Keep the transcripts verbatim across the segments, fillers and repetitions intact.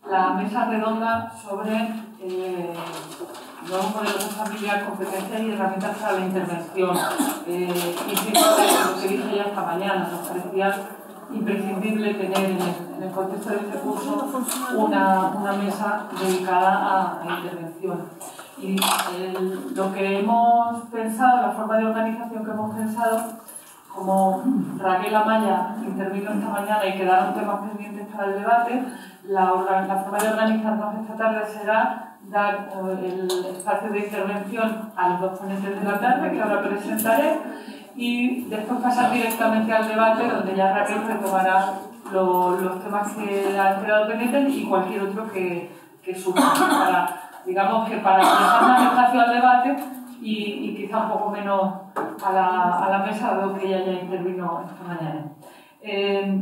la mesa redonda sobre eh, nuevos modelos de familia, competencias y herramientas para la intervención. Eh, insisto en lo que dije ya esta mañana, nos parecía imprescindible tener en el, en el contexto de este curso una, una mesa dedicada a, a intervención. Y el, lo que hemos pensado, la forma de organización que hemos pensado, como Raquel Amaya intervino esta mañana y quedaron temas pendientes para el debate, la, la forma de organizarnos esta tarde será dar eh, el espacio de intervención a los dos ponentes de la tarde, que ahora presentaré, y después pasar directamente al debate, donde ya Raquel retomará lo, los temas que han quedado pendientes y cualquier otro que, que surja, para, digamos que para dejar más espacio al debate y, y quizá un poco menos a la, a la mesa, dado que ella ya intervino esta mañana. Eh,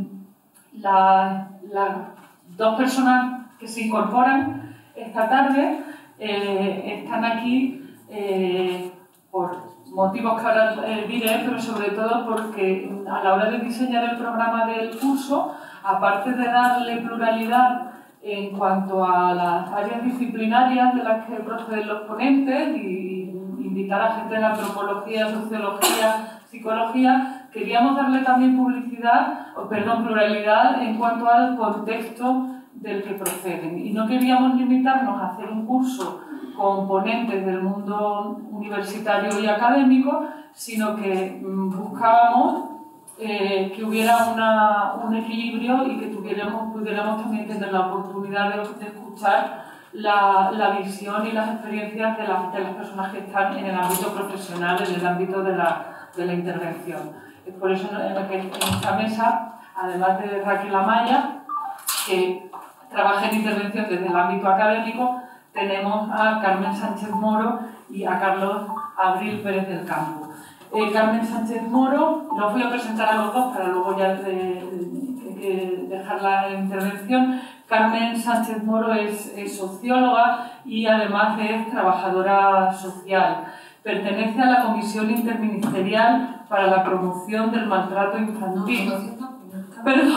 la, las dos personas que se incorporan esta tarde eh, están aquí eh, por motivos que ahora eh, diré, pero sobre todo porque a la hora de diseñar el programa del curso, aparte de darle pluralidad en cuanto a las áreas disciplinarias de las que proceden los ponentes y invitar a gente de la antropología, sociología, psicología, queríamos darle también publicidad, o perdón, pluralidad en cuanto al contexto del que proceden. Y no queríamos limitarnos a hacer un curso con ponentes del mundo universitario y académico, sino que mmm, buscábamos eh, que hubiera una, un equilibrio y que tuviéramos, pudiéramos también tener la oportunidad de, de escuchar la, la visión y las experiencias de, la, de las personas que están en el ámbito profesional, en el ámbito de la, de la intervención. Es por eso en, la que, en esta mesa, además de Raquel Amaya, que trabaja en intervención desde el ámbito académico, tenemos a Carmen Sánchez Moro y a Carlos Abril Pérez del Campo. Eh, Carmen Sánchez Moro, los voy a presentar a los dos para luego ya de, de, de dejar la intervención. Carmen Sánchez Moro es, es socióloga y además es trabajadora social. Pertenece a la Comisión Interministerial para la Promoción del Maltrato Infantil. Perdón.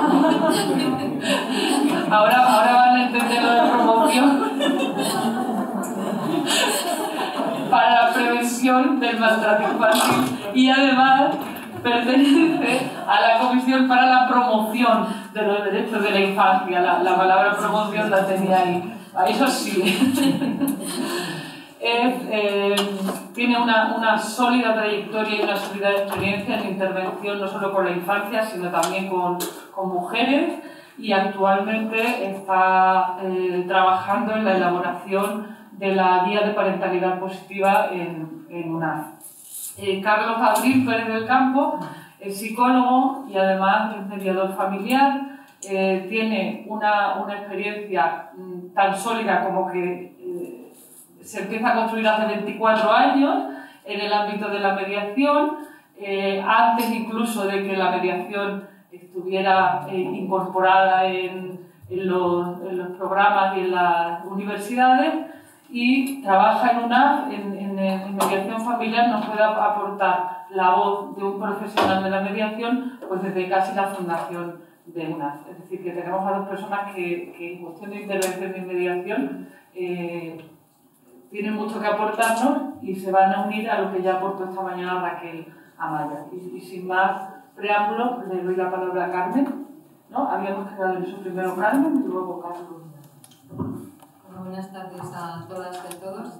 Ahora, ahora van a entender lo de promoción. Para la prevención del maltrato infantil y además pertenece a la Comisión para la Promoción de los Derechos de la Infancia. La, la palabra promoción la tenía ahí. Eso sí. Es, eh, tiene una, una sólida trayectoria y una sólida experiencia en intervención no solo con la infancia, sino también con, con mujeres, y actualmente está eh, trabajando en la elaboración de la Guía de Parentalidad Positiva en, en U N A F. Eh, Carlos Abril Pérez del Campo es psicólogo y además es mediador familiar. Eh, tiene una, una experiencia mm, tan sólida como que eh, se empieza a construir hace veinticuatro años en el ámbito de la mediación, eh, antes incluso de que la mediación estuviera eh, incorporada en, en, los, en los programas y en las universidades, y trabaja en U N A F, en, en, en mediación familiar. Nos puede aportar la voz de un profesional de la mediación pues desde casi la fundación de U N A F. Es decir, que tenemos a dos personas que, que en cuestión de intervención y mediación eh, tienen mucho que aportarnos y se van a unir a lo que ya aportó esta mañana Raquel Amaya. Y, y sin más preámbulo, le doy la palabra a Carmen, ¿no? Habíamos quedado en eso primero Carmen y luego Carlos. Bueno, buenas tardes a todas y a todos.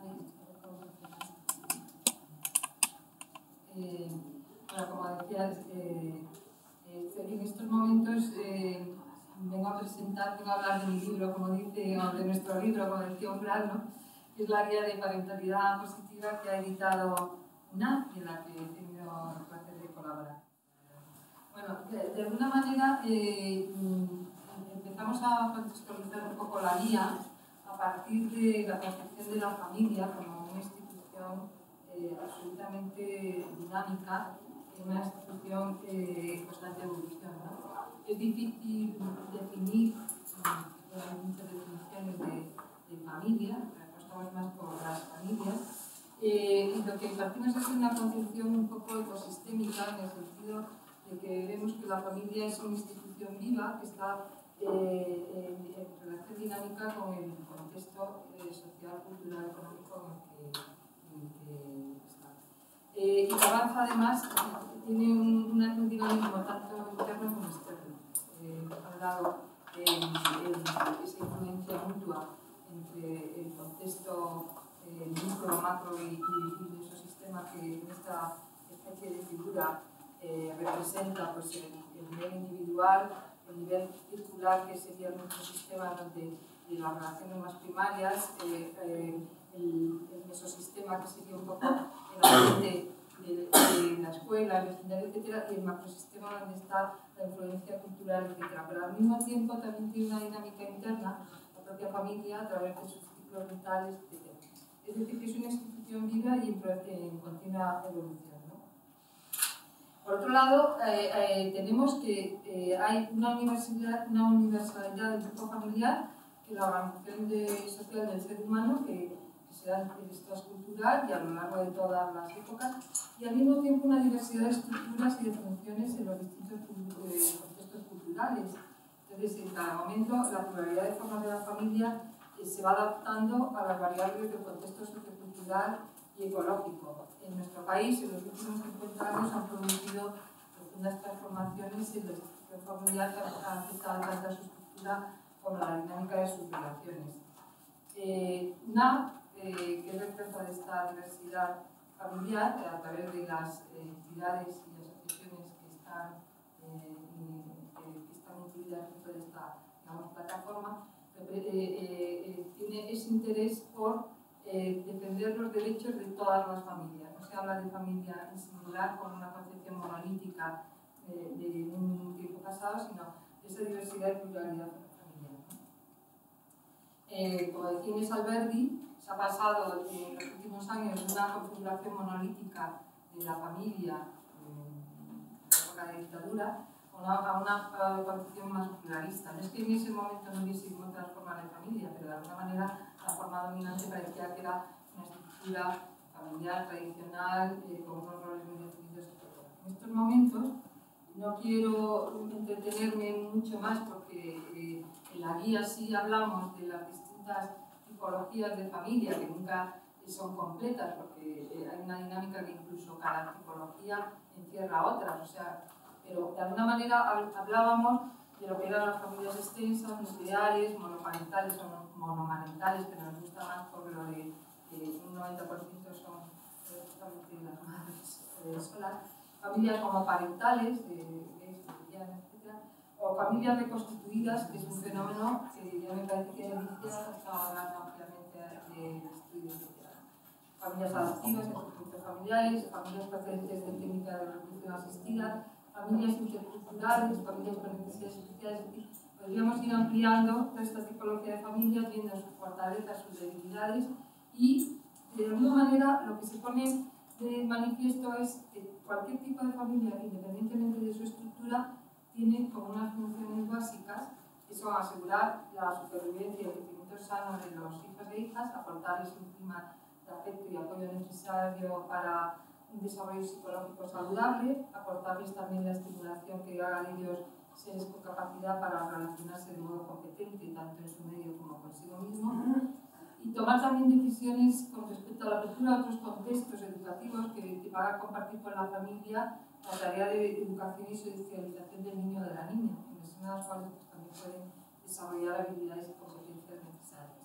Eh, bueno, como decías, eh, eh, en estos momentos eh, vengo a presentar, vengo a hablar de mi libro, como dice, o de nuestro libro, como decía Umbral, ¿no? Que es la guía de parentalidad positiva que ha editado U N A F y en la que he tenido el placer de colaborar. Bueno, de, de alguna manera eh, empezamos a contextualizar un poco la guía a partir de la concepción de la familia como una institución eh, absolutamente dinámica, una institución eh, en constante evolución, ¿no? Es difícil definir, eh, hay muchas definiciones de, de familia, apostamos más por las familias, eh, y lo que partimos es una concepción un poco ecosistémica, en el sentido de que vemos que la familia es una institución viva que está eh, en, en relación dinámica con el contexto eh, social, cultural, económico en el que, en el que está. Eh, y que avanza además, tiene un, un dinamismo tanto interno como externo. Eh, por un lado, eh, esa influencia mutua entre el contexto eh, micro, macro y, y, y el ecosistema que en esta especie de figura eh, representa pues, el, el nivel individual, el nivel circular, que sería nuestro sistema donde de las relaciones más primarias, eh, eh, el, el mesosistema, que sería un poco el ambiente de, de la escuela, el vecindario, etcétera, y el macrosistema donde está la influencia cultural, etcétera. Pero al mismo tiempo también tiene una dinámica interna, la propia familia, a través de sus ciclos vitales, etcétera. Es decir, que es una institución viva y en, en continua evolución, ¿no? Por otro lado, eh, eh, tenemos que eh, hay una universalidad, una universalidad del grupo familiar, que la organización de, social del ser humano, que, que se da en esta cultural y a lo largo de todas las épocas, y al mismo tiempo una diversidad de estructuras y de funciones en los distintos eh, contextos culturales. Entonces, en cada momento, la pluralidad de formas de la familia eh, se va adaptando a las variables del contexto sociocultural y ecológico. En nuestro país, en los últimos cincuenta años, han producido profundas transformaciones en la institución familiar que ha afectado tanto a su estructura como a la dinámica de sus relaciones. Eh, una, eh, que es reflejo de esta diversidad familiar, eh, a través de las eh, entidades y asociaciones que están, eh, y, que están incluidas dentro de esta, digamos, plataforma, eh, eh, eh, tiene ese interés por eh, defender los derechos de todas las familias. No se habla de familia en singular como una concepción monolítica eh, de un tiempo pasado, sino de esa diversidad y pluralidad familiar, ¿no? Eh, como decía Inés Alberdi, se ha pasado en los últimos años de una configuración monolítica de la familia en la época de dictadura a una concepción más pluralista. No es que en ese momento no hubiese otras formas de familia, pero de alguna manera la forma dominante parecía que era una estructura familiar tradicional, eh, con unos roles muy definidos, etcétera. En estos momentos no quiero entretenerme mucho más porque eh, en la guía sí hablamos de las distintas tipologías de familia que nunca son completas porque eh, hay una dinámica que incluso cada tipología encierra otras, o sea, pero de alguna manera hablábamos de lo que eran las familias extensas, nucleares, monoparentales o monomarentales, que nos gusta más por lo de que un noventa por ciento son justamente las madres eh, solas, familias homoparentales, de gays, lesbianas, etcétera, o familias reconstituidas, que es un fenómeno que ya me parece que Alicia está hablando ampliamente del estudio, etcétera. Familias adoptivas, estructuras familiares, familias procedentes de técnica de reproducción asistida, familias interculturales, familias con necesidades especiales, es decir, podríamos ir ampliando toda esta tipología de familias, viendo sus fortalezas, sus debilidades y, de alguna manera, lo que se pone de manifiesto es que cualquier tipo de familia, independientemente de su estructura, tiene como unas funciones básicas que son asegurar la supervivencia y el crecimiento sano de los hijos e hijas, aportarles un clima de afecto y apoyo necesario para un desarrollo psicológico saludable, aportarles también la estimulación que haga de ellos seres con capacidad para relacionarse de modo competente, tanto en su medio como consigo mismo, y tomar también decisiones con respecto a la apertura a otros contextos educativos que, que van a compartir con la familia la tarea de educación y socialización del niño o de la niña, en las cuales pues, también pueden desarrollar habilidades y competencias necesarias.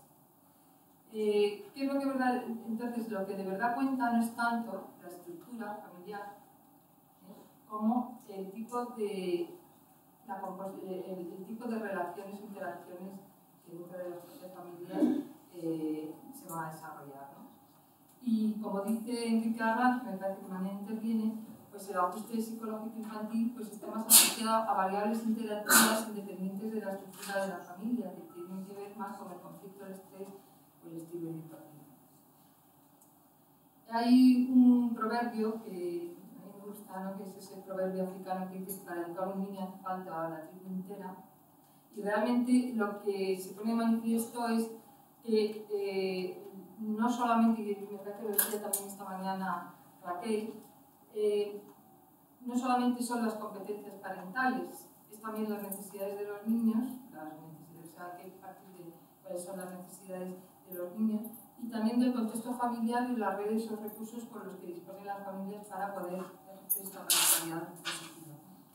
Eh, ¿qué es lo que verdad? Entonces, lo que de verdad cuenta no es tanto la estructura familiar ¿eh? como el tipo de, la el, el tipo de relaciones, interacciones que dentro de las propias familias eh, se van a desarrollar, ¿no? Y como dice Enrique Arranz, que me parece que mañana interviene, pues el ajuste psicológico infantil pues está más asociado a variables interactivas independientes de la estructura de la familia, que tienen que ver más con el conflicto, el estrés o el estilo educativo. Hay un proverbio que a mí me gusta, ¿no? Que es ese proverbio africano que dice que para educar a un niño hace falta a la tribu entera, y realmente lo que se pone de manifiesto es que eh, no solamente, y me parece que lo decía también esta mañana Raquel, eh, no solamente son las competencias parentales, es también las necesidades de los niños, las necesidades, o sea, que partir de cuáles son las necesidades de los niños, y también del contexto familiar y las redes o recursos con los que disponen las familias para poder ejercer esta parentalidad positiva.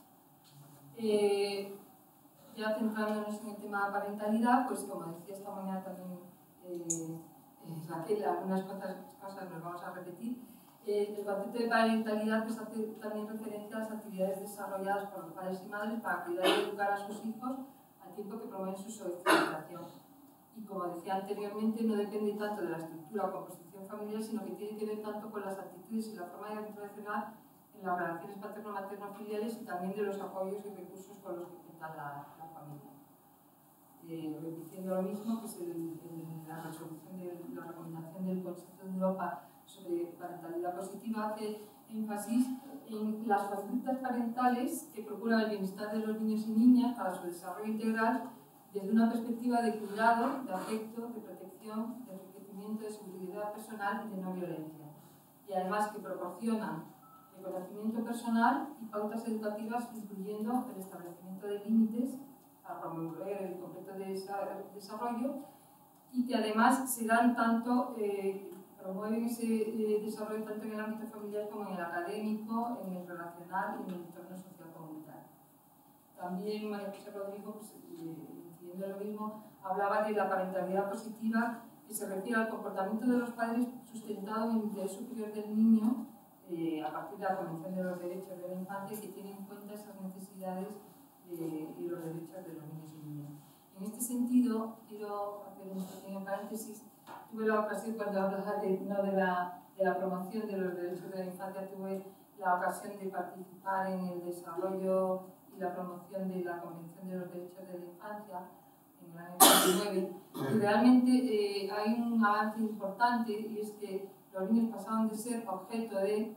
Eh, ya centrándonos en el tema de parentalidad, pues como decía esta mañana también eh, eh, Raquel, algunas cosas, cosas nos vamos a repetir. Eh, el concepto de parentalidad pues, hace también referencia a las actividades desarrolladas por los padres y madres para cuidar y educar a sus hijos al tiempo que promueven su socialización. Y como decía anteriormente, no depende tanto de la estructura o composición familiar, sino que tiene que ver tanto con las actitudes y la forma de interaccionar en las relaciones paterno-materno-filiales y también de los apoyos y recursos con los que cuenta la, la familia. Eh, repitiendo lo mismo, pues el, el, la resolución de la recomendación del Consejo de Europa sobre parentalidad positiva hace énfasis en las conductas parentales que procuran el bienestar de los niños y niñas para su desarrollo integral desde una perspectiva de cuidado, de afecto, de protección, de enriquecimiento, de seguridad personal y de no violencia. Y además que proporcionan el conocimiento personal y pautas educativas, incluyendo el establecimiento de límites para promover el completo desarrollo, y que además se dan tanto, eh, promueven ese eh, desarrollo tanto en el ámbito familiar como en el académico, en el relacional y en el entorno social comunitario. También María José Rodrigo, pues, eh, incidiendo en lo mismo, hablaba de la parentalidad positiva, que se refiere al comportamiento de los padres sustentado en el interés superior del niño, eh, a partir de la Convención de los Derechos de la Infancia, que tiene en cuenta esas necesidades de, y los derechos de los niños y niñas. En este sentido, quiero hacer un pequeño paréntesis. Tuve la ocasión, cuando hablaba de, no de, la, de la promoción de los derechos de la infancia, tuve la ocasión de participar en el desarrollo y la promoción de la Convención de los Derechos de la Infancia en el año dos mil nueve. Y realmente eh, hay un avance importante, y es que los niños pasaron de ser objeto de,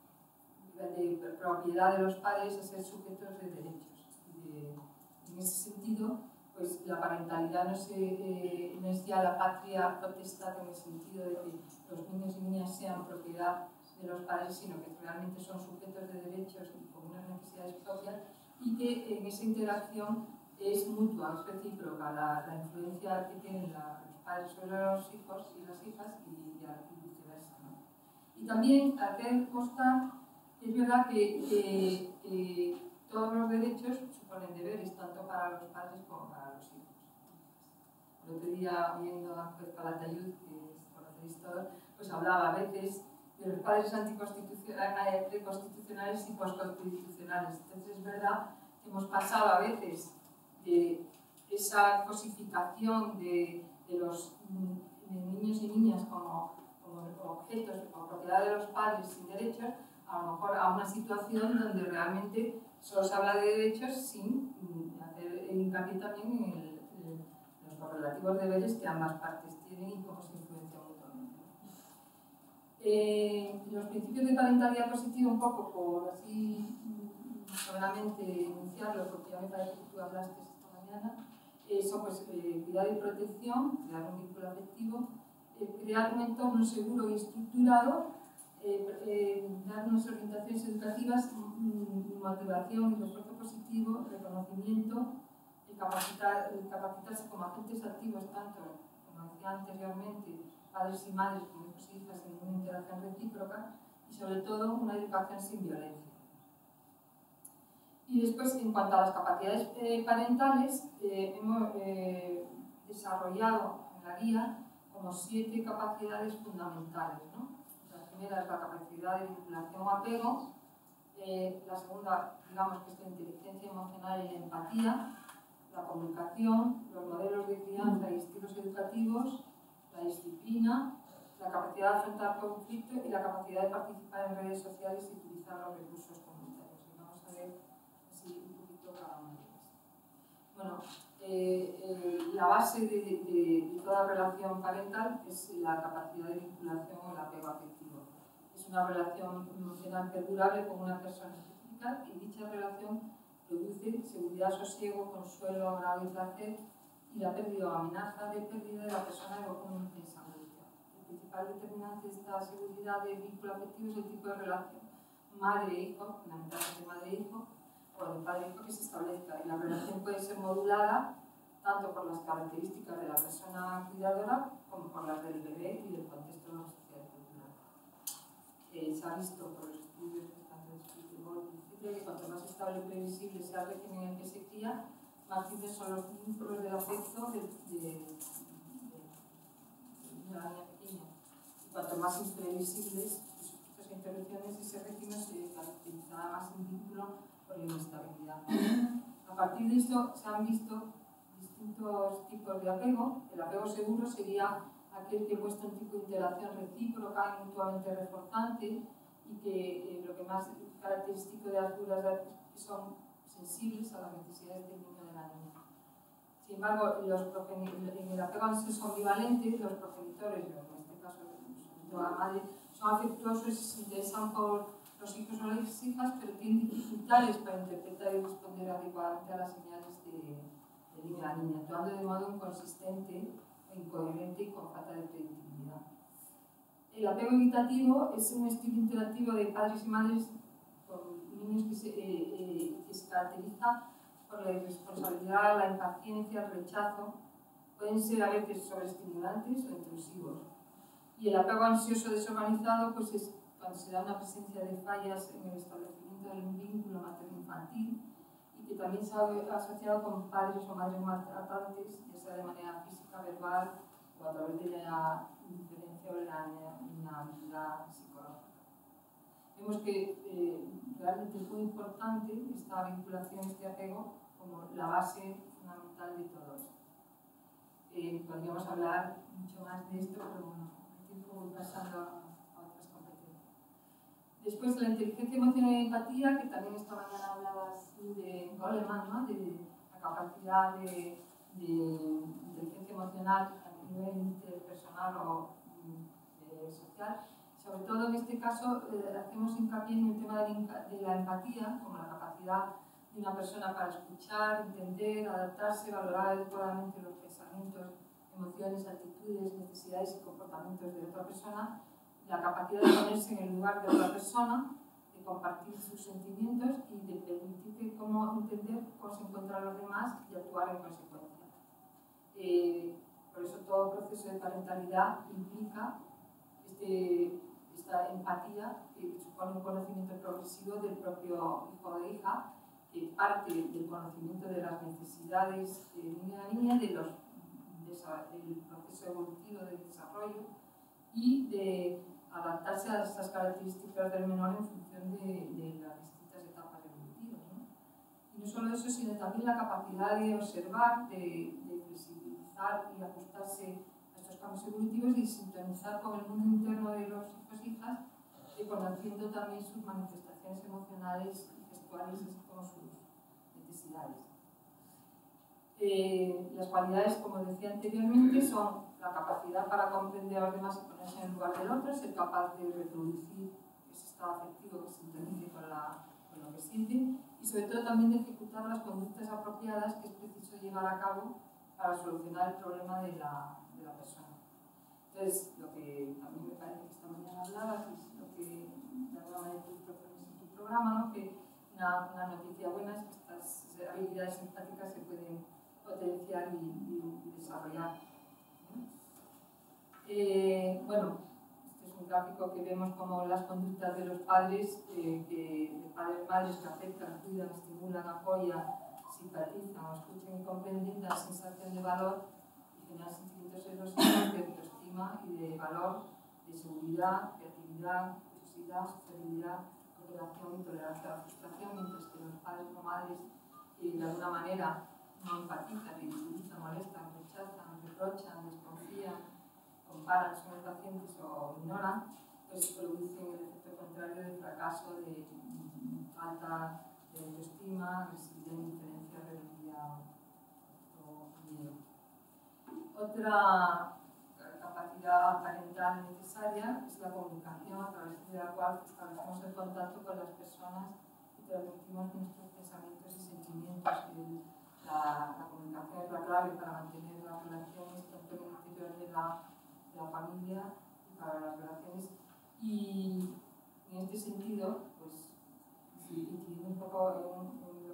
de propiedad de los padres a ser sujetos de derechos. De, en ese sentido, pues la parentalidad no, se, eh, no es ya la patria potestad en el sentido de que los niños y niñas sean propiedad de los padres, sino que realmente son sujetos de derechos y con unas necesidades propias, y que en esa interacción es mutua, es recíproca la, la influencia que tienen la, los padres sobre los hijos y las hijas y, y, y viceversa, ¿no? Y también hacer constar que es verdad que, que, que todos los derechos suponen deberes tanto para los padres como para los hijos. El otro día, oyendo a Juez Calatayud, que conocéis todos, pues hablaba a veces de los padres anticonstitucionales, preconstitucionales y posconstitucionales. Entonces es verdad que hemos pasado a veces de esa cosificación de, de los de niños y niñas como, como objetos o propiedad de los padres sin derechos, a lo mejor a una situación donde realmente solo se habla de derechos sin hacer hincapié también en, el, en los relativos deberes que ambas partes tienen y cómo se influencian mutuamente. Eh, los principios de parentalidad positiva, un poco por así solamente enunciarlo, porque ya me parece que tú hablaste esta mañana, eh, son pues, eh, cuidado y protección, crear un vínculo afectivo, eh, crear un entorno seguro y estructurado, Eh, eh, dar unas orientaciones educativas, motivación y refuerzo positivo, reconocimiento, y capacitar, capacitarse como agentes activos, tanto, como decía anteriormente, padres y madres como hijos e hijas en una interacción recíproca, y sobre todo una educación sin violencia. Y después, en cuanto a las capacidades eh, parentales, eh, hemos eh, desarrollado en la guía como siete capacidades fundamentales, ¿no? La primera es la capacidad de vinculación o apego, eh, la segunda, digamos, que es la inteligencia emocional y la empatía, la comunicación, los modelos de crianza y estilos educativos, la disciplina, la capacidad de afrontar conflicto y la capacidad de participar en redes sociales y utilizar los recursos comunitarios. Y vamos a ver así un poquito cada una de ellas. Bueno, eh, eh, la base de, de, de toda relación parental es la capacidad de vinculación o el apego afectivo. Es una relación emocional perdurable con una persona específica y dicha relación produce seguridad, sosiego, consuelo, agrado y placer, y la pérdida o amenaza de pérdida de la persona evoca una intensa angustia. El principal determinante de esta seguridad de vínculo afectivo es el tipo de relación madre-hijo, fundamentalmente madre-hijo, o de padre-hijo que se establezca. Y la relación puede ser modulada tanto por las características de la persona cuidadora como por las del bebé y del contexto social y cultural. Eh, se ha visto por los estudios que están descritos, etcétera, que cuanto más estable y previsible sea el régimen en el que se cría, más firmes son los vínculos del afecto de, de, de, de una niña pequeña. Y cuanto más imprevisibles sus intervenciones, ese régimen se caracterizará más en vínculo por la inestabilidad. A partir de esto se han visto distintos tipos de apego. El apego seguro sería aquel que muestra un tipo de interacción recíproca y mutuamente reforzante y que eh, lo que más característico de las figuras es que son sensibles a las necesidades del niño o de la niña. Sin embargo, los en el apego ansioso ambivalente, los progenitores, en este caso sobre todo la madre, son afectuosos y se interesan por los hijos o las hijas, pero tienen dificultades para interpretar y responder adecuadamente a las señales de, de niño a la niña, actuando de modo inconsistente, incoherente y con falta de predictibilidad. El apego evitativo es un estilo interactivo de padres y madres con niños que se, eh, eh, que se caracteriza por la irresponsabilidad, la impaciencia, el rechazo. Pueden ser a veces sobreestimulantes o intrusivos. Y el apego ansioso desorganizado pues es cuando se da una presencia de fallas en el establecimiento del vínculo materno-infantil y que también se ha asociado con padres o madres maltratantes, ya sea de manera física, verbal o a través de la indiferencia o la inhabilidad psicológica. Vemos que eh, realmente es muy importante esta vinculación, este apego, como la base fundamental de todo esto. Eh, podríamos hablar mucho más de esto, pero bueno, el tiempo voy pasando a, a otras competencias. Después, la inteligencia emocional y empatía, que también esta mañana hablabas de Goleman, ¿no? De la capacidad de, de inteligencia emocional a nivel interpersonal o de social. Sobre todo en este caso eh, hacemos hincapié en el tema de la, de la empatía, como la capacidad de una persona para escuchar, entender, adaptarse, valorar adecuadamente los pensamientos, emociones, actitudes, necesidades y comportamientos de otra persona, la capacidad de ponerse en el lugar de otra persona, de compartir sus sentimientos y de permitir cómo entender cómo se encuentran los demás y actuar en consecuencia. Eh, por eso todo proceso de parentalidad implica este, esta empatía que supone un conocimiento progresivo del propio hijo o de hija, que parte del conocimiento de las necesidades de niño a niña, de los, de esa, del proceso evolutivo del desarrollo y de adaptarse a estas características del menor en función de, de las distintas etapas evolutivas, ¿no? Y no solo eso, sino también la capacidad de observar, de, de flexibilizar y ajustarse a estos cambios evolutivos y sintonizar con el mundo interno de los hijos e hijas, y conociendo también sus manifestaciones emocionales y gestuales, así como sus necesidades. Eh, las cualidades, como decía anteriormente, son la capacidad para comprender a los demás y ponerse en el lugar del otro, ser capaz de reproducir ese estado afectivo que se sintonice con, la, con lo que siente y sobre todo también de ejecutar las conductas apropiadas que es preciso llevar a cabo para solucionar el problema de la, de la persona. Entonces, lo que a mí me parece que esta mañana hablabas es lo que de alguna manera tú propones en tu programa, ¿no? Que una, una noticia buena es que estas habilidades empáticas se pueden potenciar y, y, y desarrollar. Eh, bueno, este es un gráfico que vemos como las conductas de los padres, eh, que, de padres madres que afectan, cuidan, estimulan, apoyan, simpatizan, escuchan y comprenden, dan sensación de valor y generan sentimientos en los hijos de autoestima y de valor, de seguridad, creatividad, curiosidad, sociabilidad, cooperación y tolerancia a la frustración, mientras que los padres o madres que de alguna manera no empatizan, ridiculizan, molestan, rechazan, reprochan, desconfían, comparan, son impacientes o ignoran, pues producen el efecto contrario de fracaso, de falta de autoestima, agresividad, indiferencia, rebeldía o miedo. Otra capacidad parental necesaria es la comunicación, a través de la cual establecemos el contacto con las personas y transmitimos nuestros pensamientos y sentimientos. La, la comunicación es la clave para mantener las relaciones tanto en el interior de la, de la familia y para las relaciones. Y en este sentido, pues, incidiendo un poco en, en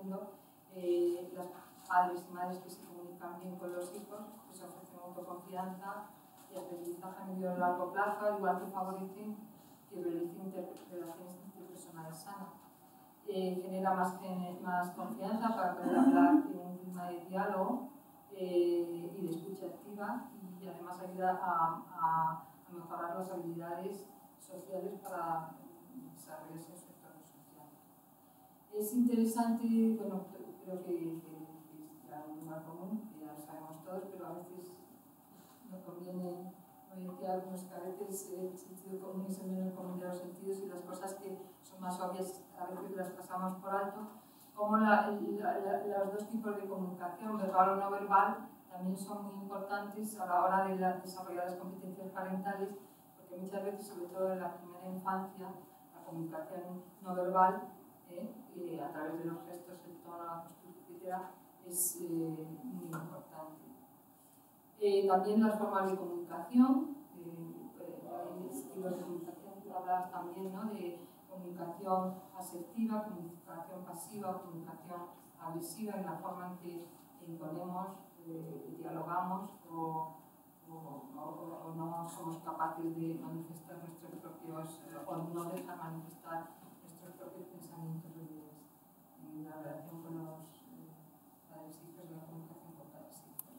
diciendo, eh, las padres y madres que se comunican bien con los hijos, pues ofrecen autoconfianza y aprendizaje a medio y largo plazo, al igual que favorecen que realicen relaciones interpersonales sanas. Eh, genera más, más confianza para poder hablar en un clima de diálogo eh, y de escucha activa, y además ayuda a, a, a mejorar las habilidades sociales para desarrollarse en su entorno social. Es interesante, bueno, creo que, que, que es ya un lugar común, que ya lo sabemos todos, pero a veces nos conviene decir algunos que a veces el sentido común es el menos común de los sentidos y las cosas que son más obvias a veces las pasamos por alto, como la, la, la, los dos tipos de comunicación, verbal o no verbal, también son muy importantes a la hora de la, desarrollar las competencias parentales, porque muchas veces, sobre todo en la primera infancia, la comunicación no verbal, eh, eh, a través de los gestos, el tono, la postura, etcétera, es eh, muy importante. Eh, también las formas de comunicación, eh, hay estilos de comunicación, tú hablabas también, ¿no?, de comunicación asertiva, comunicación pasiva, comunicación agresiva, en la forma en que imponemos, eh, dialogamos o, o, o, o no somos capaces de manifestar nuestros propios, eh, o no dejar manifestar nuestros propios pensamientos en la relación con los eh, padres e hijos, de la comunicación con padres e hijos.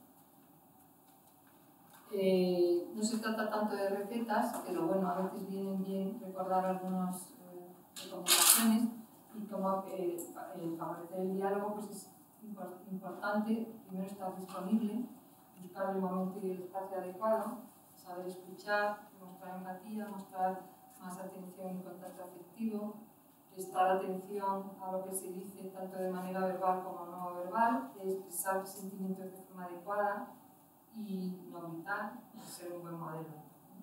Eh, no se trata tanto de recetas, pero bueno, a veces vienen bien recordar algunas eh, recomendaciones, y como eh, eh, favorecer el diálogo, pues es importante primero estar disponible, buscar el momento y el espacio adecuado, saber escuchar, mostrar empatía, mostrar más atención y contacto afectivo, prestar atención a lo que se dice tanto de manera verbal como no verbal, expresar sentimientos de forma adecuada y no gritar, ser un buen modelo.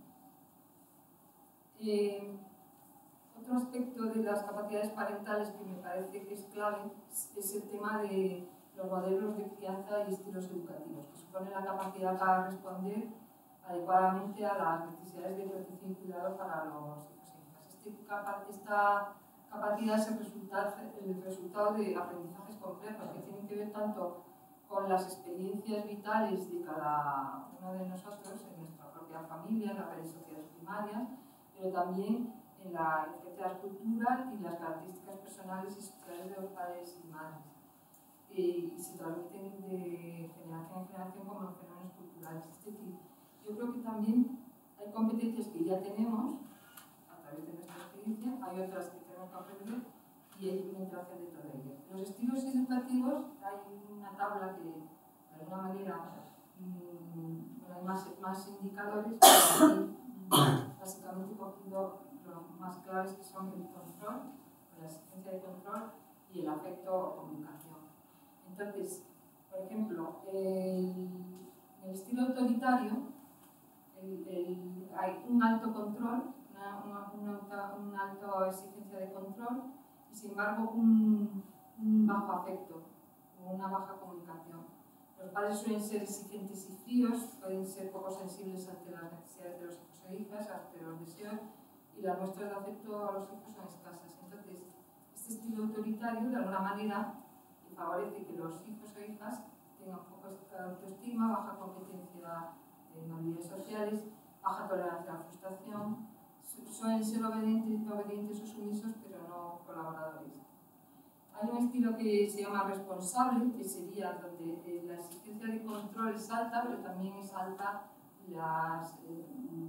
Eh, otro aspecto de las capacidades parentales que me parece que es clave es el tema de los modelos de crianza y estilos educativos, que suponen la capacidad para responder adecuadamente a las necesidades de protección y cuidado para los hijos e hijas. Este capa, esta capacidad es el resultado, el resultado de aprendizajes complejos que tienen que ver tanto con las experiencias vitales de cada uno de nosotros, en nuestra propia familia, en las redes sociales primarias, pero también en la influencia de la cultura y las características personales y sociales de los padres y madres. Y, y se transmiten de generación en generación como los fenómenos culturales. Es decir, yo creo que también hay competencias que ya tenemos a través de nuestra experiencia, hay otras que tenemos que aprender y hay una interacción de todo ello. Los estilos educativos, hay una tabla que de alguna manera mmm, bueno, hay más, más indicadores, pero básicamente cogido los más claves, que son el control, la exigencia de control y el afecto o comunicación. Entonces, por ejemplo, el, en el estilo autoritario el, el, hay un alto control, una, una, una, alta, una alta exigencia de control y sin embargo un, un bajo afecto o una baja comunicación. Los padres suelen ser exigentes y fríos, pueden ser poco sensibles ante las necesidades de los hijos e hijas, ante los deseos, y las muestras de afecto a los hijos son escasas. Entonces, este estilo autoritario, de alguna manera, favorece que los hijos o hijas tengan poca autoestima, baja competencia en habilidades sociales, baja tolerancia a la frustración, suelen ser obedientes, obedientes o sumisos, pero no colaboradores. Hay un estilo que se llama responsable, que sería donde eh, la exigencia de control es alta, pero también es alta las, eh,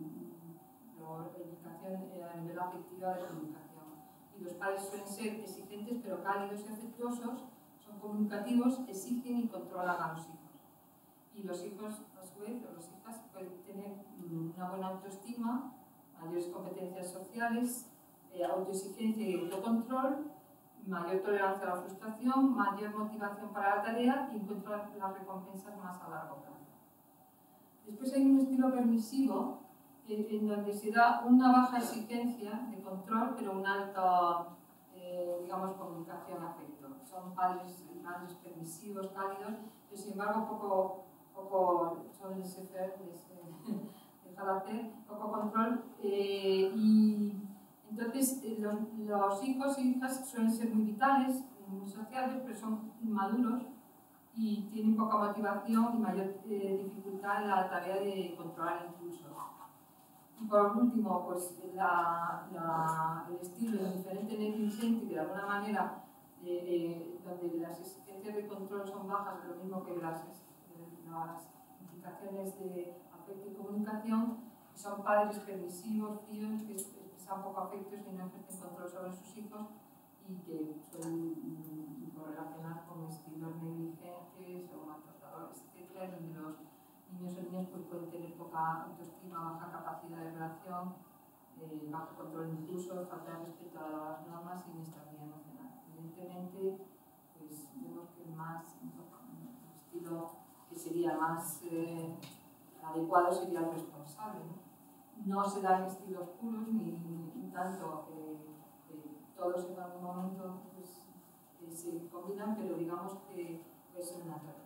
la implicación eh, a nivel afectivo de comunicación. Y los padres suelen ser exigentes, pero cálidos y afectuosos, son comunicativos, exigen y controlan a los hijos. Y los hijos, a su vez, o las hijas, pueden tener una buena autoestima, mayores competencias sociales, eh, autoexigencia y autocontrol, mayor tolerancia a la frustración, mayor motivación para la tarea y encuentran las recompensas más a largo plazo. Después hay un estilo permisivo en, en donde se da una baja exigencia de control, pero una alta, eh, digamos, comunicación afecto. Son padres y madres permisivos, cálidos, pero sin embargo poco, poco son laissez-faire, dejar hacer, poco control eh, y entonces, los, los hijos e hijas suelen ser muy vitales, muy sociables, pero son inmaduros y tienen poca motivación y mayor eh, dificultad en la tarea de controlar impulsos. Y por último, pues la, la, el estilo indiferente negligente, que de alguna manera, eh, eh, donde las exigencias de control son bajas, lo mismo que las, las implicaciones de afecto y comunicación, y son padres permisivos, fríos, que expresan poco afectos y no ejercen control sobre sus hijos y que suelen mm, correlacionar con estilos negligentes o maltratadores, etcétera, donde los niños o niñas pues, pueden tener poca autoestima, baja capacidad de relación, eh, bajo control de impulsos, falta de respeto a las normas y inestabilidad emocional. Evidentemente, pues vemos que el más el estilo que sería más eh, adecuado sería el responsable, ¿no? No se dan estilos puros ni, ni tanto eh, eh, todos en algún momento pues, eh, se combinan, pero digamos que puede ser una alternativa.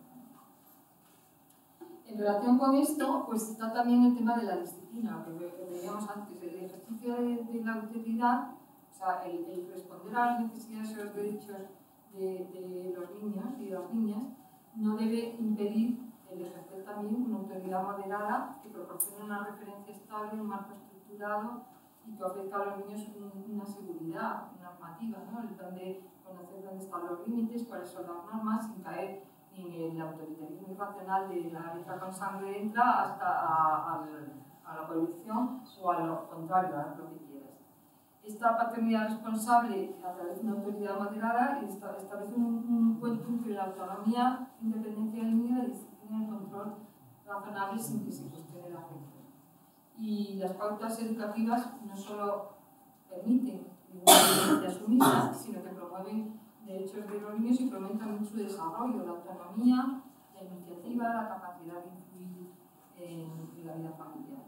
En relación con esto, pues está también el tema de la disciplina, lo que veíamos antes, el ejercicio de, de la autoridad, o sea, el, el responder a las necesidades y los derechos de, de los niños y de las niñas, no debe impedir el ejercer también una autoridad moderada que proporcione una referencia estable, un marco estructurado y que ofrezca a los niños un, una seguridad normativa, ¿no? El donde conocer dónde están los límites, cuáles son las normas, sin caer ni en el autoritarismo irracional de la letra con sangre entra hasta a, a, a la prohibición o a lo contrario, a lo que quieras. Esta paternidad responsable a través de una autoridad moderada establece un, un puente entre la autonomía, independencia del niño, la disciplina y el control razonable sin que se cuestione el afecto. Y las pautas educativas no solo permiten ninguna sumisa, sino que promueven derechos de los niños y fomentan su desarrollo, la autonomía, la iniciativa, la capacidad de influir en la vida familiar.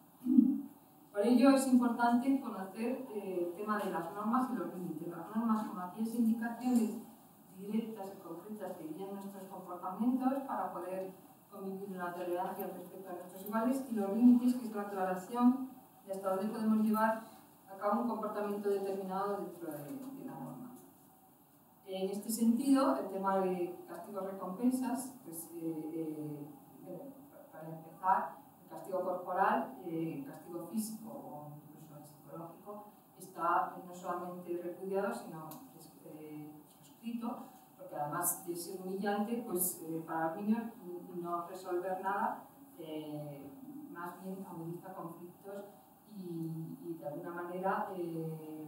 Por ello es importante conocer eh, el tema de las normas y los límites. Las normas como aquellas indicaciones directas y concretas que guían nuestros comportamientos para poder convivir en la tolerancia respecto a nuestros iguales, y los límites, que es la aclaración de hasta dónde podemos llevar a cabo un comportamiento determinado dentro de, de la norma. En este sentido, el tema de castigos-recompensas, pues, eh, eh, para empezar, el castigo corporal, eh, el castigo físico o incluso el psicológico está no solamente repudiado, sino eh, suscrito, porque además de ser humillante, pues eh, para los niños no resolver nada, eh, más bien agudiza conflictos y, y de alguna manera eh,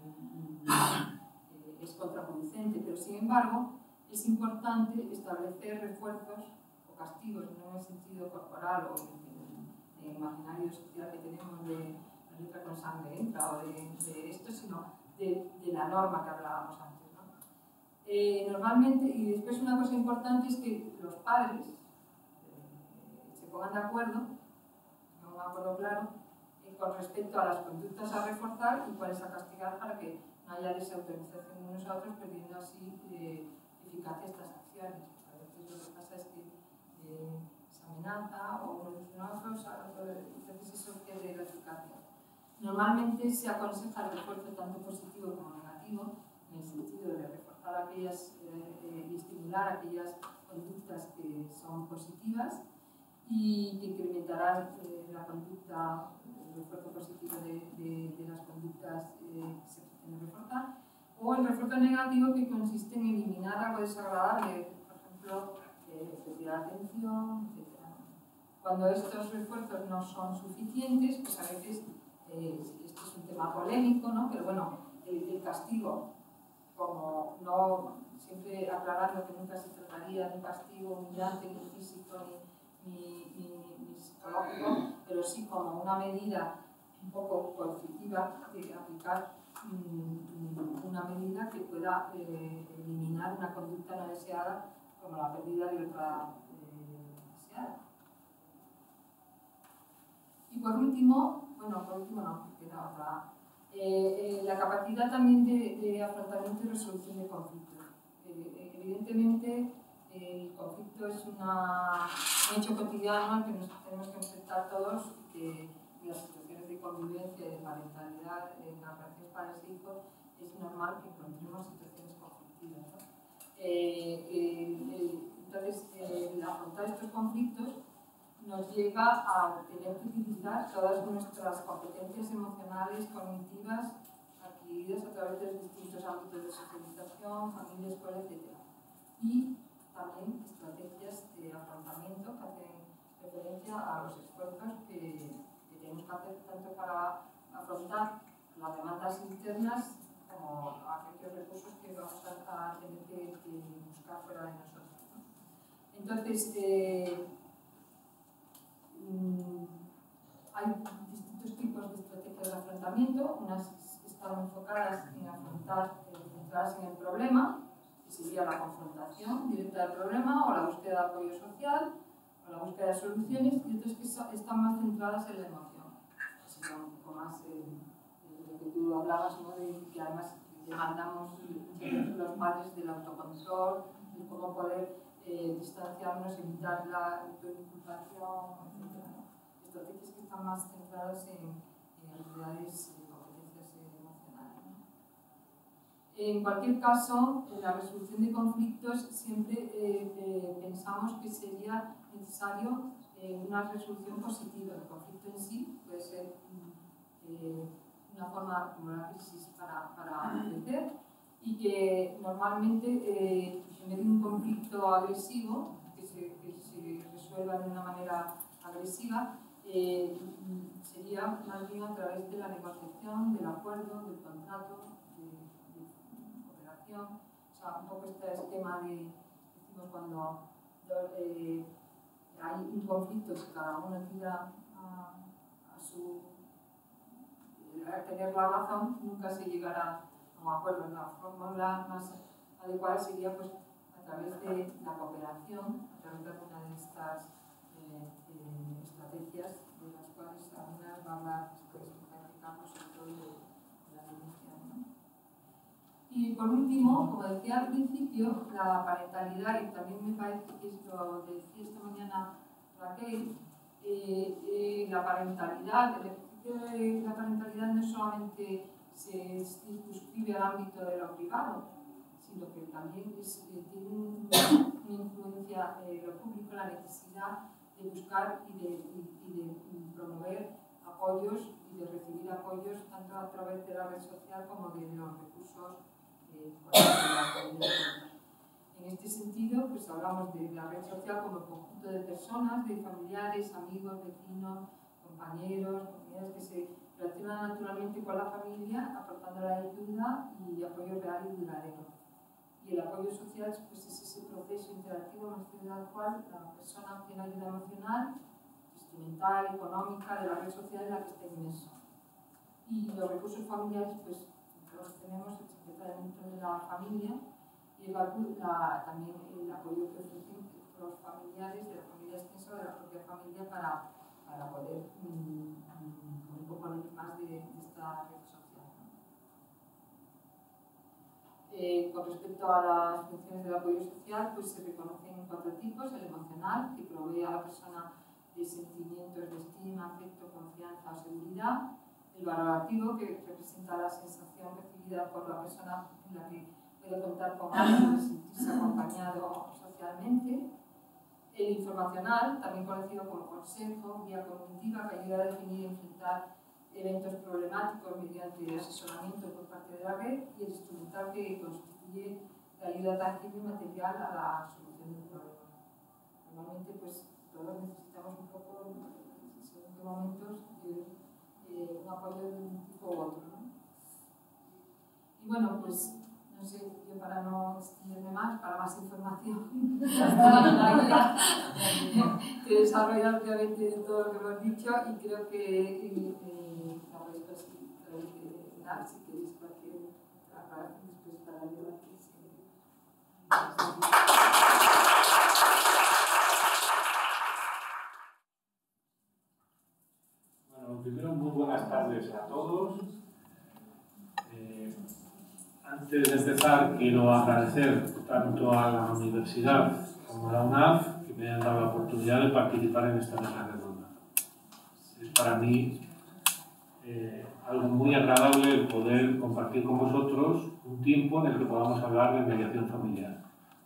eh, es contraproducente, pero sin embargo es importante establecer refuerzos o castigos, no en el sentido corporal o en el imaginario social que tenemos de la letra con sangre entra o de, de esto, sino de, de la norma que hablábamos antes, ¿no? Eh, normalmente, y después una cosa importante es que los padres eh, se pongan de acuerdo, no un acuerdo claro, eh, con respecto a las conductas a reforzar y cuáles a castigar para que no haya desautorización de unos a otros, perdiendo así eh, eficacia estas acciones. A veces lo que pasa es que eh, se amenaza o uno dice no, otros, entonces eso pierde la eficacia. Normalmente se aconseja el refuerzo tanto positivo como negativo, en el sentido de reforzar aquellas eh, eh, y estimular aquellas conductas que son positivas y que incrementarán eh, la conducta, el refuerzo positivo de, de, de las conductas eh, que se pretende reforzar, o el refuerzo negativo, que consiste en eliminar algo desagradable, por ejemplo, eh, retirar atención, etcétera. Cuando estos refuerzos no son suficientes, pues a veces, eh, esto es un tema polémico, ¿no? Pero bueno, el, el castigo, como no, siempre aclarando que nunca se trataría de un castigo humillante, ni físico, ni, ni, ni, ni psicológico, pero sí como una medida un poco coercitiva de aplicar mmm, una medida que pueda eh, eliminar una conducta no deseada, como la pérdida de otra eh, deseada. Y por último, bueno, por último no, queda otra. Eh, eh, la capacidad también de, de afrontamiento y resolución de conflictos. Eh, evidentemente, eh, el conflicto es una, un hecho cotidiano al que nos tenemos que enfrentar todos y que en las situaciones de convivencia y de parentalidad, en las relaciones padres e hijos, es normal que encontremos situaciones conflictivas, ¿no? Eh, eh, eh, entonces, eh, afrontar estos conflictos nos lleva a tener que utilizar todas nuestras competencias emocionales, cognitivas, adquiridas a través de los distintos ámbitos de socialización, familia, escuela, etcétera. Y también estrategias de afrontamiento que hacen referencia a los esfuerzos que, que tenemos que hacer tanto para afrontar las demandas internas como aquellos recursos que vamos a, a tener que, que buscar fuera de nosotros, ¿no? Entonces, eh, mmm, hay distintos tipos de estrategias de afrontamiento. Unas están enfocadas en afrontar, eh, centradas en el problema, que sería la confrontación directa del problema o la búsqueda de apoyo social o la búsqueda de soluciones, y otras que están más centradas en la emoción. Sería un poco más eh, de lo que tú hablabas, ¿no? De que además demandamos los males del autocontrol, de cómo poder eh, distanciarnos, evitar la autoinculpación, etcétera, ¿no? Estrategias que están más centradas en, en habilidades y competencias eh, emocionales, ¿no? En cualquier caso, en la resolución de conflictos siempre eh, eh, pensamos que sería necesario eh, una resolución positiva. El conflicto en sí puede ser eh, una forma como la crisis para, para crecer, y que normalmente eh, en vez de un conflicto agresivo que se, que se resuelva de una manera agresiva, eh, sería más bien a través de la negociación, del acuerdo, del contrato, de, de cooperación. O sea, un poco este esquema de, decimos, cuando eh, hay un conflicto y cada uno tira a, a su a tener la razón, nunca se llegará a un acuerdo. La fórmula más adecuada sería, pues, a través de la cooperación, a través de alguna de estas eh, eh, estrategias, de las cuales algunas va a hablar después Ricardo, sobre todo de, de la denuncia, ¿no? Y por último, como decía al principio, la parentalidad, y también me parece que esto decía esta mañana Raquel, eh, eh, la parentalidad, el la parentalidad no solamente se circunscribe al ámbito de lo privado, sino que también es, eh, tiene una, una influencia en eh, lo público, la necesidad de buscar y de, y, y de promover apoyos y de recibir apoyos tanto a través de la red social como de los recursos eh, de la comunidad. En este sentido, pues hablamos de la red social como conjunto de personas, de familiares, amigos, vecinos, compañeros, comunidades que se relacionan naturalmente con la familia, aportando la ayuda y apoyo real y duradero. Y el apoyo social, pues, es ese proceso interactivo en el cual la persona obtiene ayuda emocional, instrumental, económica, de la red social en la que está inmerso. Y los recursos familiares, pues, los tenemos dentro de la familia, y la, la, también el apoyo que ofrecen los familiares, de la familia extensa o de la propia familia, para para poder um, um, un poco más de, de esta red social, ¿no? Eh, con respecto a las funciones del apoyo social, pues se reconocen cuatro tipos: el emocional, que provee a la persona de sentimientos de estima, afecto, confianza o seguridad; el valorativo, que representa la sensación recibida por la persona en la que puede contar con alguien y sentirse acompañado socialmente; el informacional, también conocido como consejo, guía cognitiva, que ayuda a definir y enfrentar eventos problemáticos mediante asesoramiento por parte de la red; y el instrumental, que constituye la ayuda tangible y material a la solución del problema. Normalmente, pues, todos necesitamos un poco, según qué momentos, de, eh, un apoyo de un tipo u otro, ¿no? Y bueno, pues, no sé, yo para no extenderme más, para más información, que desarrollar obviamente de todo lo que hemos dicho, y creo que eh, la podéis dar si queréis cualquier aclaración después para el debate. Bueno, primero, muy buenas tardes a todos. Eh, Antes de empezar, quiero agradecer tanto a la universidad como a la U N A F que me hayan dado la oportunidad de participar en esta mesa redonda. Es para mí eh, algo muy agradable el poder compartir con vosotros un tiempo en el que podamos hablar de mediación familiar.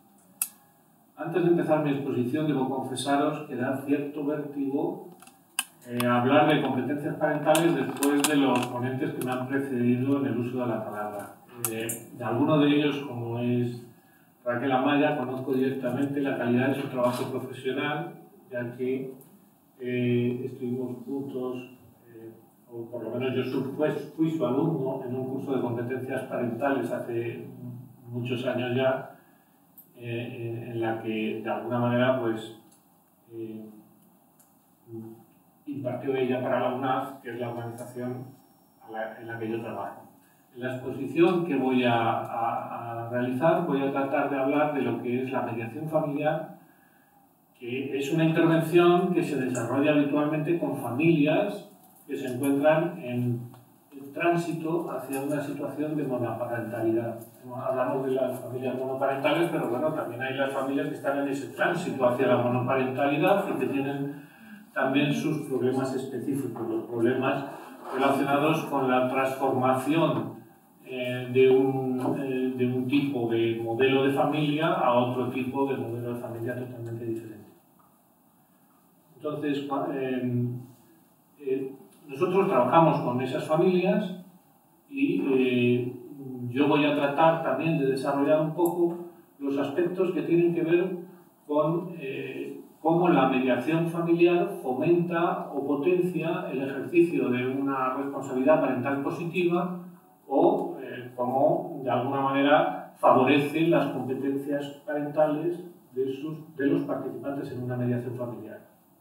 Antes de empezar mi exposición, debo confesaros que da cierto vértigo eh, hablar de competencias parentales después de los ponentes que me han precedido en el uso de la palabra. Eh, de alguno de ellos, como es Raquel Amaya, conozco directamente la calidad de su trabajo profesional, ya que eh, estuvimos juntos, eh, o por lo menos yo fui, fui su alumno en un curso de competencias parentales hace muchos años ya, eh, en la que de alguna manera pues eh, impartió ella para la U N A F, que es la organización a la, en la que yo trabajo. En la exposición que voy a, a, a realizar voy a tratar de hablar de lo que es la mediación familiar, que es una intervención que se desarrolla habitualmente con familias que se encuentran en, en tránsito hacia una situación de monoparentalidad. Hablamos de las familias monoparentales, pero bueno, también hay las familias que están en ese tránsito hacia la monoparentalidad y que tienen también sus problemas específicos, los problemas relacionados con la transformación eh, de, un, eh, de un tipo de modelo de familia a otro tipo de modelo de familia totalmente diferente. Entonces, eh, eh, nosotros trabajamos con esas familias y eh, yo voy a tratar también de desarrollar un poco los aspectos que tienen que ver con eh, cómo la mediación familiar fomenta o potencia el ejercicio de una responsabilidad parental positiva o eh, cómo de alguna manera favorece las competencias parentales de, sus, de los participantes en una mediación familiar.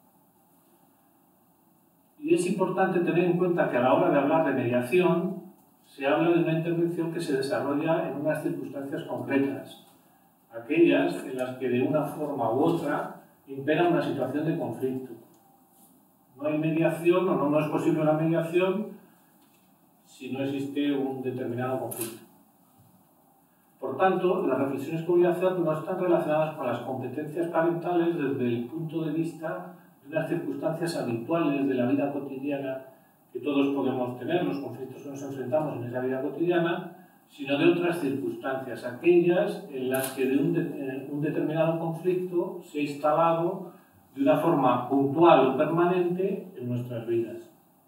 Y es importante tener en cuenta que a la hora de hablar de mediación se habla de una intervención que se desarrolla en unas circunstancias concretas, aquellas en las que de una forma u otra impera una situación de conflicto. No hay mediación o no, no es posible la mediación si no existe un determinado conflicto. Por tanto, las reflexiones que voy a hacer no están relacionadas con las competencias parentales desde el punto de vista de unas circunstancias habituales de la vida cotidiana que todos podemos tener, los conflictos que nos enfrentamos en esa vida cotidiana, sino de otras circunstancias, aquellas en las que de un, de, un determinado conflicto se ha instalado de una forma puntual o permanente en nuestras vidas.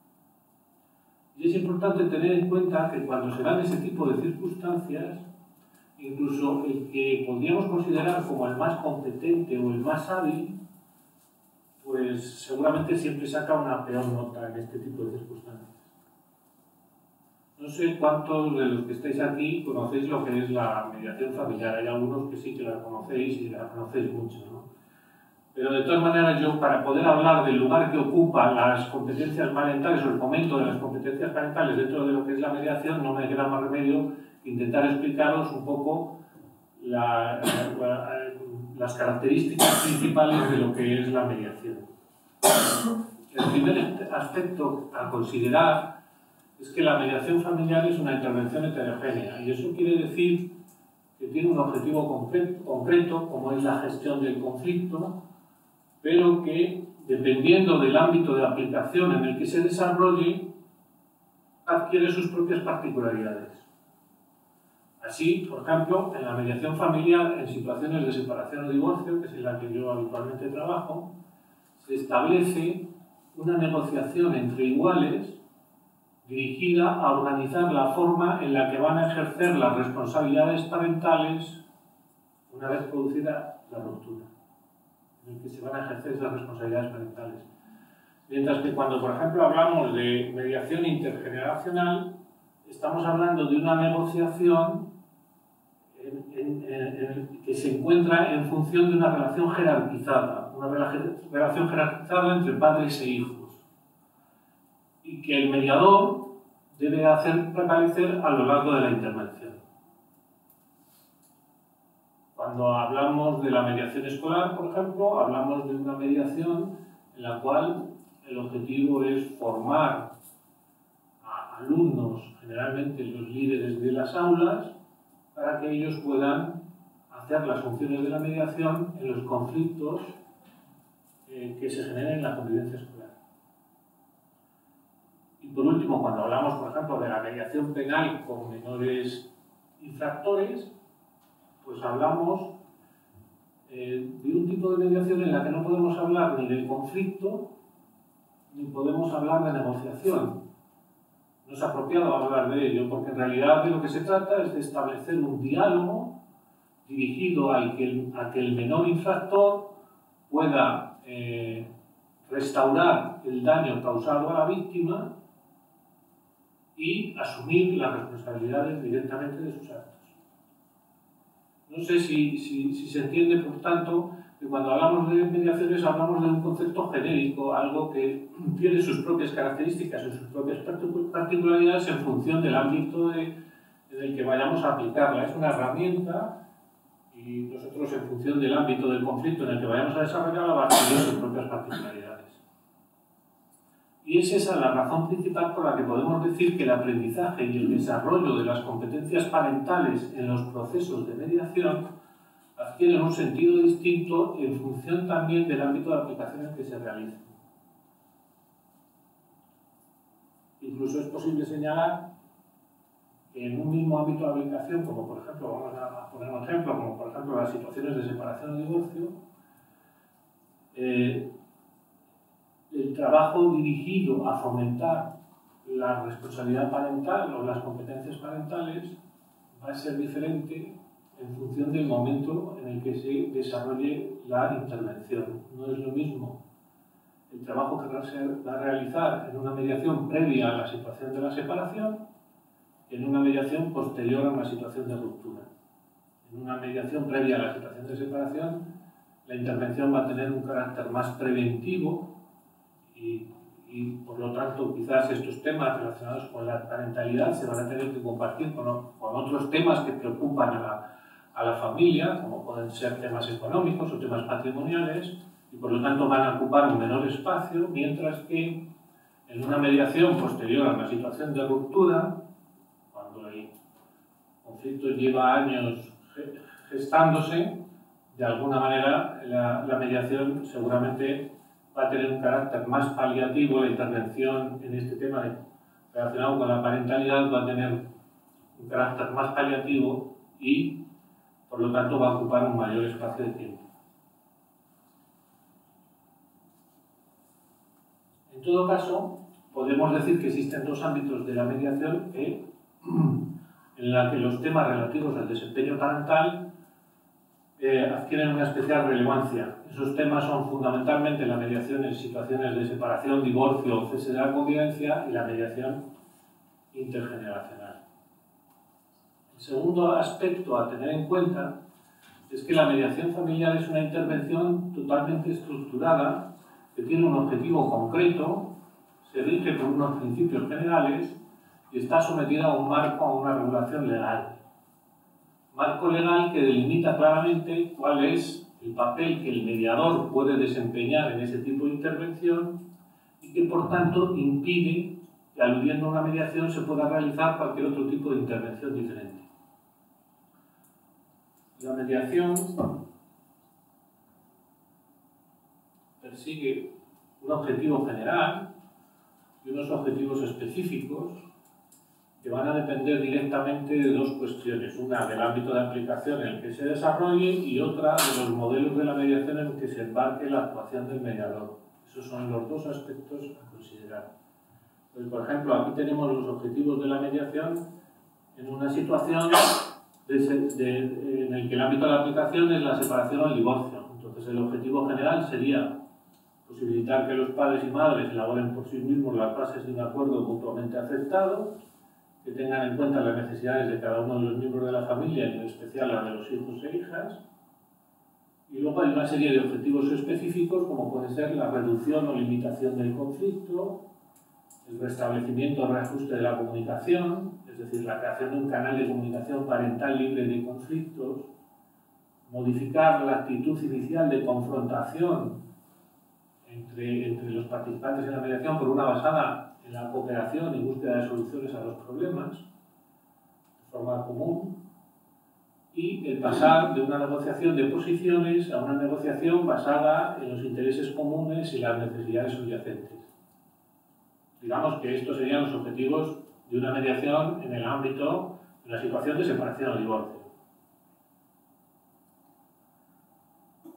Y es importante tener en cuenta que cuando se dan ese tipo de circunstancias, incluso el que podríamos considerar como el más competente o el más hábil, pues seguramente siempre saca una peor nota en este tipo de circunstancias. No sé cuántos de los que estáis aquí conocéis lo que es la mediación familiar. Hay algunos que sí que la conocéis y la conocéis mucho, ¿no? Pero de todas maneras yo, para poder hablar del lugar que ocupan las competencias parentales o el fomento de las competencias parentales dentro de lo que es la mediación, no me queda más remedio que intentar explicaros un poco la, la, las características principales de lo que es la mediación. El primer aspecto a considerar es que la mediación familiar es una intervención heterogénea y eso quiere decir que tiene un objetivo concreto, concreto como es la gestión del conflicto, pero que dependiendo del ámbito de aplicación en el que se desarrolle adquiere sus propias particularidades. Así, por ejemplo, en la mediación familiar en situaciones de separación o divorcio, que es en la que yo habitualmente trabajo, se establece una negociación entre iguales dirigida a organizar la forma en la que van a ejercer las responsabilidades parentales una vez producida la ruptura, en el que se van a ejercer esas responsabilidades parentales. Mientras que cuando, por ejemplo, hablamos de mediación intergeneracional, estamos hablando de una negociación en, en, en, en, que se encuentra en función de una relación jerarquizada, una relación jerarquizada entre padres e hijos, y que el mediador debe hacer prevalecer a lo largo de la intervención. Cuando hablamos de la mediación escolar, por ejemplo, hablamos de una mediación en la cual el objetivo es formar a alumnos, generalmente los líderes de las aulas, para que ellos puedan hacer las funciones de la mediación en los conflictos eh, que se generen en la convivencia escolar. Y por último, cuando hablamos, por ejemplo, de la mediación penal con menores infractores, pues hablamos eh, de un tipo de mediación en la que no podemos hablar ni del conflicto, ni podemos hablar de negociación. No es apropiado hablar de ello, porque en realidad de lo que se trata es de establecer un diálogo dirigido al que el, a que el menor infractor pueda eh, restaurar el daño causado a la víctima y asumir las responsabilidades directamente de sus actos. No sé si, si, si se entiende, por tanto, que cuando hablamos de mediaciones hablamos de un concepto genérico, algo que tiene sus propias características y sus propias particularidades en función del ámbito de, en el que vayamos a aplicarla. Es una herramienta y nosotros, en función del ámbito del conflicto en el que vayamos a desarrollarla, va a tener sus propias particularidades. Y es esa la razón principal por la que podemos decir que el aprendizaje y el desarrollo de las competencias parentales en los procesos de mediación adquieren un sentido distinto en función también del ámbito de aplicación en el que se realicen. Incluso es posible señalar que en un mismo ámbito de aplicación, como por ejemplo, vamos a poner un ejemplo, como por ejemplo las situaciones de separación o divorcio, eh, el trabajo dirigido a fomentar la responsabilidad parental o las competencias parentales va a ser diferente en función del momento en el que se desarrolle la intervención. No es lo mismo el trabajo que va a realizar en una mediación previa a la situación de la separación que en una mediación posterior a una situación de ruptura. En una mediación previa a la situación de separación, la intervención va a tener un carácter más preventivo y, y por lo tanto quizás estos temas relacionados con la parentalidad se van a tener que compartir con, con otros temas que preocupan a la, a la familia, como pueden ser temas económicos o temas patrimoniales, y por lo tanto van a ocupar un menor espacio, mientras que en una mediación posterior a una situación de ruptura, cuando el conflicto lleva años gestándose, de alguna manera la, la mediación seguramente va a tener un carácter más paliativo. La intervención en este tema de, relacionado con la parentalidad va a tener un carácter más paliativo y por lo tanto va a ocupar un mayor espacio de tiempo. En todo caso, podemos decir que existen dos ámbitos de la mediación que, en la que los temas relativos al desempeño parental eh, adquieren una especial relevancia. Esos temas son fundamentalmente la mediación en situaciones de separación, divorcio o cese de la convivencia y la mediación intergeneracional. El segundo aspecto a tener en cuenta es que la mediación familiar es una intervención totalmente estructurada que tiene un objetivo concreto, se rige por unos principios generales y está sometida a un marco, a una regulación legal. Marco legal que delimita claramente cuál es el papel que el mediador puede desempeñar en ese tipo de intervención y que, por tanto, impide que, aludiendo a una mediación, se pueda realizar cualquier otro tipo de intervención diferente. La mediación persigue un objetivo general y unos objetivos específicos que van a depender directamente de dos cuestiones, una del ámbito de aplicación en el que se desarrolle y otra de los modelos de la mediación en el que se embarque la actuación del mediador. Esos son los dos aspectos a considerar. Pues, por ejemplo, aquí tenemos los objetivos de la mediación en una situación de, de, en el que el ámbito de la aplicación es la separación o el divorcio. Entonces, el objetivo general sería posibilitar que los padres y madres elaboren por sí mismos las bases de un acuerdo mutuamente aceptado, que tengan en cuenta las necesidades de cada uno de los miembros de la familia, y en especial las de los hijos e hijas. Y luego hay una serie de objetivos específicos, como puede ser la reducción o limitación del conflicto, el restablecimiento o reajuste de la comunicación, es decir, la creación de un canal de comunicación parental libre de conflictos, modificar la actitud inicial de confrontación entre, entre los participantes en la mediación por una basada en la cooperación y búsqueda de soluciones a los problemas de forma común, y el pasar de una negociación de posiciones a una negociación basada en los intereses comunes y las necesidades subyacentes. Digamos que estos serían los objetivos de una mediación en el ámbito de la situación de separación o divorcio.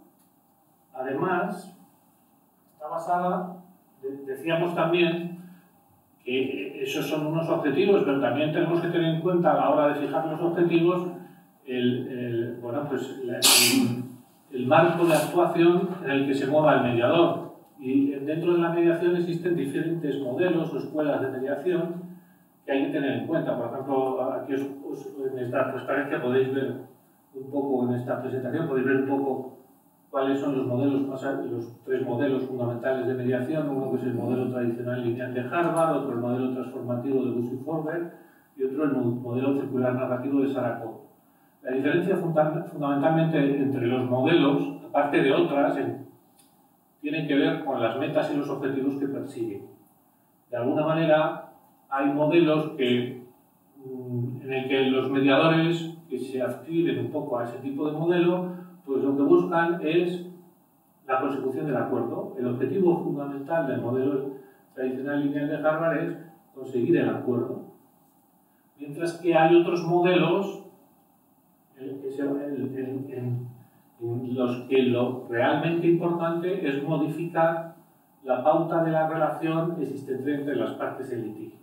además, está basada, decíamos también, que esos son unos objetivos, pero también tenemos que tener en cuenta a la hora de fijar los objetivos el, el, bueno, pues, la, el, el marco de actuación en el que se mueva el mediador. Y dentro de la mediación existen diferentes modelos o escuelas de mediación que hay que tener en cuenta. Por ejemplo, aquí os, os, en esta transparencia podéis ver un poco, en esta presentación, podéis ver un poco cuáles son los modelos, los tres modelos fundamentales de mediación. Uno que es el modelo tradicional lineal de Harvard, otro el modelo transformativo de Bussy Forward y otro el modelo circular narrativo de Sarah Coe. La diferencia fundamentalmente entre los modelos, aparte de otras, tienen que ver con las metas y los objetivos que persiguen. De alguna manera, hay modelos que, en el que los mediadores que se adscriben un poco a ese tipo de modelo, pues lo que buscan es la consecución del acuerdo. El objetivo fundamental del modelo tradicional lineal de Harvard es conseguir el acuerdo. Mientras que hay otros modelos en, en, en, en los que lo realmente importante es modificar la pauta de la relación existente entre las partes en litigio.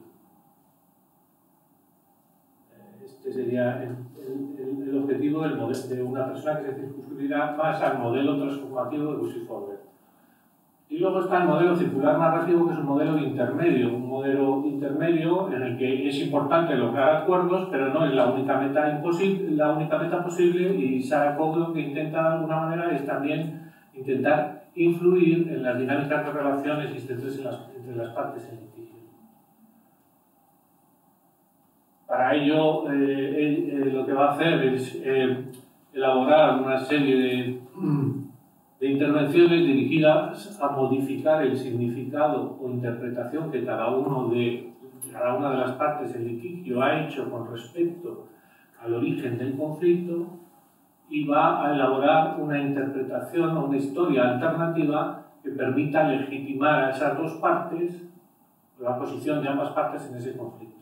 Este sería el, el, el objetivo del modelo, de una persona que se circunscribirá más al modelo transformativo de Bussy Forward. Y luego está el modelo circular narrativo, que es un modelo intermedio, un modelo intermedio en el que es importante lograr acuerdos, pero no es la única meta imposible, la única meta posible, y Sarah Coe lo que intenta de alguna manera es también intentar influir en las dinámicas de relación existentes en las, entre las partes en litigio. Para ello, eh, eh, lo que va a hacer es eh, elaborar una serie de, de intervenciones dirigidas a modificar el significado o interpretación que cada, uno de, cada una de las partes en litigio ha hecho con respecto al origen del conflicto, y va a elaborar una interpretación o una historia alternativa que permita legitimar a esas dos partes, la posición de ambas partes en ese conflicto.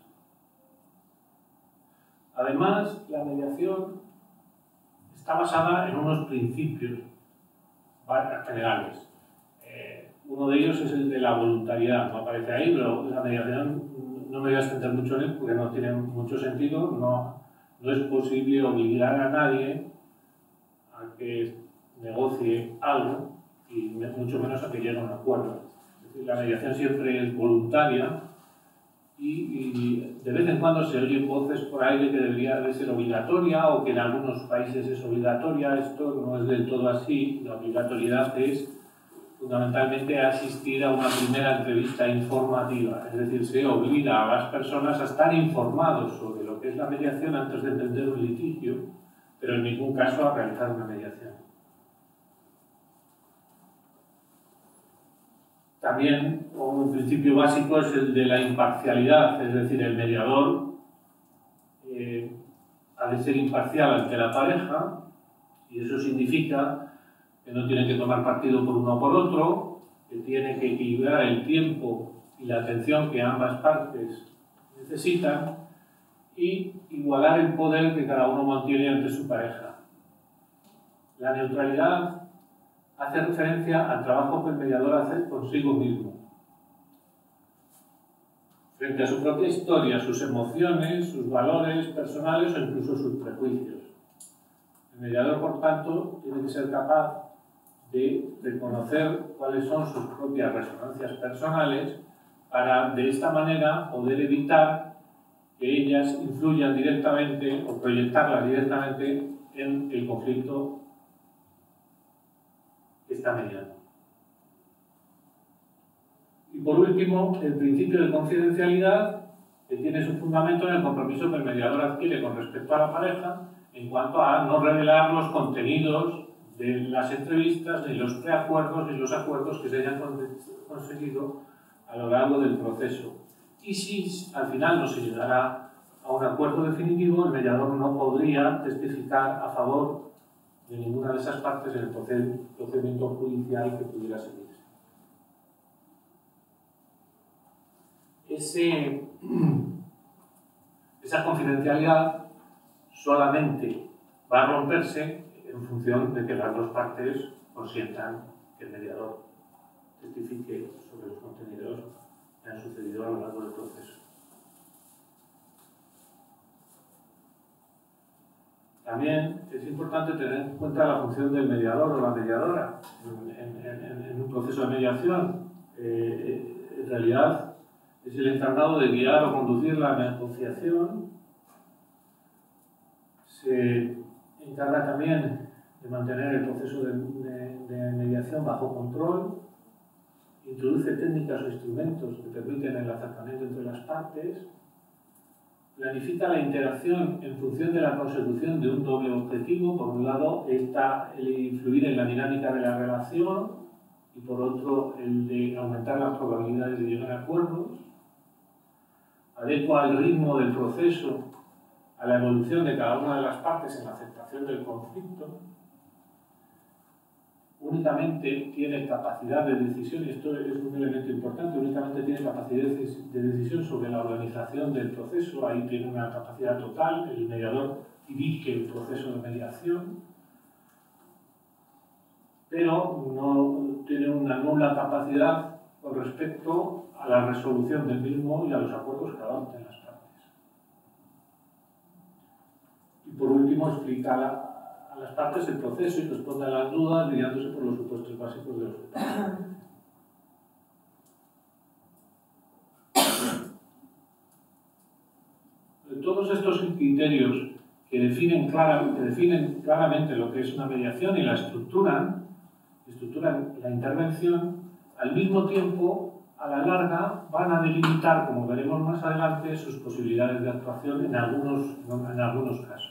Además, la mediación está basada en unos principios generales. Eh, uno de ellos es el de la voluntariedad. No aparece ahí, pero la mediación no me voy a extender mucho en él porque no tiene mucho sentido. No, no es posible obligar a nadie a que negocie algo y mucho menos a que llegue a un acuerdo. Es decir, la mediación siempre es voluntaria. Y, y de vez en cuando se oyen voces por ahí de que debería de ser obligatoria o que en algunos países es obligatoria. Esto no es del todo así. La obligatoriedad es fundamentalmente asistir a una primera entrevista informativa. Es decir, se obliga a las personas a estar informados sobre lo que es la mediación antes de emprender un litigio, pero en ningún caso a realizar una mediación. También un principio básico es el de la imparcialidad, es decir, el mediador eh, ha de ser imparcial ante la pareja, y eso significa que no tiene que tomar partido por uno o por otro, que tiene que equilibrar el tiempo y la atención que ambas partes necesitan y igualar el poder que cada uno mantiene ante su pareja. La neutralidad hace referencia al trabajo que el mediador hace consigo mismo, frente a su propia historia, sus emociones, sus valores personales o incluso sus prejuicios. El mediador, por tanto, tiene que ser capaz de reconocer cuáles son sus propias resonancias personales para, de esta manera, poder evitar que ellas influyan directamente o proyectarlas directamente en el conflicto que está mediando. Y por último, el principio de confidencialidad, que tiene su fundamento en el compromiso que el mediador adquiere con respecto a la pareja en cuanto a no revelar los contenidos de las entrevistas, ni los preacuerdos, ni los acuerdos que se hayan conseguido a lo largo del proceso. Y si al final no se llegara a un acuerdo definitivo, el mediador no podría testificar a favor de ninguna de esas partes en el procedimiento judicial que pudiera seguirse. Ese, esa confidencialidad solamente va a romperse en función de que las dos partes consientan que el mediador testifique sobre los contenidos que han sucedido a lo largo del proceso. También es importante tener en cuenta la función del mediador o la mediadora en, en, en, en un proceso de mediación. Eh, en realidad es el encargado de guiar o conducir la negociación. Se encarga también de mantener el proceso de, de, de mediación bajo control. Introduce técnicas o instrumentos que permiten el acercamiento entre las partes. Planifica la interacción en función de la consecución de un doble objetivo. Por un lado, está el influir en la dinámica de la relación y por otro, el de aumentar las probabilidades de llegar a acuerdos. Adecua el ritmo del proceso a la evolución de cada una de las partes en la aceptación del conflicto. Únicamente tiene capacidad de decisión, y esto es un elemento importante, únicamente tiene capacidad de decisión sobre la organización del proceso. Ahí tiene una capacidad total, el mediador dirige el proceso de mediación, pero no tiene una nula capacidad con respecto a la resolución del mismo y a los acuerdos que adopten las partes. Y por último, explica la a las partes el proceso y responde a las dudas guiándose por los supuestos básicos de los detalles. Todos estos criterios que definen, clara, que definen claramente lo que es una mediación y la estructuran, estructuran la intervención, al mismo tiempo, a la larga, van a delimitar, como veremos más adelante, sus posibilidades de actuación en algunos, en algunos casos.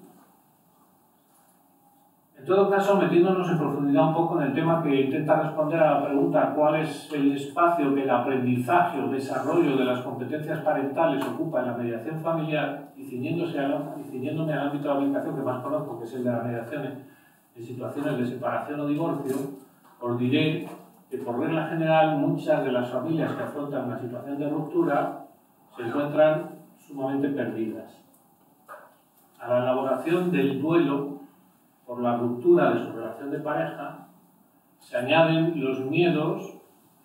En todo caso, metiéndonos en profundidad un poco en el tema que intenta responder a la pregunta ¿cuál es el espacio que el aprendizaje o desarrollo de las competencias parentales ocupa en la mediación familiar? Y, ciñéndose a, y ciñéndome al ámbito de aplicación que más conozco, que es el de la mediación en, en situaciones de separación o divorcio, os diré que por regla general muchas de las familias que afrontan una situación de ruptura se encuentran sumamente perdidas. A la elaboración del duelo por la ruptura de su relación de pareja, se añaden los miedos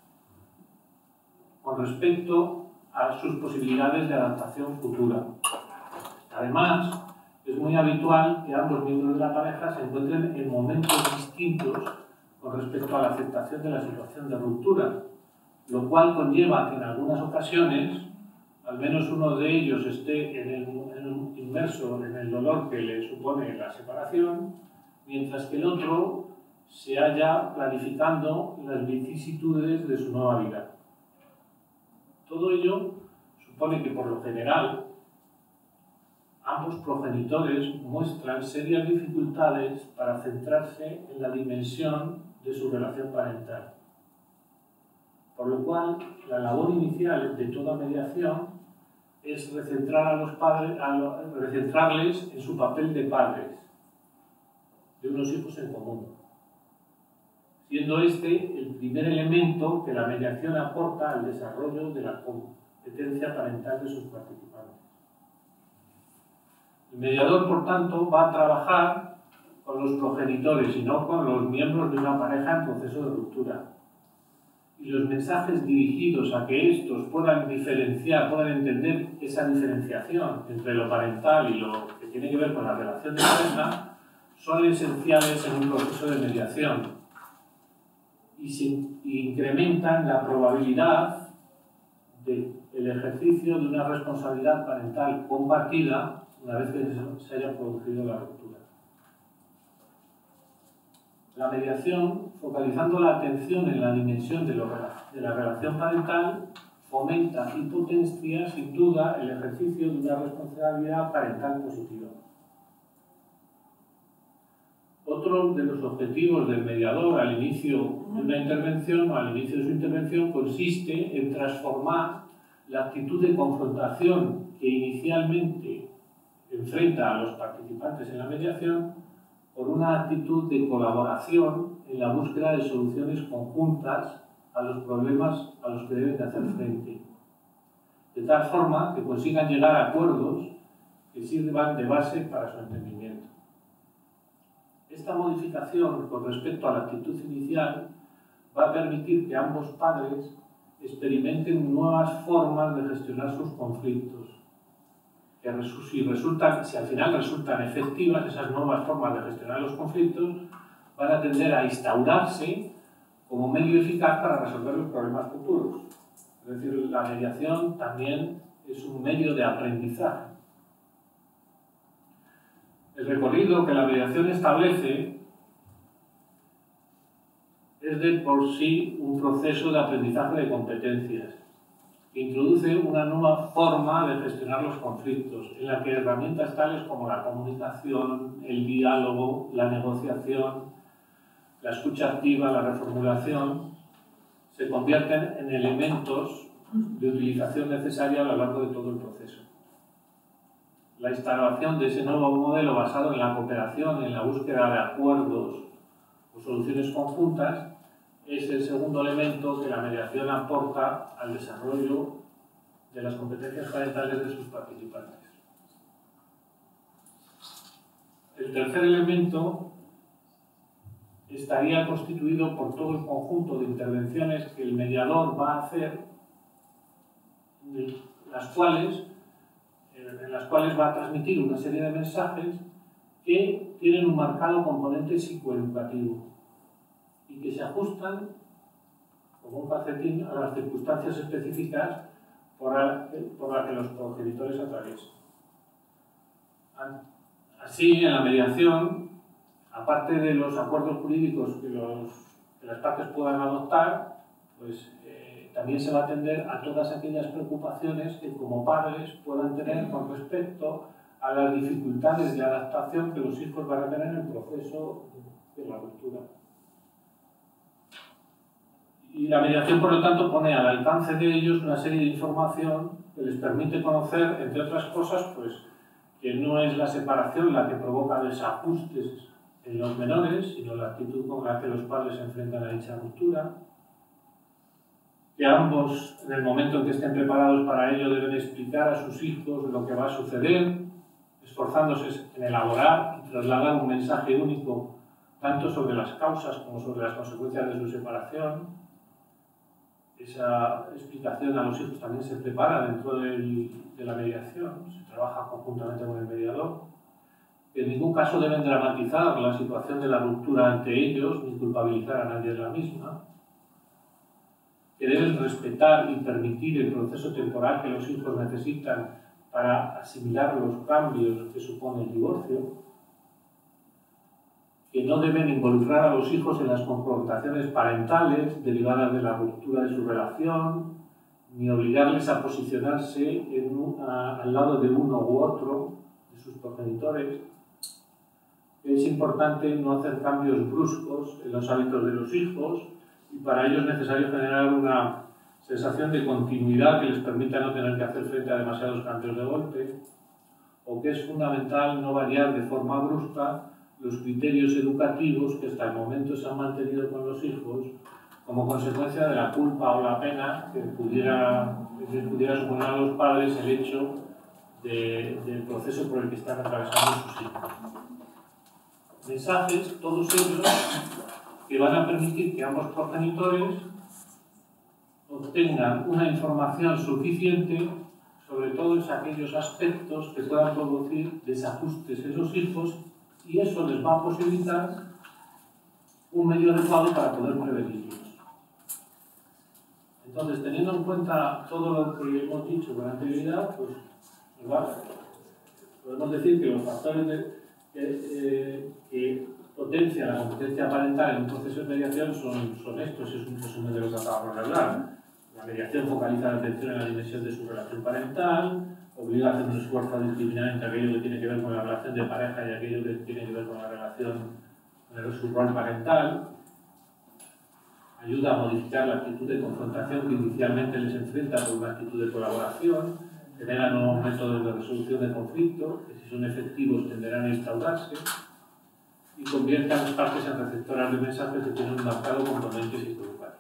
con respecto a sus posibilidades de adaptación futura. Además, es muy habitual que ambos miembros de la pareja se encuentren en momentos distintos con respecto a la aceptación de la situación de ruptura, lo cual conlleva que en algunas ocasiones al menos uno de ellos esté en el, en el inmerso en el dolor que le supone la separación, mientras que el otro se halla planificando las vicisitudes de su nueva vida. Todo ello supone que, por lo general, ambos progenitores muestran serias dificultades para centrarse en la dimensión de su relación parental. Por lo cual, la labor inicial de toda mediación es recentrar a los padres, a lo, recentrarles en su papel de padres de unos hijos en común, siendo este el primer elemento que la mediación aporta al desarrollo de la competencia parental de sus participantes. El mediador, por tanto, va a trabajar con los progenitores y no con los miembros de una pareja en proceso de ruptura. Y los mensajes dirigidos a que estos puedan diferenciar, puedan entender esa diferenciación entre lo parental y lo que tiene que ver con la relación de pareja, son esenciales en un proceso de mediación y, se, y incrementan la probabilidad del ejercicio de una responsabilidad parental compartida una vez que se haya producido la ruptura. La mediación, focalizando la atención en la dimensión de, lo, de la relación parental, fomenta y potencia sin duda el ejercicio de una responsabilidad parental positiva. Otro de los objetivos del mediador al inicio de una intervención o al inicio de su intervención consiste en transformar la actitud de confrontación que inicialmente enfrenta a los participantes en la mediación por una actitud de colaboración en la búsqueda de soluciones conjuntas a los problemas a los que deben de hacer frente, de tal forma que consigan llegar a acuerdos que sirvan de base para su entendimiento. Esta modificación con respecto a la actitud inicial va a permitir que ambos padres experimenten nuevas formas de gestionar sus conflictos. Que si, resultan, si al final resultan efectivas, esas nuevas formas de gestionar los conflictos van a tender a instaurarse como medio eficaz para resolver los problemas futuros. Es decir, la mediación también es un medio de aprendizaje. El recorrido que la mediación establece es de por sí un proceso de aprendizaje de competencias que introduce una nueva forma de gestionar los conflictos, en la que herramientas tales como la comunicación, el diálogo, la negociación, la escucha activa, la reformulación, se convierten en elementos de utilización necesaria a lo largo de todo el proceso. La instalación de ese nuevo modelo basado en la cooperación, en la búsqueda de acuerdos o soluciones conjuntas, es el segundo elemento que la mediación aporta al desarrollo de las competencias parentales de sus participantes. El tercer elemento estaría constituido por todo el conjunto de intervenciones que el mediador va a hacer, en las cuales, en las cuales va a transmitir una serie de mensajes que tienen un marcado componente psicoeducativo y que se ajustan como un calcetín a las circunstancias específicas por las por que los progenitores atraviesan. Así, en la mediación, aparte de los acuerdos jurídicos que, los, que las partes puedan adoptar, pues eh, también se va a atender a todas aquellas preocupaciones que como padres puedan tener con respecto a las dificultades de adaptación que los hijos van a tener en el proceso de la ruptura. Y la mediación, por lo tanto, pone al alcance de ellos una serie de información que les permite conocer, entre otras cosas, pues, que no es la separación la que provoca desajustes en los menores, sino la actitud con la que los padres se enfrentan a dicha ruptura, que ambos, en el momento en que estén preparados para ello, deben explicar a sus hijos lo que va a suceder, esforzándose en elaborar y trasladar un mensaje único tanto sobre las causas como sobre las consecuencias de su separación. Esa explicación a los hijos también se prepara dentro del, de la mediación, se trabaja conjuntamente con el mediador. En ningún caso deben dramatizar la situación de la ruptura ante ellos ni culpabilizar a nadie de la misma. Que deben respetar y permitir el proceso temporal que los hijos necesitan para asimilar los cambios que supone el divorcio. Que no deben involucrar a los hijos en las confrontaciones parentales derivadas de la ruptura de su relación, ni obligarles a posicionarse en un, a, al lado de uno u otro de sus progenitores. Es importante no hacer cambios bruscos en los hábitos de los hijos y para ello es necesario generar una sensación de continuidad que les permita no tener que hacer frente a demasiados cambios de golpe, o que es fundamental no variar de forma brusca los criterios educativos que hasta el momento se han mantenido con los hijos como consecuencia de la culpa o la pena que pudiera, que pudiera suponer a los padres el hecho de, del proceso por el que están atravesando sus hijos. Mensajes, todos ellos, que van a permitir que ambos progenitores obtengan una información suficiente sobre todos aquellos aspectos que puedan producir desajustes en los hijos, y eso les va a posibilitar un medio adecuado para poder prevenirlos. Entonces, teniendo en cuenta todo lo que hemos dicho con anterioridad, pues, ¿verdad? Podemos decir que los factores de, eh, que potencian la competencia parental en un proceso de mediación son, son estos, es un resumen de lo que acabamos de hablar. La mediación focaliza la atención en la dimensión de su relación parental, obliga a hacer un esfuerzo a discriminar entre aquello que tiene que ver con la relación de pareja y aquello que tiene que ver con la relación con su rol parental, ayuda a modificar la actitud de confrontación que inicialmente les enfrenta por una actitud de colaboración, genera nuevos métodos de resolución de conflictos que si son efectivos tenderán a instaurarse y convierte a las partes en receptoras de mensajes que tienen un marcado componente psicoeducativo.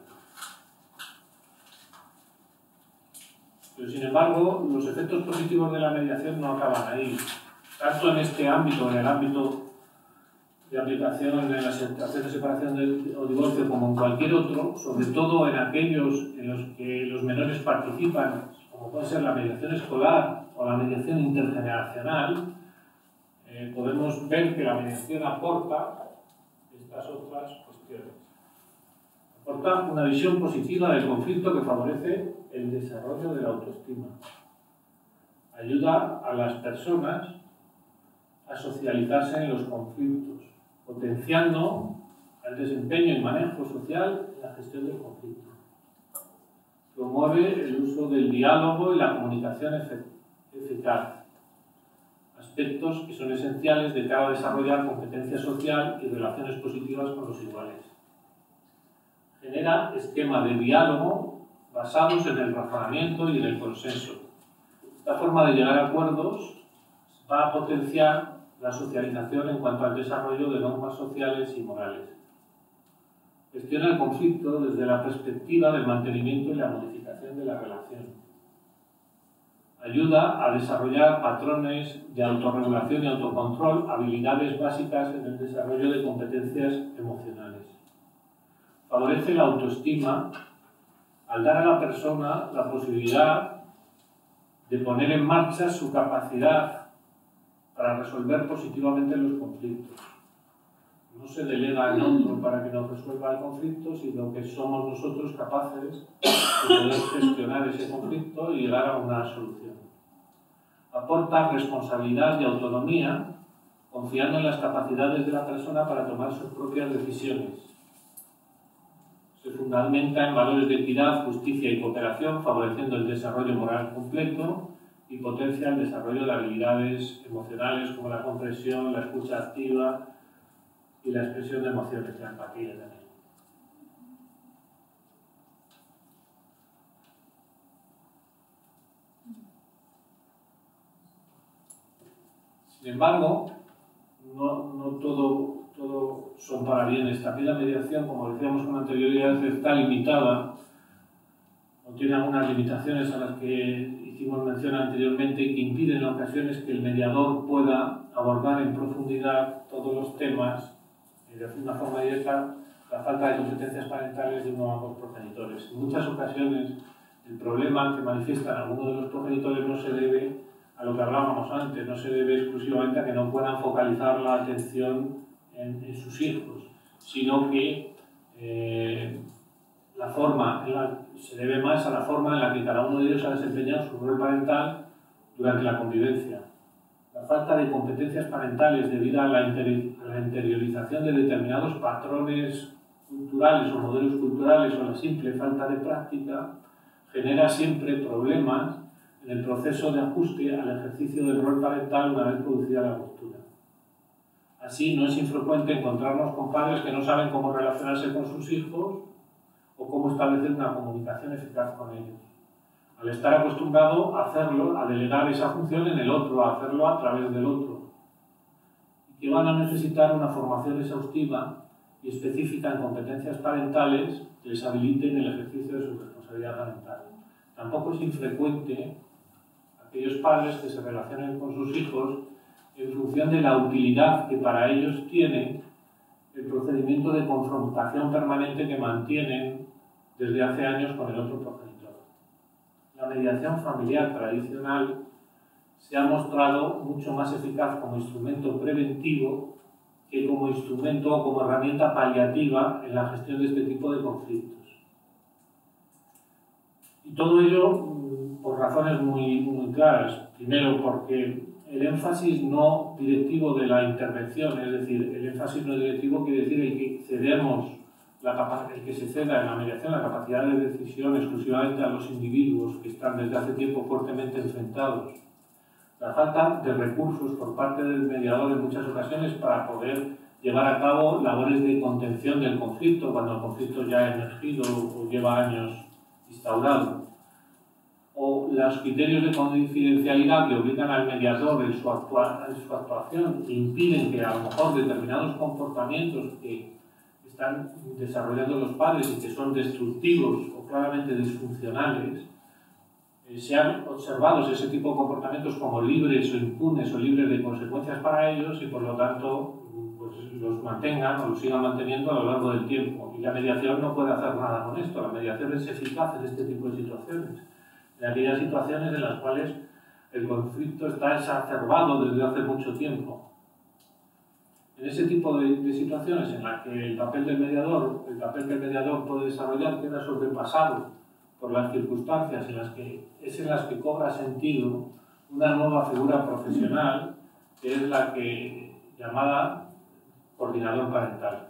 Pero, sin embargo, los efectos positivos de la mediación no acaban ahí. Tanto en este ámbito, en el ámbito de aplicación en la situación de separación de, o divorcio como en cualquier otro, sobre todo en aquellos en los que los menores participan, como puede ser la mediación escolar o la mediación intergeneracional, eh, podemos ver que la mediación aporta estas otras cuestiones. Aporta una visión positiva del conflicto que favorece el desarrollo de la autoestima. Ayuda a las personas a socializarse en los conflictos, potenciando el desempeño y manejo social en la gestión del conflicto. Promueve el uso del diálogo y la comunicación eficaz, aspectos que son esenciales de cara a desarrollar competencia social y relaciones positivas con los iguales. Genera esquemas de diálogo basados en el razonamiento y en el consenso. Esta forma de llegar a acuerdos va a potenciar la socialización en cuanto al desarrollo de normas sociales y morales. Gestiona el conflicto desde la perspectiva del mantenimiento y la modificación de la relación. Ayuda a desarrollar patrones de autorregulación y autocontrol, habilidades básicas en el desarrollo de competencias emocionales. Favorece la autoestima al dar a la persona la posibilidad de poner en marcha su capacidad para resolver positivamente los conflictos. No se delega en otro para que nos resuelva el conflicto, sino que somos nosotros capaces de poder gestionar ese conflicto y llegar a una solución. Aporta responsabilidad y autonomía, confiando en las capacidades de la persona para tomar sus propias decisiones. Se fundamenta en valores de equidad, justicia y cooperación, favoreciendo el desarrollo moral completo y potencia el desarrollo de habilidades emocionales como la comprensión, la escucha activa y la expresión de emociones, la empatía también. Sin embargo, no, no todo, todo son para bienes. También la mediación, como decíamos con anterioridad, está limitada o tiene algunas limitaciones a las que hicimos mención anteriormente y que impiden en ocasiones que el mediador pueda abordar en profundidad todos los temas y de una forma directa la falta de competencias parentales de uno o ambos progenitores. En muchas ocasiones el problema que manifiestan algunos de los progenitores no se debe a lo que hablábamos antes, no se debe exclusivamente a que no puedan focalizar la atención en, en sus hijos, sino que eh, la forma en la, se debe más a la forma en la que cada uno de ellos ha desempeñado su rol parental durante la convivencia. La falta de competencias parentales debido a la, inter, a la interiorización de determinados patrones culturales o modelos culturales o la simple falta de práctica genera siempre problemas en el proceso de ajuste al ejercicio del rol parental una vez producida la ruptura. Así, no es infrecuente encontrarnos con padres que no saben cómo relacionarse con sus hijos o cómo establecer una comunicación eficaz con ellos. Al estar acostumbrado a hacerlo, a delegar esa función en el otro, a hacerlo a través del otro. Y que van a necesitar una formación exhaustiva y específica en competencias parentales que les habiliten el ejercicio de su responsabilidad parental. Tampoco es infrecuente aquellos padres que se relacionen con sus hijos en función de la utilidad que para ellos tiene el procedimiento de confrontación permanente que mantienen desde hace años con el otro progenitor. La mediación familiar tradicional se ha mostrado mucho más eficaz como instrumento preventivo que como instrumento o como herramienta paliativa en la gestión de este tipo de conflictos. Y todo ello por razones muy, muy claras. Primero, porque el énfasis no directivo de la intervención, es decir, el énfasis no directivo quiere decir el que cedemos, la el que se ceda en la mediación la capacidad de decisión exclusivamente a los individuos que están desde hace tiempo fuertemente enfrentados. La falta de recursos por parte del mediador en muchas ocasiones para poder llevar a cabo labores de contención del conflicto cuando el conflicto ya ha emergido o lleva años instaurado. O los criterios de confidencialidad que obligan al mediador en su, actua en su actuación e impiden que a lo mejor determinados comportamientos que están desarrollando los padres y que son destructivos o claramente disfuncionales, eh, sean observados ese tipo de comportamientos como libres o impunes o libres de consecuencias para ellos y por lo tanto pues, pues los mantengan o los sigan manteniendo a lo largo del tiempo. Y la mediación no puede hacer nada con esto. La mediación es eficaz en este tipo de situaciones. En aquellas situaciones en las cuales el conflicto está exacerbado desde hace mucho tiempo. En ese tipo de, de situaciones en las que el papel del mediador, el papel que el mediador puede desarrollar queda sobrepasado por las circunstancias en las que es en las que cobra sentido una nueva figura profesional, que es la que llamada coordinador parental.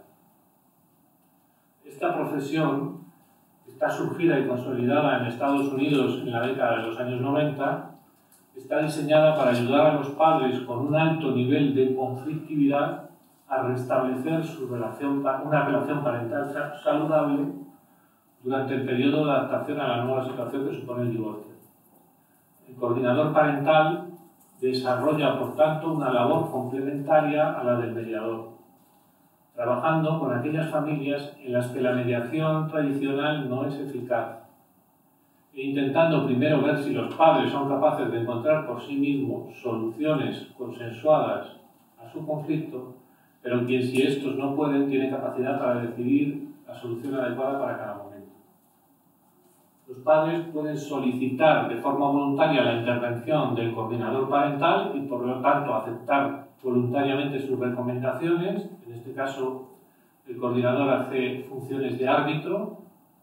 Esta profesión está surgida y consolidada en Estados Unidos en la década de los años noventa. Está diseñada para ayudar a los padres con un alto nivel de conflictividad a restablecer su relación, una relación parental saludable durante el periodo de adaptación a la nueva situación que supone el divorcio. El coordinador parental desarrolla, por tanto, una labor complementaria a la del mediador, trabajando con aquellas familias en las que la mediación tradicional no es eficaz, e intentando primero ver si los padres son capaces de encontrar por sí mismos soluciones consensuadas a su conflicto, pero quien, si estos no pueden, tiene capacidad para decidir la solución adecuada para cada momento. Los padres pueden solicitar de forma voluntaria la intervención del coordinador parental y, por lo tanto, aceptar voluntariamente sus recomendaciones. En este caso, el coordinador hace funciones de árbitro,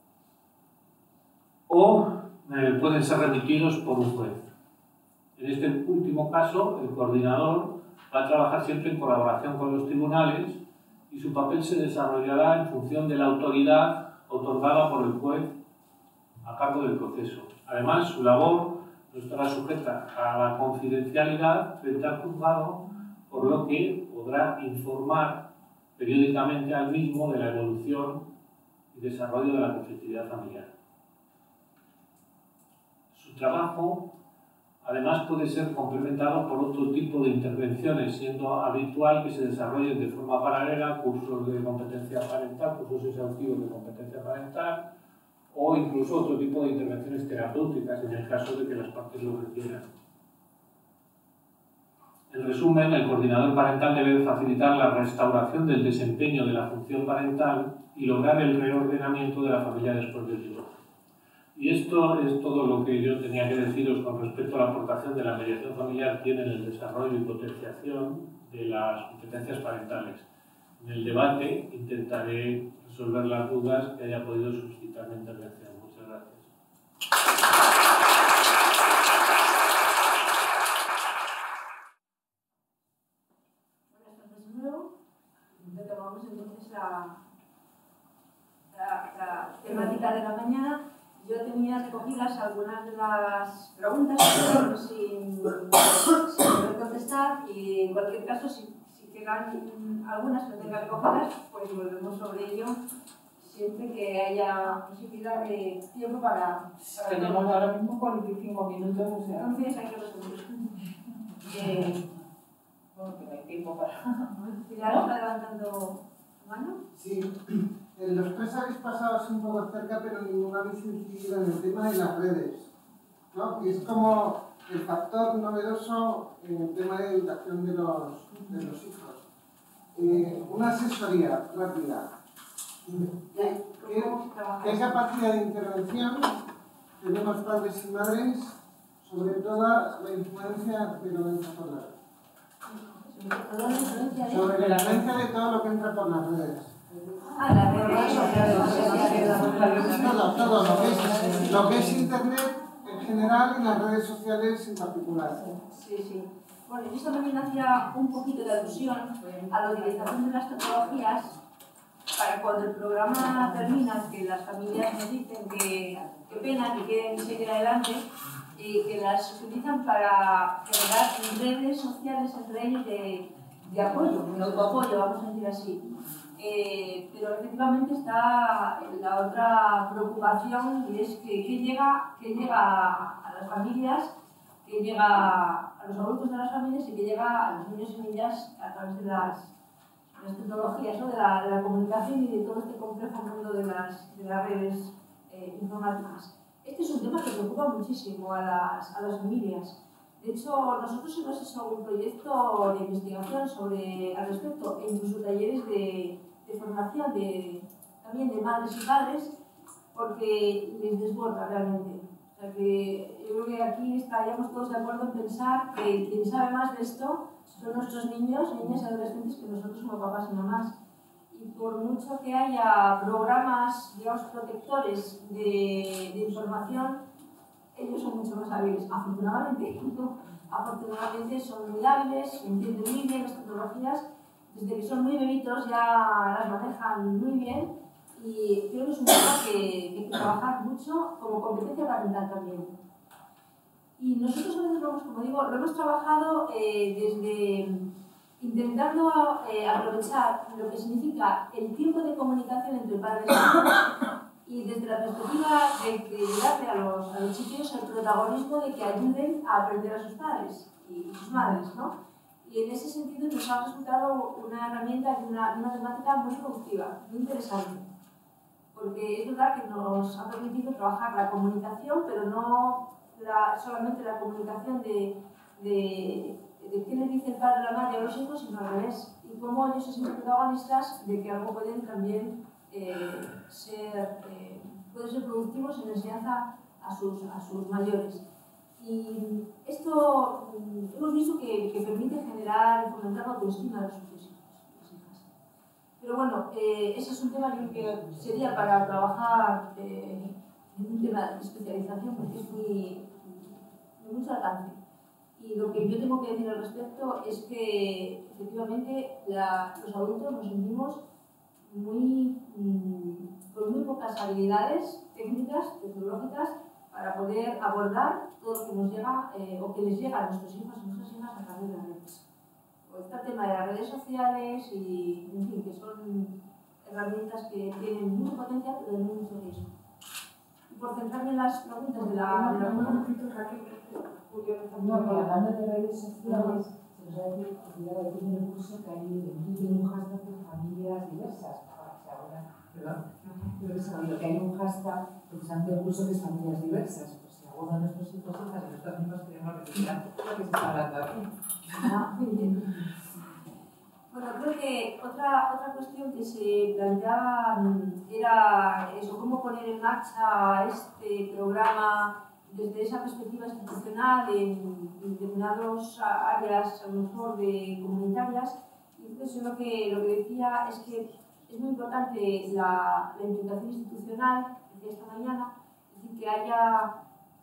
o eh, pueden ser remitidos por un juez. En este último caso, el coordinador va a trabajar siempre en colaboración con los tribunales y su papel se desarrollará en función de la autoridad otorgada por el juez a cargo del proceso. Además, su labor no estará sujeta a la confidencialidad frente al juzgado, por lo que podrá informar periódicamente al mismo de la evolución y desarrollo de la conflictividad familiar. Su trabajo, además, puede ser complementado por otro tipo de intervenciones, siendo habitual que se desarrollen de forma paralela cursos de competencia parental, cursos exhaustivos de competencia parental, o incluso otro tipo de intervenciones terapéuticas en el caso de que las partes lo requieran. En resumen, el coordinador parental debe facilitar la restauración del desempeño de la función parental y lograr el reordenamiento de la familia después del divorcio. Y esto es todo lo que yo tenía que deciros con respecto a la aportación de la mediación familiar que tiene en el desarrollo y potenciación de las competencias parentales. En el debate intentaré resolver las dudas que haya podido suscitar mi intervención. Muchas gracias. Buenas tardes de nuevo. Retomamos entonces la, la, la temática de la mañana. Yo tenía recogidas algunas de las preguntas sin, sin poder contestar, y en cualquier caso, si, si quedan algunas que tenga recogidas, pues volvemos sobre ello siempre que haya posibilidad de tiempo para... para Tenemos ahora mismo cuarenta y cinco minutos, o sea... Entonces hay que responder. eh, Bueno, que no hay tiempo para... Pilar está levantando mano. Sí, en los tres habéis pasado así un poco cerca, pero ninguno habéis incidido en el tema de las redes, ¿no? Que es como el factor novedoso en el tema de educación de los, de los hijos. Eh, una asesoría rápida. ¿Qué, qué, ¿Qué capacidad de intervención tenemos padres y madres sobre toda la influencia de lo que entra por las redes? Sobre la influencia de todo lo que entra por las redes. Ah, las redes sociales. Todo, todo lo que es, lo que es Internet en general y las redes sociales en particular. Sí, sí. Bueno, yo esta mañana hacía un poquito de alusión a la utilización de las tecnologías para cuando el programa termina, que las familias nos dicen que qué pena, que quieren seguir adelante, y que las utilizan para generar redes sociales entre ellos de, de apoyo, de autoapoyo, vamos a decir así. Eh, pero efectivamente está la otra preocupación, y es que, que, llega, que llega a las familias, que llega a los adultos de las familias y que llega a los niños y niñas a través de las, de las tecnologías, ¿no? de, la, de la comunicación y de todo este complejo mundo de las, de las redes eh, informáticas. Este es un tema que preocupa muchísimo a las, a las familias. De hecho, nosotros hemos hecho un proyecto de investigación sobre, al respecto, e incluso talleres de, de formación de, también de madres y padres, porque les desborda realmente. O sea que yo creo que aquí estaríamos todos de acuerdo en pensar que quien sabe más de esto son nuestros niños, niñas y adolescentes que nosotros como papás y mamás. Y por mucho que haya programas, digamos, protectores de, de información, ellos son mucho más hábiles, afortunadamente. Afortunadamente son muy hábiles, entienden muy bien las tecnologías, desde que son muy bebitos ya las manejan muy bien y creo que es un tema que, que hay que trabajar mucho como competencia parental también. Y nosotros a veces, vamos, como digo, lo hemos trabajado eh, desde intentando eh, aprovechar lo que significa el tiempo de comunicación entre padres y hijos y desde la perspectiva de que darle a los, a los chiquillos el protagonismo de que ayuden a aprender a sus padres y sus madres, ¿no? Y en ese sentido nos ha resultado una herramienta y una, una temática muy productiva, muy interesante, porque es verdad que nos ha permitido trabajar la comunicación, pero no la, solamente la comunicación de, de, de qué le dice el padre a la madre a los hijos, sino al revés, y cómo ellos se sienten protagonistas de que algo pueden también eh, ser, eh, pueden ser productivos en enseñanza a sus, a sus mayores. Y esto mm, hemos visto que, que permite generar y fomentar la autoestima de sus hijos. Pero bueno, eh, ese es un tema yo creo que sería para trabajar eh, en un tema de especialización porque es muy, de mucho alcance. Y lo que yo tengo que decir al respecto es que efectivamente la, los adultos nos sentimos muy, mmm, con muy pocas habilidades técnicas, tecnológicas, para poder abordar todo lo que nos llega eh, o que les llega a nuestros hijos y nuestras hijas a través de las redes. O este tema de las redes sociales y, en fin, que son herramientas que tienen mucho potencial pero de mucho riesgo. Y por centrarme en las preguntas de la... De la no, pero hablando de redes sociales, se nos va a decir, cuidado, decir en el curso que hay un hashtag de familias diversas. Perdón, creo que se ha oído que hay un hashtag precisamente del curso que es familias diversas. Pues si alguno de nuestros hijos y hijas y nosotros mismos queremos repetir lo que se está hablando aquí. Ah, muy bien. Bueno, creo que otra, otra cuestión que se planteaba era eso, cómo poner en marcha este programa desde esa perspectiva institucional en, en determinadas áreas, a lo mejor de comunitarias. Y entonces yo lo que, lo que decía es que es muy importante la, la implicación institucional, decía esta mañana, es decir, que haya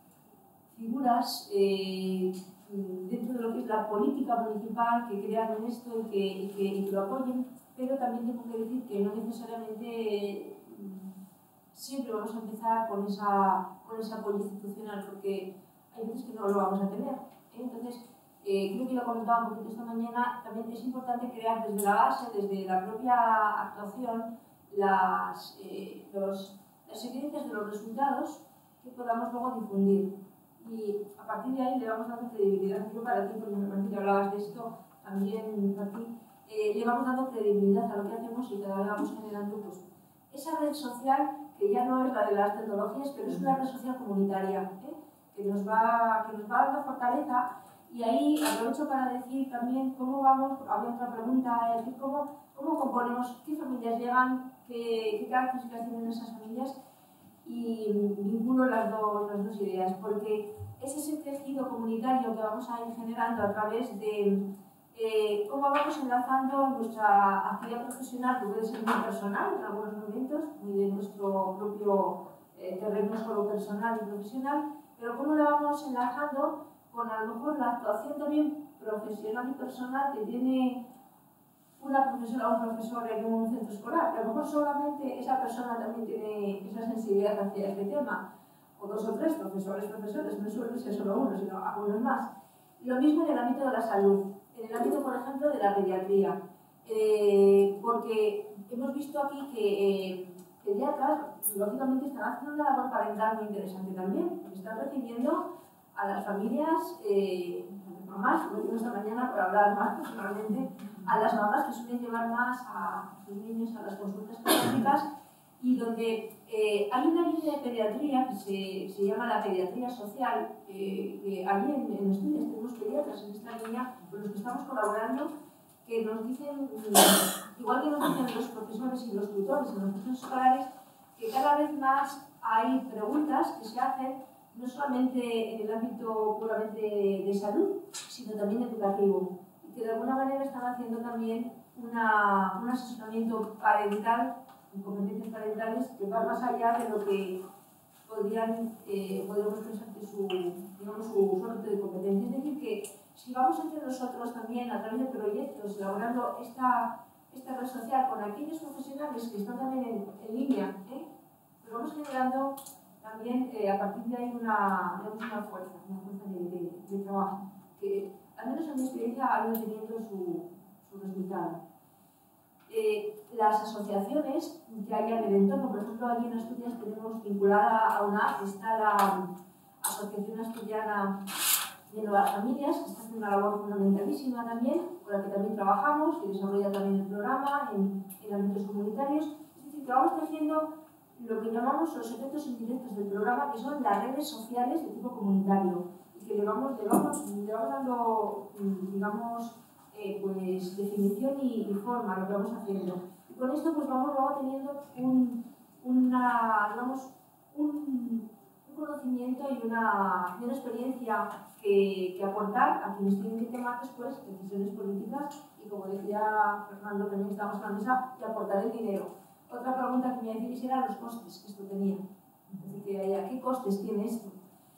figuras eh, dentro de lo que es la política municipal que crean en esto y que, y que, y que lo apoyen, pero también tengo que decir que no necesariamente siempre vamos a empezar con, esa, con ese apoyo institucional, porque hay veces que no lo vamos a tener. ¿eh? Entonces, eh, creo que lo comentaba un poquito esta mañana, también es importante crear desde la base, desde la propia actuación, las, eh, los, las evidencias de los resultados que podamos luego difundir. Y a partir de ahí le vamos dando credibilidad. Yo para ti, porque me parece que hablabas de esto, también para ti, eh, le vamos dando credibilidad a lo que hacemos y cada vez vamos generando pues, esa red social que ya no es la de las tecnologías, pero es una red social comunitaria, ¿eh? que, nos va, que nos va dando fortaleza. Y ahí aprovecho para decir también cómo vamos, había otra pregunta, es decir, cómo, cómo componemos, qué familias llegan, qué, qué características tienen esas familias, y vinculo las dos, las dos ideas, porque ese es el tejido comunitario que vamos a ir generando a través de eh, cómo vamos enlazando nuestra actividad profesional, que puede ser muy personal en algunos momentos, muy de nuestro propio eh, terreno solo personal y profesional, pero cómo lo vamos enlazando con a lo mejor la actuación también profesional y personal que tiene una profesora o un profesor en un centro escolar, que a lo mejor solamente esa persona también tiene esa sensibilidad hacia este tema, o dos o tres profesores, profesores, no suele ser solo uno, sino algunos más. Lo mismo en el ámbito de la salud, en el ámbito, por ejemplo, de la pediatría, eh, porque hemos visto aquí que eh, pediatras, lógicamente, están haciendo una labor parental muy interesante también, porque están recibiendo a las familias, eh, mamás, como dijimos esta mañana, para hablar más personalmente, a las mamás que suelen llevar más a sus niños a las consultas pediátricas, y donde eh, hay una línea de pediatría que se, se llama la pediatría social, eh, que allí en, en Asturias tenemos pediatras en esta línea con los que estamos colaborando, que nos dicen, igual que nos dicen los profesores y los tutores en los centros escolares, que cada vez más hay preguntas que se hacen no solamente en el ámbito puramente de salud, sino también educativo, y que de alguna manera están haciendo también una, un asesoramiento parental, en competencias parentales, que va más allá de lo que podrían, eh, podríamos pensar que su, digamos, su, su ámbito de competencia. Es decir, que si vamos entre nosotros también a través de proyectos, elaborando esta, esta red social con aquellos profesionales que están también en, en línea, ¿eh? Pero vamos generando también eh, a partir de ahí una, digamos, una fuerza, una fuerza de, de, de trabajo, que al menos en mi experiencia ha ido teniendo su, su resultado. Eh, las asociaciones que hay en el entorno, por ejemplo, aquí en Asturias tenemos vinculada a UNAF, está la Asociación Asturiana de Nuevas Familias, que está haciendo una labor fundamentalísima también, con la que también trabajamos, que desarrolla también el programa en, en ámbitos comunitarios. Es decir, que vamos haciendo lo que llamamos los efectos indirectos del programa, que son las redes sociales de tipo comunitario, y que le vamos, le vamos, le vamos dando, digamos, eh, pues, definición y, y forma a lo que vamos haciendo. Y con esto pues vamos luego teniendo un, una, digamos, un, un conocimiento y una, y una experiencia que, que aportar a quienes tienen que tomar después decisiones políticas y, como decía Fernando, también estamos en la mesa, y aportar el dinero. Otra pregunta que me hacéis era los costes que esto tenía. Es decir, que, ¿qué costes tiene esto?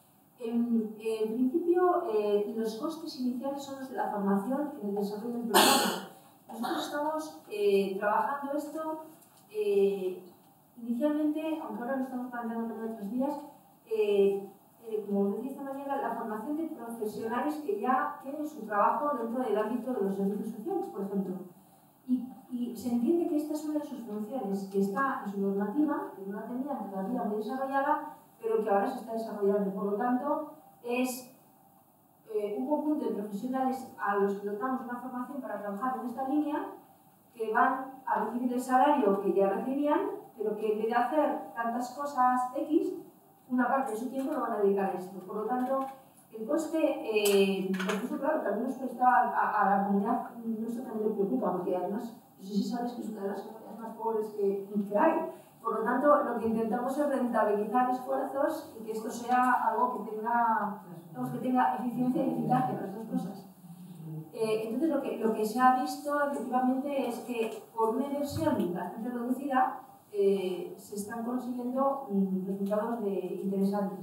En, en principio, eh, los costes iniciales son los de la formación en el desarrollo del programa. Nosotros estamos eh, trabajando esto eh, inicialmente, aunque ahora lo estamos planteando en otras vías, eh, eh, como decía esta mañana, la formación de profesionales que ya tienen su trabajo dentro del ámbito de los servicios sociales, por ejemplo. Y, y se entiende que esta es una de sus funciones, que está en su normativa, que no la tenía todavía muy desarrollada, pero que ahora se está desarrollando. Por lo tanto, es eh, un conjunto de profesionales a los que dotamos una formación para trabajar en esta línea, que van a recibir el salario que ya recibían, pero que en vez de hacer tantas cosas X, una parte de su tiempo lo van a dedicar a esto. Por lo tanto, el coste, eh, porque eso, claro, también nos cuesta a, a la comunidad, nuestra también le preocupa, porque además, no sé si sabes que es una de las comunidades más pobres que, que hay. Por lo tanto, lo que intentamos es rentabilizar esfuerzos y que esto sea algo que tenga, digamos, que tenga eficiencia y eficacia, las dos cosas. Eh, entonces, lo que, lo que se ha visto efectivamente es que por una inversión bastante reducida eh, se están consiguiendo mm, resultados de, interesantes.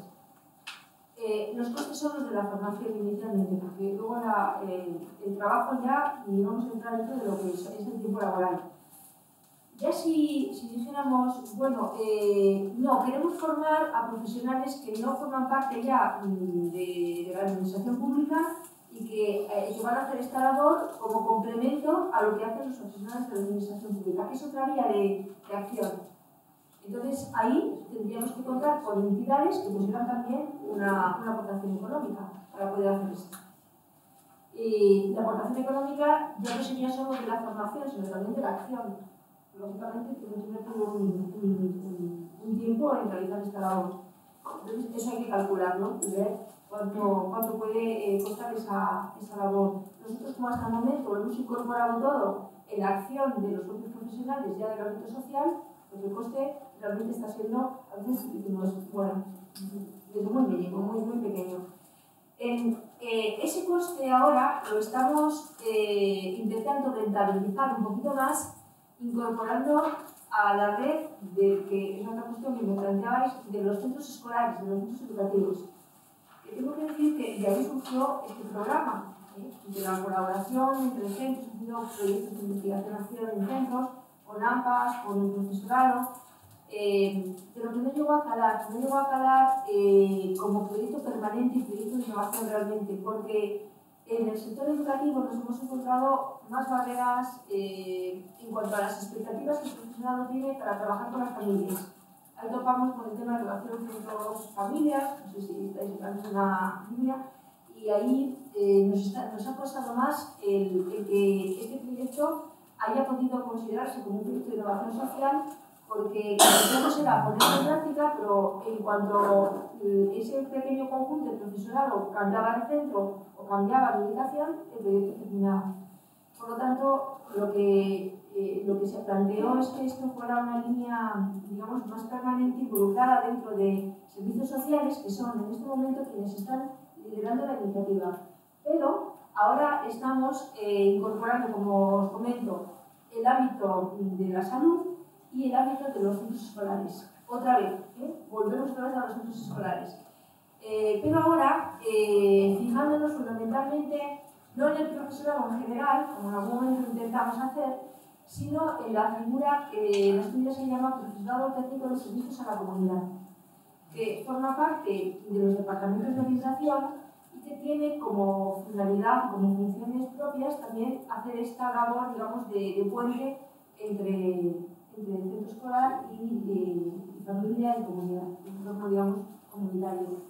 Eh, los costes son los de la formación inicialmente, porque luego la, eh, el trabajo ya, y vamos a entrar dentro de lo que es, es el tiempo laboral. Ya si, si dijéramos, bueno, eh, no, queremos formar a profesionales que no forman parte ya de, de la administración pública y que, eh, que van a hacer esta labor como complemento a lo que hacen los profesionales de la administración pública, que es otra vía de, de acción. Entonces, ahí tendríamos que contar con entidades que pusieran también una, una aportación económica para poder hacer esto. Y la aportación económica ya no sería solo de la formación, sino también de la acción. Lógicamente, tenemos que tener un, un, un, un tiempo en realizar esta labor. Entonces, eso hay que calcularlo y ver cuánto, cuánto puede eh, costar esa, esa labor. Nosotros, como hasta el momento, lo hemos incorporado todo en la acción de los propios profesionales ya del ámbito social, pues el coste realmente está siendo, a veces decimos, bueno, desde muy mínimo, muy, muy pequeño. En, eh, ese coste ahora lo estamos eh, intentando rentabilizar un poquito más, incorporando a la red de, que es otra cuestión que me planteabais, de los centros escolares, de los centros educativos. Que tengo que decir que de ahí surgió este programa, ¿eh? De la colaboración entre centros, haciendo proyectos de investigación en centros, con AMPAs, con el profesorado, eh, pero que no llegó a calar, no llegó a calar eh, como proyecto permanente y proyecto de innovación realmente, porque en el sector educativo nos hemos encontrado más barreras eh, en cuanto a las expectativas que el profesorado tiene para trabajar con las familias. Ahí topamos con el tema de relación entre dos familias, no sé si estáis en una línea, y ahí eh, nos, está, nos ha costado más el, el que este proyecto haya podido considerarse como un proyecto de innovación social porque lo que era ponerlo en práctica, pero en cuanto ese pequeño conjunto de profesorado cambiaba de centro o cambiaba de ubicación, el proyecto terminaba. Por lo tanto, lo que, eh, lo que se planteó es que esto fuera una línea, digamos, más permanente, involucrada dentro de servicios sociales, que son en este momento quienes están liderando la iniciativa. Pero ahora estamos eh, incorporando, como os comento, el ámbito de la salud y el ámbito de los centros escolares. Otra vez, ¿eh? volvemos otra vez a los centros escolares. Eh, pero ahora, eh, fijándonos fundamentalmente no en el profesorado en general, como en algún momento intentamos hacer, sino en la figura que en estudio se llama profesorado técnico de servicios a la comunidad, que forma parte de los departamentos de administración y que tiene como finalidad, como funciones propias, también hacer esta labor, digamos, de, de puente entre, entre el centro escolar y, y, y familia y comunidad, un entorno, digamos, comunitario.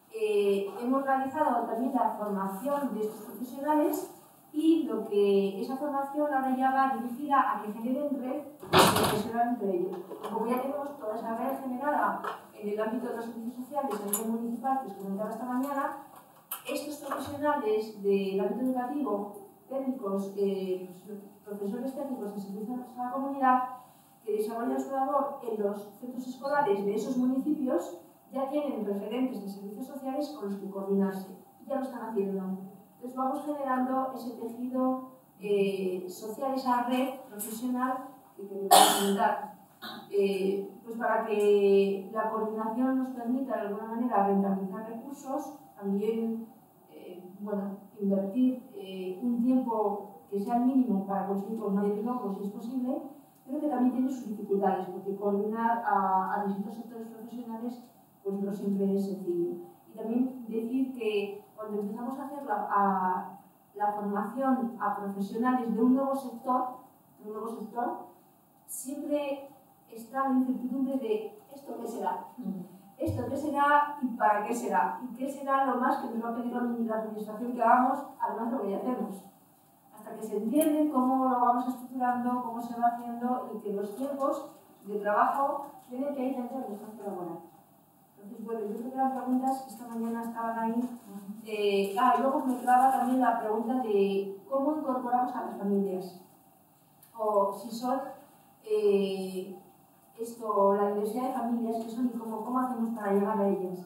Eh, hemos realizado también la formación de estos profesionales y lo que esa formación ahora ya va dirigida a que generen red profesional entre ellos. Como ya tenemos toda esa red generada en el ámbito de los servicios sociales a nivel municipal, que os comentaba esta mañana, estos profesionales del ámbito educativo, técnicos, eh, profesores técnicos de servicios a la comunidad, que desarrollan su labor en los centros escolares de esos municipios, ya tienen referentes de servicios sociales con los que coordinarse, y ya lo están haciendo. Entonces vamos generando ese tejido eh, social, esa red profesional que queremos comentar, eh, pues para que la coordinación nos permita de alguna manera rentabilizar recursos, también eh, bueno, invertir eh, un tiempo que sea el mínimo para conseguir los mayores logros si es posible, pero que también tiene sus dificultades, porque coordinar a, a distintos sectores profesionales pues no siempre es sencillo. Y también decir que cuando empezamos a hacer la, a, la formación a profesionales de un nuevo sector, de un nuevo sector, siempre está la incertidumbre de ¿esto qué será? ¿Esto qué será y para qué será? ¿Y qué será lo más que nos va a pedir la administración que hagamos, además de lo que ya hacemos? Hasta que se entiende cómo lo vamos estructurando, cómo se va haciendo y que los tiempos de trabajo tienen que ir dentro del espacio laboral. Entonces, bueno, yo creo que eran preguntas que esta mañana estaban ahí. Eh, ah, y luego me quedaba también la pregunta de cómo incorporamos a las familias. O si son eh, esto, la diversidad de familias que son y cómo, cómo hacemos para llegar a ellas.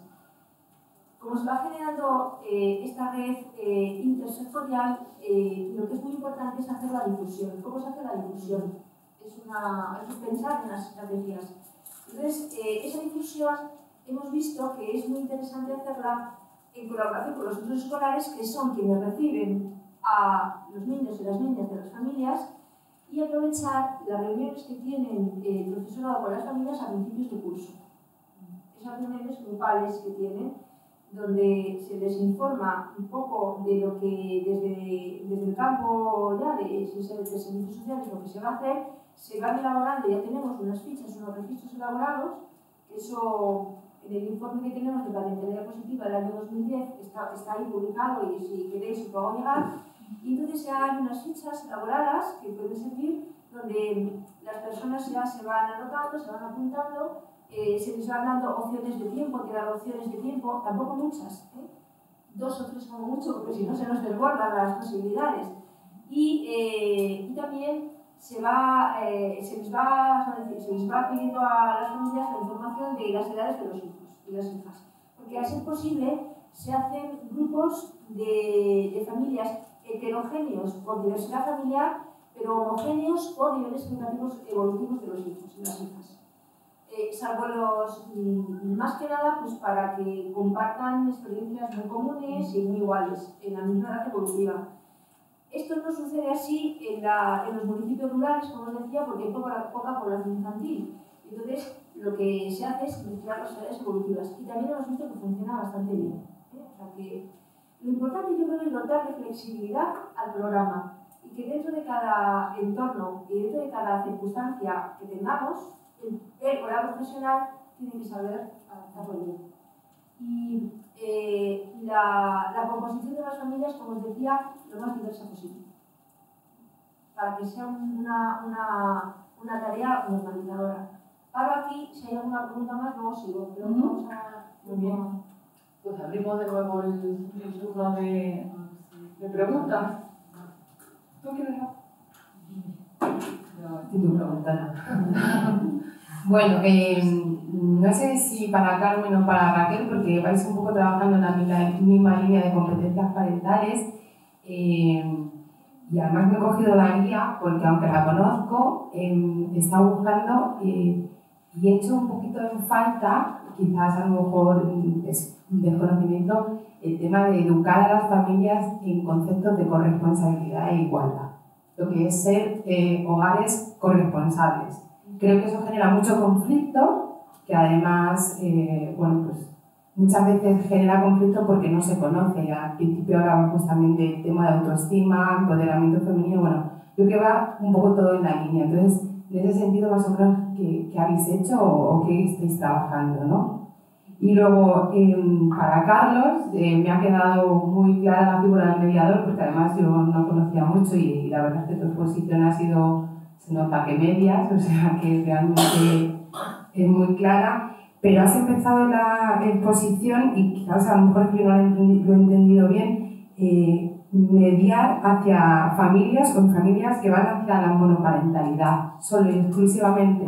Como se va generando eh, esta red eh, intersectorial, eh, lo que es muy importante es hacer la difusión. ¿Cómo se hace la difusión? Es una, hay que pensar en las estrategias. Entonces, eh, esa difusión hemos visto que es muy interesante hacerla en colaboración con los centros escolares, que son quienes reciben a los niños y las niñas de las familias, y aprovechar las reuniones que tienen el eh, profesorado con las familias a principios de curso. Esas reuniones grupales que tienen, donde se les informa un poco de lo que desde, desde el campo ya de, de servicios sociales lo que se va a hacer, se van elaborando, ya tenemos unas fichas, unos registros elaborados, que eso en el informe que tenemos de parentalidad positiva del año dos mil diez está, está ahí publicado y si queréis os lo hago llegar. Y entonces ya hay unas fichas elaboradas que pueden servir donde las personas ya se van anotando, se van apuntando, eh, se les van dando opciones de tiempo, que dan opciones de tiempo, tampoco muchas, ¿eh? dos o tres como mucho, porque si no se nos desbordan las posibilidades. Y, eh, y también se, va, eh, se, les va, se les va pidiendo a las familias la información de las edades de los hijos y las hijas. Porque a ser posible se hacen grupos de, de familias heterogéneos por diversidad familiar, pero homogéneos por niveles educativos evolutivos de los hijos y las hijas. Eh, salvo los, más que nada, pues para que compartan experiencias muy comunes y muy iguales en la misma edad evolutiva. Esto no sucede así en, la, en los municipios rurales, como os decía, porque hay poca, poca población infantil. Entonces, lo que se hace es mezclar las edades evolutivas. Y también hemos visto que funciona bastante bien. ¿eh? O sea que lo importante, yo creo, es dotar de flexibilidad al programa. Y que dentro de cada entorno y dentro de cada circunstancia que tengamos, el o la profesional tiene que saber adaptarlo bien. Y eh, la, la composición de las familias, como os decía, lo más diversa posible, para que sea una, una, una tarea normalizadora. Paro aquí, si hay alguna pregunta más, luego sigo. Pero Uh-huh. vamos a... Muy bien. Pues abrimos de nuevo el, el turno de, de preguntas. ¿Tú quieres hablar? No, sin tu pregunta. Bueno, eh, no sé si para Carmen o para Raquel, porque vais un poco trabajando en la misma, misma línea de competencias parentales, eh, y además me he cogido la guía porque aunque la conozco, eh, está buscando eh, y he hecho un poquito en falta, quizás a lo mejor es un desconocimiento, el tema de educar a las familias en conceptos de corresponsabilidad e igualdad, lo que es ser eh, hogares corresponsables. Creo que eso genera mucho conflicto, que además, eh, bueno, pues muchas veces genera conflicto porque no se conoce. Al principio hablábamos también del tema de autoestima, empoderamiento femenino, bueno, yo creo que va un poco todo en la línea. Entonces, en ese sentido, más o menos, ¿qué, qué habéis hecho o, o qué estáis trabajando, ¿no? Y luego, eh, para Carlos, eh, me ha quedado muy clara la figura del mediador, porque además yo no conocía mucho y la verdad es que tu exposición ha sido, se nota que medias, o sea que realmente es muy clara, pero has empezado la exposición y quizás a lo mejor yo no lo he entendido, lo he entendido bien, eh, mediar hacia familias o familias que van hacia la monoparentalidad, solo y exclusivamente.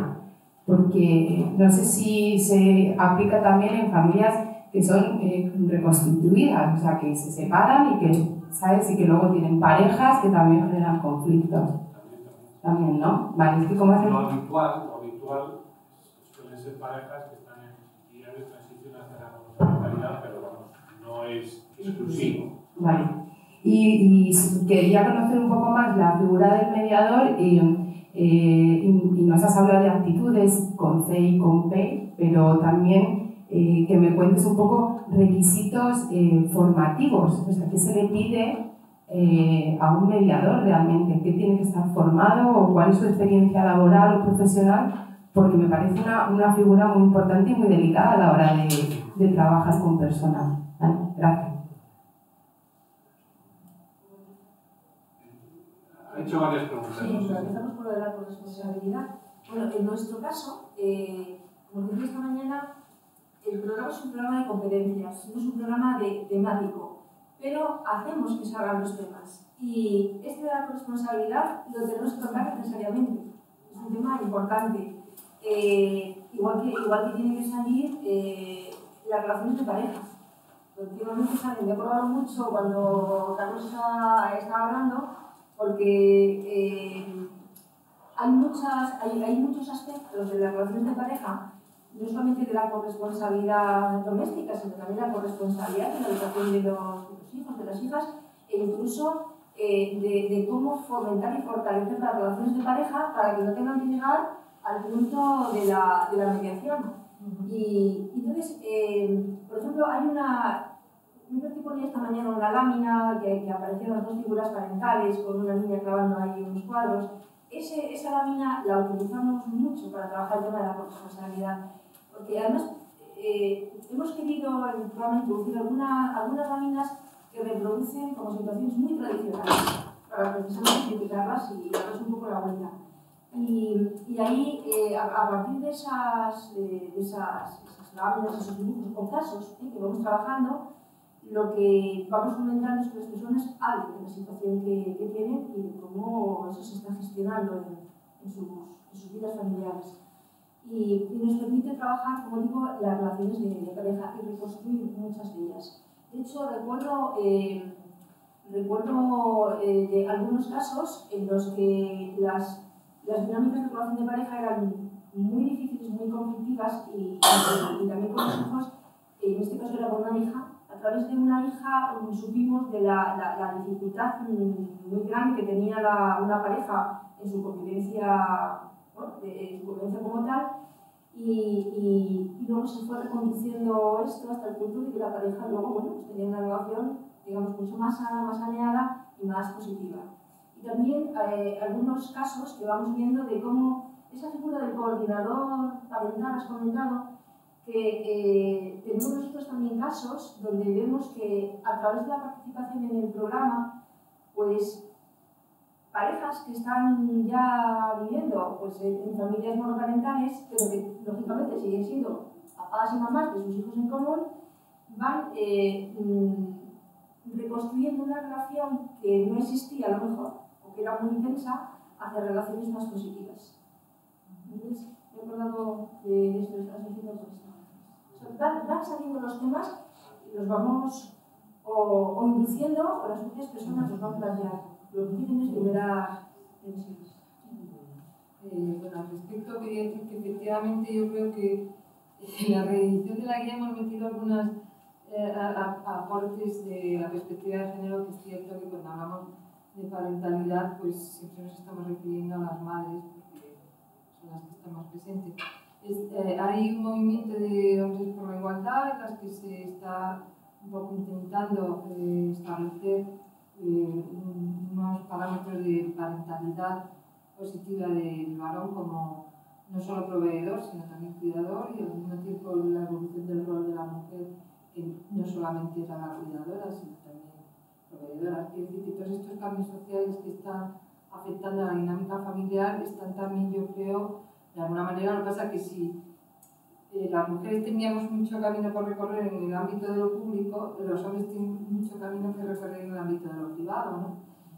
Porque no sé si se aplica también en familias que son eh, reconstituidas, o sea, que se separan y que, ¿sabes? Y que luego tienen parejas que también generan conflictos. También, ¿no? Vale, es que como hacen... Lo habitual, lo habitual suelen ser parejas que están en vías de transición hacia la monoparentalidad, pero vamos, no es exclusivo. Vale. Y, y quería conocer un poco más la figura del mediador y... Eh, y, y nos has hablado de actitudes con C y con P, pero también eh, que me cuentes un poco requisitos eh, formativos, o sea, ¿qué se le pide eh, a un mediador realmente? ¿Qué tiene que estar formado o cuál es su experiencia laboral o profesional? Porque me parece una, una figura muy importante y muy delicada a la hora de, de trabajar con personas. ¿Vale? Gracias. Ha hecho varias preguntas. Sí, pero empezamos por lo de la corresponsabilidad. Bueno, en nuestro caso, eh, como dije esta mañana, el programa es un programa de competencias, no es un programa de temático, pero hacemos que se hagan los temas. Y este de la corresponsabilidad lo tenemos que tocar necesariamente. Es un tema importante. Eh, igual, que, igual que tiene que salir eh, las relaciones de pareja. Últimamente salen, me he acordado mucho cuando Carlos estaba, estaba hablando, porque eh, hay, muchas, hay, hay muchos aspectos de las relaciones de pareja, no solamente de la corresponsabilidad doméstica, sino también la corresponsabilidad de la educación de los, de los hijos, de las hijas, e incluso eh, de, de cómo fomentar y fortalecer las relaciones de pareja para que no tengan que llegar al punto de la, de la mediación. Y entonces, eh, por ejemplo, hay una... Me ponía esta mañana una lámina que, que aparecían las dos figuras parentales con una niña clavando ahí unos cuadros. Ese, esa lámina la utilizamos mucho para trabajar el tema de la corresponsabilidad, porque además eh, hemos querido en el programa introducir alguna, algunas láminas que reproducen como situaciones muy tradicionales para precisamente criticarlas y darles un poco la vuelta. Y, y ahí, eh, a, a partir de esas, eh, de esas, esas láminas, esos dibujos o casos eh, que vamos trabajando, lo que vamos comentando es que las personas hablen de la situación que, que tienen y de cómo eso se está gestionando en, en, sus, en sus vidas familiares. Y, y nos permite trabajar, como digo, las relaciones de, de pareja y reconstruir muchas de ellas. De hecho, recuerdo, eh, recuerdo eh, de algunos casos en los que las, las dinámicas de relación de pareja eran muy difíciles, muy conflictivas y, y, y también con los hijos, en este caso era con una hija. A través de una hija um, supimos de la, la, la dificultad um, muy grande que tenía la, una pareja en su convivencia, ¿no? de, en su convivencia como tal, y, y, y luego se fue reconduciendo esto hasta el punto de que la pareja luego bueno, pues tenía una relación digamos, mucho más sana, más saneada y más positiva. Y también eh, algunos casos que vamos viendo de cómo esa figura del coordinador parental, has comentado, que eh, tenemos nosotros también casos donde vemos que a través de la participación en el programa, pues parejas que están ya viviendo pues, en familias monoparentales, pero que lógicamente siguen siendo papás y mamás de sus hijos en común, van eh, mmm, reconstruyendo una relación que no existía a lo mejor, o que era muy intensa, hacia relaciones más positivas. Entonces, me he acordado de esto que estás diciendo por esto. O sea, van, van saliendo los temas y los vamos o, o induciendo, o las propias personas los van planteando. Lo que quieren es liberar tensiones. Eh, bueno, al respecto quería decir que efectivamente yo creo que en la reedición de la guía hemos metido algunas eh, aportes de la perspectiva de género, que es cierto que cuando hablamos de parentalidad pues siempre nos estamos refiriendo a las madres porque son las que están más presentes. Es, eh, hay un movimiento de hombres por la igualdad en las que se está un poco intentando eh, establecer eh, unos parámetros de parentalidad positiva del varón como no solo proveedor, sino también cuidador, y al mismo tiempo la evolución del rol de la mujer, que no solamente era la cuidadora, sino también proveedora. Quiero decir que todos estos cambios sociales que están afectando a la dinámica familiar están también, yo creo, de alguna manera. Lo que pasa es que si eh, las mujeres teníamos mucho camino por recorrer en el ámbito de lo público, los hombres tienen mucho camino que recorrer en el ámbito de lo privado, ¿no?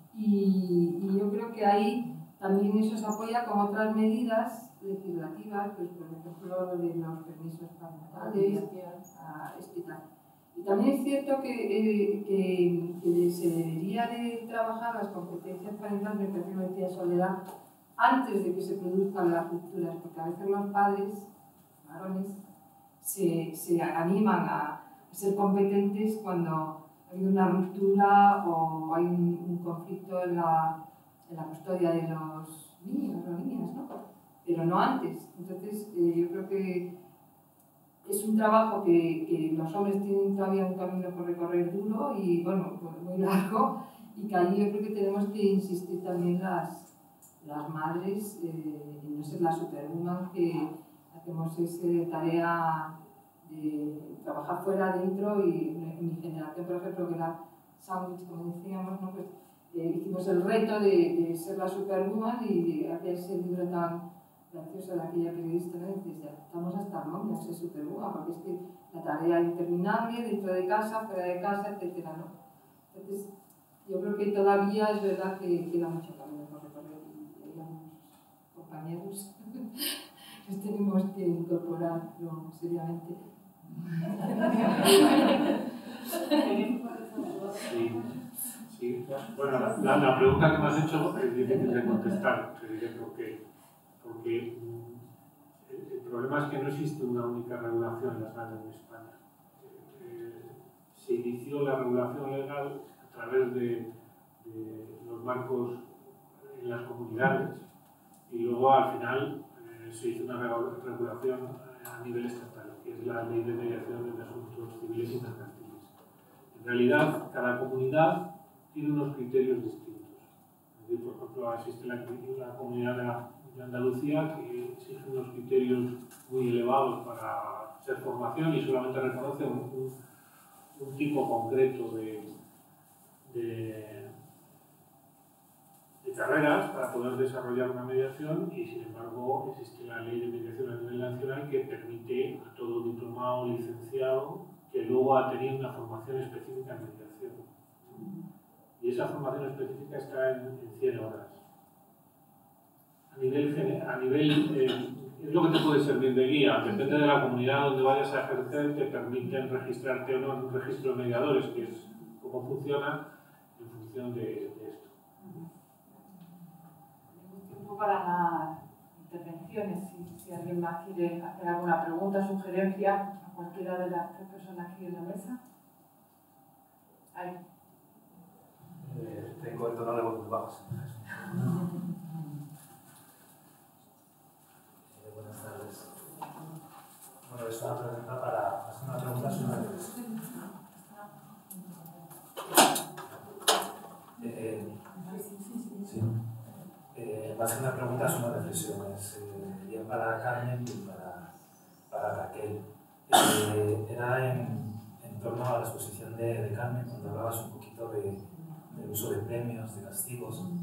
Y, y yo creo que ahí también eso se apoya con otras medidas legislativas, pues por ejemplo lo de los permisos parentales, etcétera. Y también es cierto que, eh, que, que se debería de trabajar las competencias parentales, que lo decía Soledad, antes de que se produzcan las rupturas, porque a veces los padres, varones, se, se animan a ser competentes cuando hay una ruptura o hay un, un conflicto en la, en la custodia de los niños o niñas, ¿no? Pero no antes. Entonces, eh, yo creo que es un trabajo que, que los hombres tienen todavía un camino por recorrer duro y, bueno, pues muy largo, y que ahí yo creo que tenemos que insistir también las, las madres eh, y no ser la superwoman que hacemos esa tarea de trabajar fuera, dentro, y en mi generación, por ejemplo, que era sándwich, como decíamos, ¿no? Pues, eh, hicimos el reto de, de ser la superwoman y de hacer ese libro tan gracioso de aquella periodista, ¿no? Dices, estamos hasta el nombre, ser superwoman, porque es que la tarea es interminable, dentro de casa, fuera de casa, etcétera, ¿no? Entonces, yo creo que todavía es verdad que queda mucho camino por recorrer y hay algunos compañeros los tenemos que incorporar no, seriamente. Sí, sí. Bueno, la, la pregunta que me has hecho es difícil de contestar, te diré por qué. Porque el, el problema es que no existe una única regulación legal en España. Eh, se inició la regulación legal a través de, de los marcos en las comunidades y luego al final eh, se hizo una regulación a nivel estatal, que es la Ley de Mediación en Asuntos Civiles y Mercantiles. En realidad, cada comunidad tiene unos criterios distintos. Es decir, por ejemplo, existe la, la comunidad de, la, de Andalucía que exige unos criterios muy elevados para ser formación y solamente reconoce un, un, un tipo concreto de, de, de carreras para poder desarrollar una mediación, y sin embargo existe la Ley de Mediación a nivel nacional que permite a todo diplomado licenciado que luego ha tenido una formación específica en mediación. Y esa formación específica está en, en cien horas. A nivel, a nivel eh, es lo que te puede servir de guía. Depende de la comunidad donde vayas a ejercer, te permiten registrarte o no en un registro de mediadores, que es cómo funciona en función de, de esto. Tenemos tiempo para las intervenciones. Si, si alguien más quiere hacer alguna pregunta, sugerencia a cualquiera de las tres personas aquí en la mesa. Ahí. Eh, tengo el tono de voz muy bajo. Eh, buenas tardes. Bueno, es una pregunta para hacer una pregunta sobre eh, sí. eh, va a ser una pregunta sobre una reflexión, es eh, bien para Carmen y para, para Raquel. Eh, era en, en torno a la exposición de, de Carmen, cuando hablabas un poquito de del uso de premios, de castigos,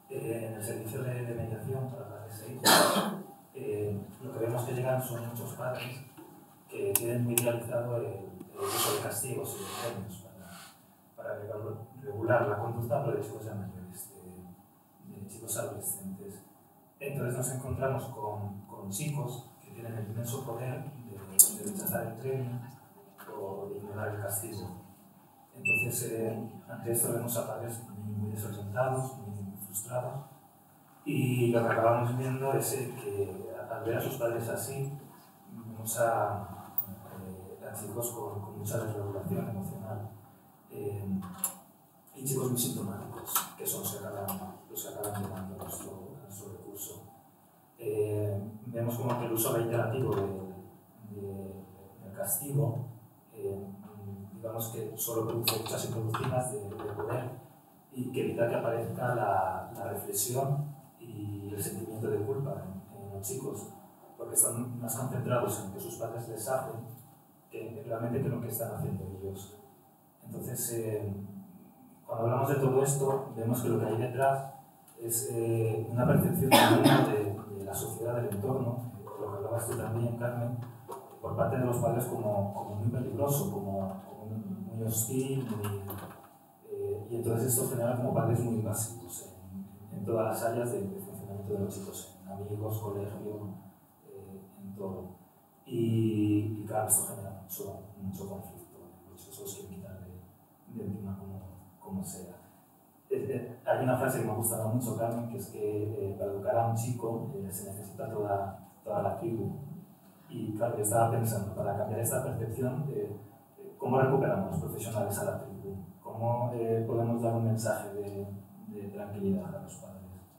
Eh, en el servicio de, de mediación para padres e hijos, eh, lo que vemos que llegan son muchos padres que tienen muy idealizado el, el uso de castigos y de premios para, para regular la conducta, pero de chicos ya mayores, de, de chicos adolescentes. Entonces nos encontramos con, con chicos que tienen el inmenso poder de, de rechazar el premio o de ignorar el castigo. Entonces, eh, ante esto vemos a padres muy, muy desorientados, muy frustrados, y lo que acabamos viendo es que al ver a sus padres así, vemos a, eh, a chicos con, con mucha desregulación emocional eh, y chicos muy sintomáticos, que son los que acaban, los que acaban llevando a nuestro, a nuestro recurso. Eh, vemos como que el uso reiterativo del de, de castigo eh, digamos que solo produce cosas improductivas de, de poder y que evita que aparezca la, la reflexión y el sentimiento de culpa en, en los chicos, porque están más concentrados en que sus padres les hacen que realmente que lo que están haciendo ellos. Entonces, eh, cuando hablamos de todo esto, vemos que lo que hay detrás es eh, una percepción de, de la sociedad, del entorno, lo que hablabas tú también, Carmen, por parte de los padres como, como muy peligroso, como, como muy hostil, muy, eh, y entonces esto genera como padres muy invasivos en, en todas las áreas de, de funcionamiento de los chicos, en amigos, colegio, eh, en todo. Y, y claro, esto genera mucho, mucho conflicto, muchos se los quieren quitar de, de encima como, como sea. Eh, eh, hay una frase que me ha gustado mucho, Carmen, que es que eh, para educar a un chico eh, se necesita toda, toda la tribu. Y claro, yo estaba pensando, para cambiar esta percepción, eh, ¿cómo recuperamos los profesionales a la tribu? ¿Cómo eh, podemos dar un mensaje de, de tranquilidad a los padres?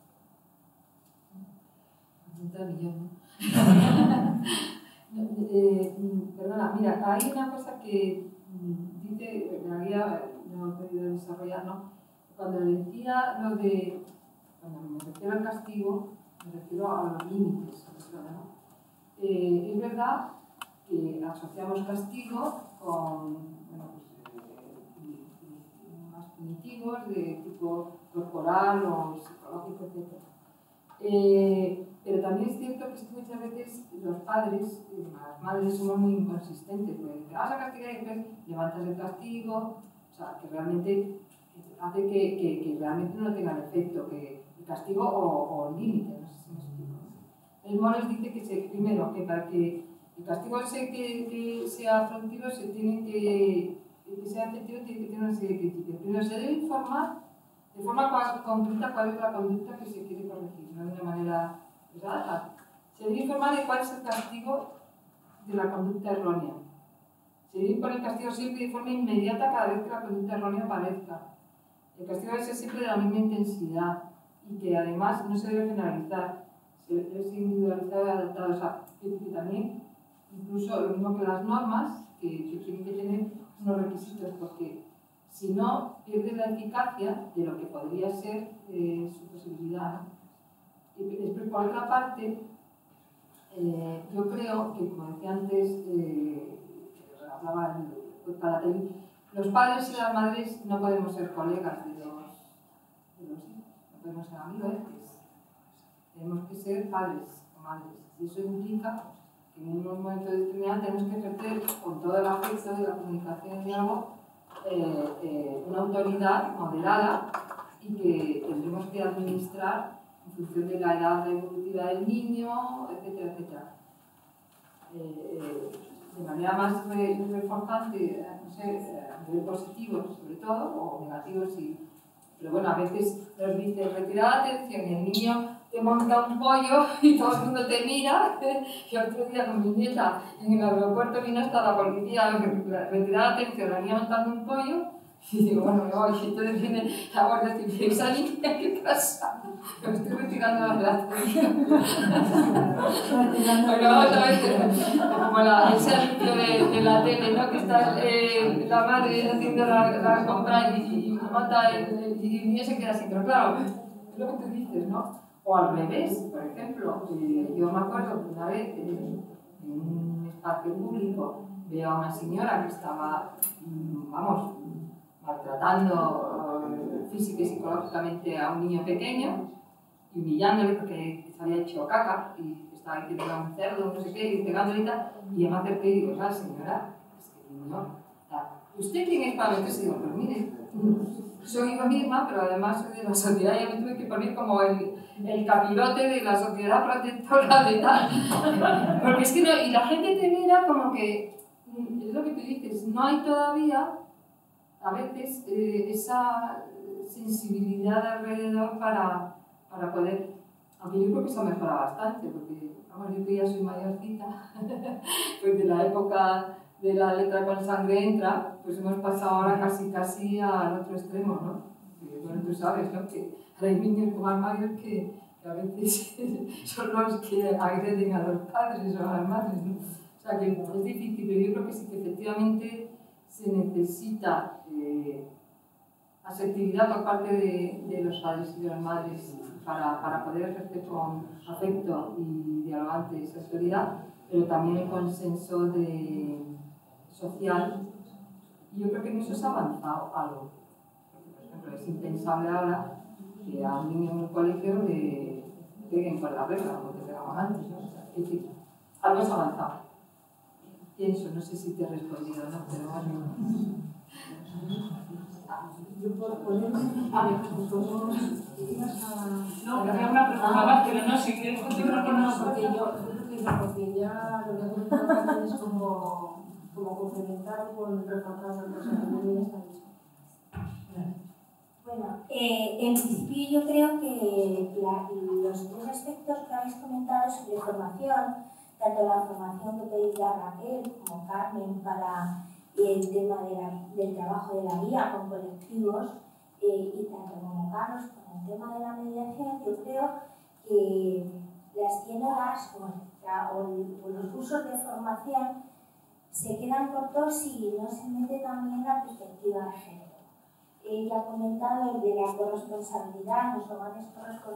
eh, perdona, mira, hay una cosa que dice, en la guía no he podido desarrollar, ¿no? Cuando decía lo de, cuando me refiero al castigo, me refiero a los límites, ¿no? Eh, es verdad que asociamos castigo con bueno, pues, eh, más punitivos de tipo corporal o psicológico, etcétera. Eh, pero también es cierto que, es que muchas veces los padres, eh, las madres, somos muy inconsistentes, porque te vas a castigar y después levantas el castigo, o sea, que realmente hace que, que, que realmente no tenga efecto, que el castigo o, o límite, no sé si me explico. El Moles dice que se, primero, que para que el castigo ese que, que sea productivo se tiene que, que sea efectivo, tiene que tener una serie de principios. Primero, se debe informar de forma cual, concreta cuál es la conducta que se quiere corregir, no de una manera pesada. Se debe informar de cuál es el castigo de la conducta errónea. Se debe imponer el castigo siempre de forma inmediata cada vez que la conducta errónea aparezca. El castigo debe ser siempre de la misma intensidad y que además no se debe generalizar. Debe ser individualizado y adaptado, o sea, que, que también, incluso lo mismo que las normas, que, que tienen que tener unos requisitos, porque si no, pierde la eficacia de lo que podría ser eh, su posibilidad, ¿no? Y después, por otra parte, eh, yo creo que, como decía antes, eh, hablaba para los padres y las madres no podemos ser colegas de los, de los hijos, no podemos ser amigos, ¿eh? Tenemos que ser padres o madres. Y eso implica que en un momento determinado tenemos que ejercer con todo el afecto de la comunicación y diálogo eh, eh, una autoridad moderada y que tendremos que administrar en función de la edad evolutiva del niño, etcétera, etcétera. Eh, eh, de manera más re reforzante, no sé, a nivel positivo sobre todo, o negativo sí. Pero bueno, a veces nos dicen retirar la atención y el niño te monta un pollo y todo el mundo te mira. Y otro día con mi nieta en el aeropuerto vino hasta la policía, retirar la atención, la niña montando un pollo. Y digo, bueno, me voy. Y entonces viene la guardia civil, esa niña, ¿qué pasa? Me estoy retirando la atención. Bueno, vamos a ver, como la, el servicio de, de la tele, ¿no? Que está eh, la madre haciendo la, la compra y, y monta el, y el niño se queda así. Pero claro, es lo que tú dices, ¿no? O al revés, por ejemplo, eh, yo me acuerdo que una vez eh, en un espacio público veo a una señora que estaba, vamos, maltratando eh, física y psicológicamente a un niño pequeño y humillándole porque se había hecho caca y estaba ahí que era un cerdo, no sé qué, y pegándole y tal. Y yo me acerqué y digo, ah, señora, es que el niño, ¿usted quién es para meterse? Y digo, pues mire, soy yo misma, pero además soy de la sociedad y ya me tuve que poner como el, el capirote de la sociedad protectora de tal. Porque es que no, y la gente te mira como que, es lo que tú dices, no hay todavía, a veces, eh, esa sensibilidad alrededor para, para poder, aunque yo creo que eso mejora bastante, porque, vamos, yo que ya soy mayorcita, pues de la época de la letra con sangre entra, pues hemos pasado ahora casi casi al otro extremo, ¿no? Que, bueno, tú sabes, ¿no? Que hay niños más mayores que, que a veces son los que agreden a los padres o a las madres, ¿no? O sea que es difícil, pero yo creo que sí que efectivamente se necesita eh, asertividad por parte de, de los padres y de las madres para, para poder ejercer con afecto y dialogante esa sexualidad, pero también el consenso de social, y yo creo que en eso se ha avanzado algo. Por ejemplo, es impensable ahora que a un niño en un colegio le peguen con la regla, como te pegaban antes, ¿no? O sea, es decir, algo se ha avanzado. Pienso, no sé si te he respondido, ¿no? Pero bueno. Yo por ponerme a ver, podemos ibas a... No, tenía una pregunta más, pero no, si quieres Yo continuar creo que con no, nosotros. porque yo, yo creo que no, porque ya lo que ha comentado Carmen es como, como complementar con reforzar las cosas que también está dicho. Bueno, eh, en principio yo creo que la, los tres aspectos que habéis comentado sobre formación, tanto la formación que pedís a Raquel como Carmen para el tema de la, del trabajo de la guía con colectivos, eh, y tanto como Carlos con el tema de la mediación, yo creo que las cien horas o, o, o los cursos de formación se quedan cortos si no se mete también la perspectiva de género. Ella ha comentado el de la corresponsabilidad, los hogares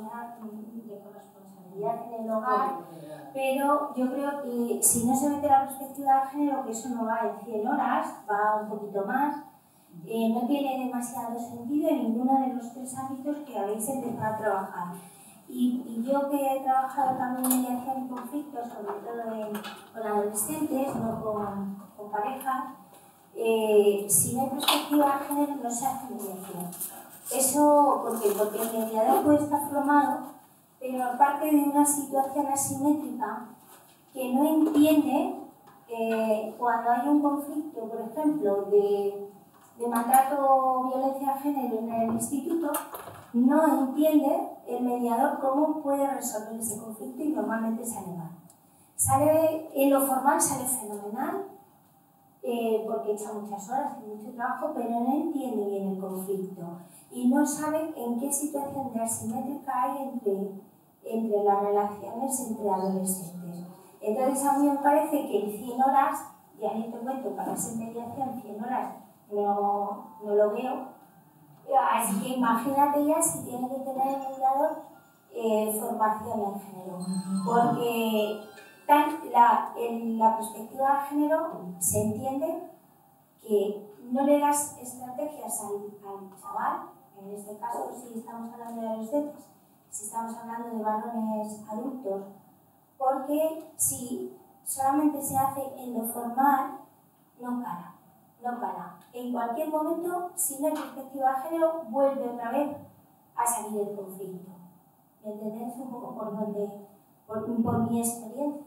de corresponsabilidad en el hogar, pero yo creo que si no se mete la perspectiva de género, que eso no va en cien horas, va un poquito más, eh, no tiene demasiado sentido en ninguno de los tres ámbitos que habéis empezado a trabajar. Y, y yo que he trabajado también en mediación y conflictos, sobre todo en, con adolescentes, no con, con parejas, Eh, si no hay perspectiva de género no se hace mediación. Eso porque, porque el mediador puede estar formado, pero parte de una situación asimétrica que no entiende eh, cuando hay un conflicto, por ejemplo, de, de maltrato o violencia de género en el instituto, no entiende el mediador cómo puede resolver ese conflicto y normalmente sale mal. Sale, en lo formal sale fenomenal, Eh, porque echa muchas horas y mucho trabajo, pero no entiende bien el conflicto y no sabe en qué situación de asimétrica hay entre, entre las relaciones entre adolescentes. Entonces a mí me parece que en cien horas, ya ni te cuento, para ser mediación cien horas no, no lo veo, así que imagínate ya si tiene que tener el mediador eh, formación en género, porque La, en la perspectiva de género se entiende que no le das estrategias al, al chaval, en este caso si estamos hablando de adolescentes, si estamos hablando de varones adultos, porque si solamente se hace en lo formal, no cala, no cala. En cualquier momento, si no hay perspectiva de género, vuelve otra vez a salir el conflicto. ¿Me entendéis un poco por donde, por, por mi experiencia?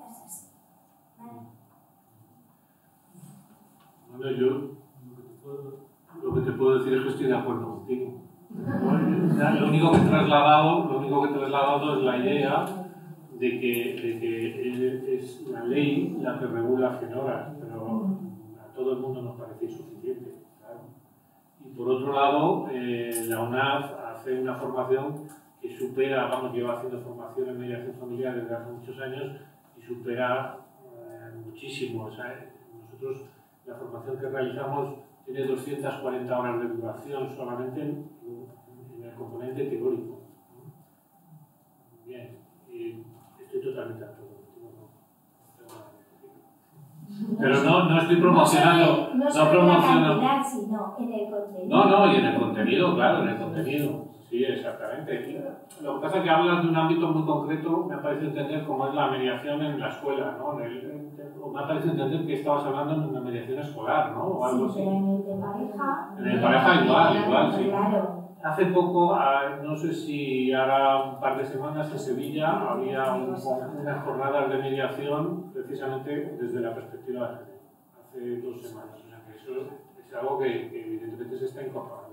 Bueno, yo lo que te puedo decir es que estoy de acuerdo contigo. Lo único que he trasladado, lo único que he trasladado es la idea de que, de que es la ley la que regula cien horas, pero a todo el mundo nos parece insuficiente. Claro. Y por otro lado, eh, la UNAF hace una formación que supera, vamos, lleva haciendo formación en mediación familiar desde hace muchos años y supera eh, muchísimo. O sea, nosotros la formación que realizamos tiene doscientas cuarenta horas de duración solamente en, en el componente teórico. Bien, y estoy totalmente de acuerdo. Pero no, no, estoy promocionando. No solo, no no solo promociono. en la cantidad, sino en el contenido. No, no, y en el contenido, claro, en el contenido. Sí, exactamente. Lo que pasa es que hablas de un ámbito muy concreto, me parece entender cómo es la mediación en la escuela, ¿no? En el, en, me parece entender que estabas hablando de una mediación escolar, ¿no? O algo sí, así. pero en el de pareja. En el pareja igual, igual, sí. Claro. Hace poco, no sé si ahora un par de semanas en Sevilla, había un, unas jornadas de mediación precisamente desde la perspectiva de género. Hace dos semanas. O sea que eso es algo que, que evidentemente se está incorporando.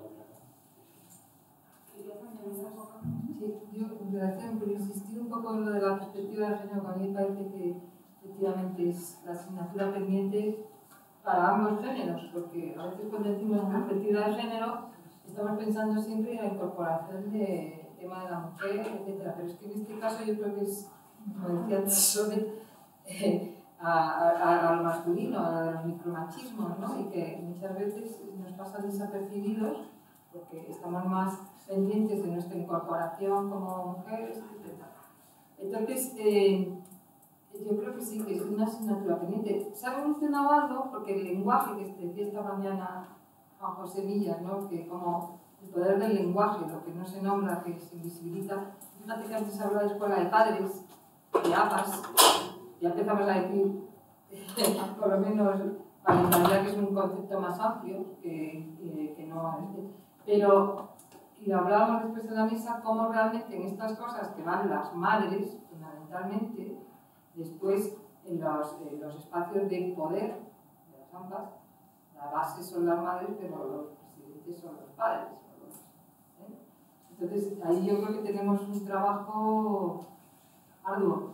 Sí, yo en relación, por insistir un poco en lo de la perspectiva de género, que a mí me parece que efectivamente es la asignatura pendiente para ambos géneros, porque a veces cuando decimos perspectiva de género estamos pensando siempre en la incorporación del tema de la mujer, etcétera. Pero es que en este caso yo creo que es, como decía antes, sobre eh, a, a, a lo masculino, a los micromachismos, ¿no? Y que muchas veces nos pasan desapercibidos porque estamos más pendientes de nuestra incorporación como mujeres, etcétera. Entonces, eh, yo creo que sí, que es una asignatura pendiente. Se ha evolucionado algo porque el lenguaje que te decía esta mañana Juan José Millas, ¿no? Que como el poder del lenguaje, lo que no se nombra, que se invisibiliza. Fíjate que antes se hablaba de escuela de padres, de A P A S, ya empezamos a decir, por lo menos parentalidad, que es un concepto más amplio, que, que, que no este. Pero, y lo hablábamos después en la mesa, cómo realmente en estas cosas que van las madres, fundamentalmente, después en los, en los espacios de poder de las ambas, la base son las madres, pero los presidentes son los padres. ¿eh? Entonces, ahí yo creo que tenemos un trabajo arduo.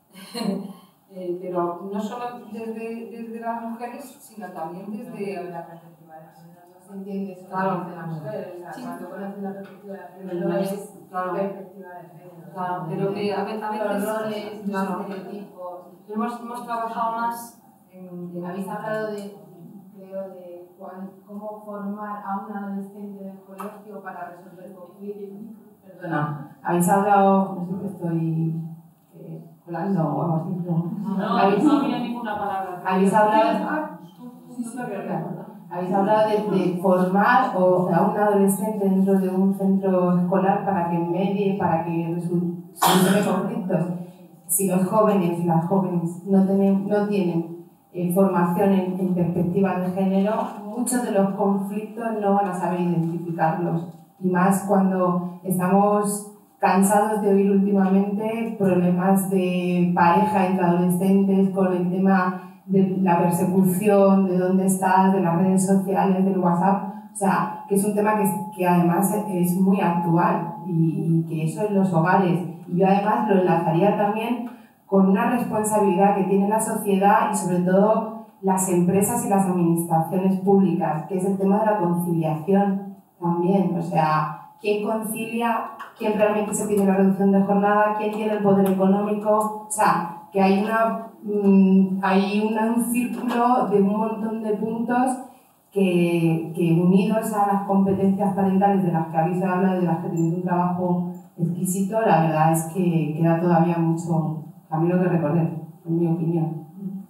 eh, pero no solo desde, desde las mujeres, sino también desde la perspectiva de género. No se entiende solo claro. desde la mujer. O sea, sí. Cuando conocen la perspectiva de género, no es claro. perspectiva de género. Claro, pero que a veces, a veces los roles, claro. los estereotipos. Hemos, hemos trabajado más en, en... Habéis hablado de, creo, de cuál, cómo formar a un adolescente del colegio para resolver conflictos. Perdona, habéis hablado, no sé si estoy eh, colando o algo así, ¿no? No, ¿Habéis, no había ninguna palabra. Habéis hablado, sí, sí, habéis hablado de, de formar o, a un adolescente dentro de un centro escolar para que medie, para que resuelva conflictos. Si los jóvenes y las jóvenes no tienen, no tienen eh, formación en, en perspectiva de género, muchos de los conflictos no van a saber identificarlos. Y más cuando estamos cansados de oír últimamente problemas de pareja entre adolescentes con el tema de la persecución, de dónde estás, de las redes sociales, del WhatsApp. O sea, que es un tema que, que además es muy actual y, y que eso en los hogares. Y yo además lo enlazaría también con una responsabilidad que tiene la sociedad y sobre todo las empresas y las administraciones públicas, que es el tema de la conciliación también. O sea, ¿quién concilia? ¿Quién realmente se pide la reducción de jornada? ¿Quién tiene el poder económico? O sea, que hay, una, mmm, hay una, un círculo de un montón de puntos que, que unidos a las competencias parentales de las que habéis hablado, de las que tenéis un trabajo exquisito, la verdad es que queda todavía mucho camino que recorrer, en mi opinión.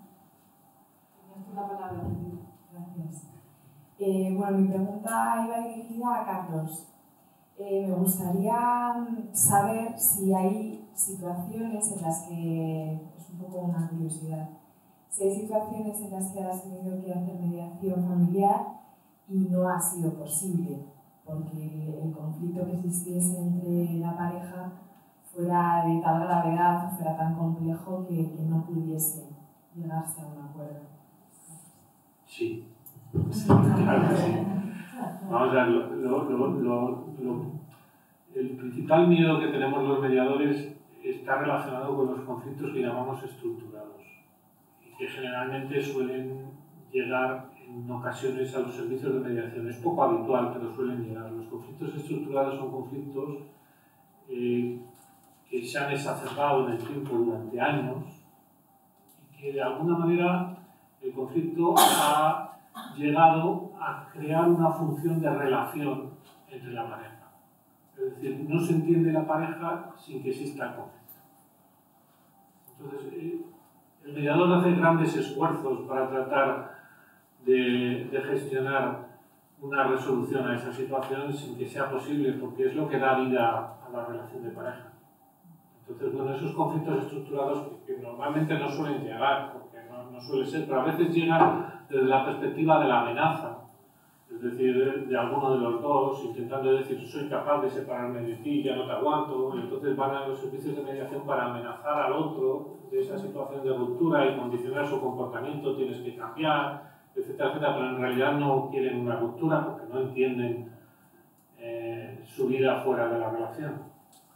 Gracias. Eh, bueno, mi pregunta iba dirigida a Carlos. Eh, me gustaría saber si hay situaciones en las que, es un poco una curiosidad, si hay situaciones en las que has tenido que hacer mediación familiar y no ha sido posible, porque el conflicto que existiese entre la pareja fuera de tal gravedad, fuera tan complejo que, que no pudiese llegarse a un acuerdo. Sí, claro que sí. Vamos a ver, lo, lo, lo, lo, lo, el principal miedo que tenemos los mediadores está relacionado con los conflictos que llamamos estructurados y que generalmente suelen llegar en ocasiones a los servicios de mediación. Es poco habitual, pero suelen llegar. Los conflictos estructurados son conflictos eh, que se han exacerbado en el tiempo durante años y que de alguna manera el conflicto ha llegado a crear una función de relación entre la pareja. Es decir, no se entiende la pareja sin que exista el conflicto. Entonces, eh, el mediador hace grandes esfuerzos para tratar de, de gestionar una resolución a esa situación sin que sea posible, porque es lo que da vida a la relación de pareja. Entonces, bueno, esos conflictos estructurados que, que normalmente no suelen llegar, porque no, no suele ser, pero a veces llegan desde la perspectiva de la amenaza, es decir, de, de alguno de los dos, intentando decir, soy capaz de separarme de ti, ya no te aguanto, y entonces van a los servicios de mediación para amenazar al otro de esa situación de ruptura y condicionar su comportamiento, tienes que cambiar, etcétera, etcétera, pero en realidad no quieren una ruptura porque no entienden eh, su vida fuera de la relación.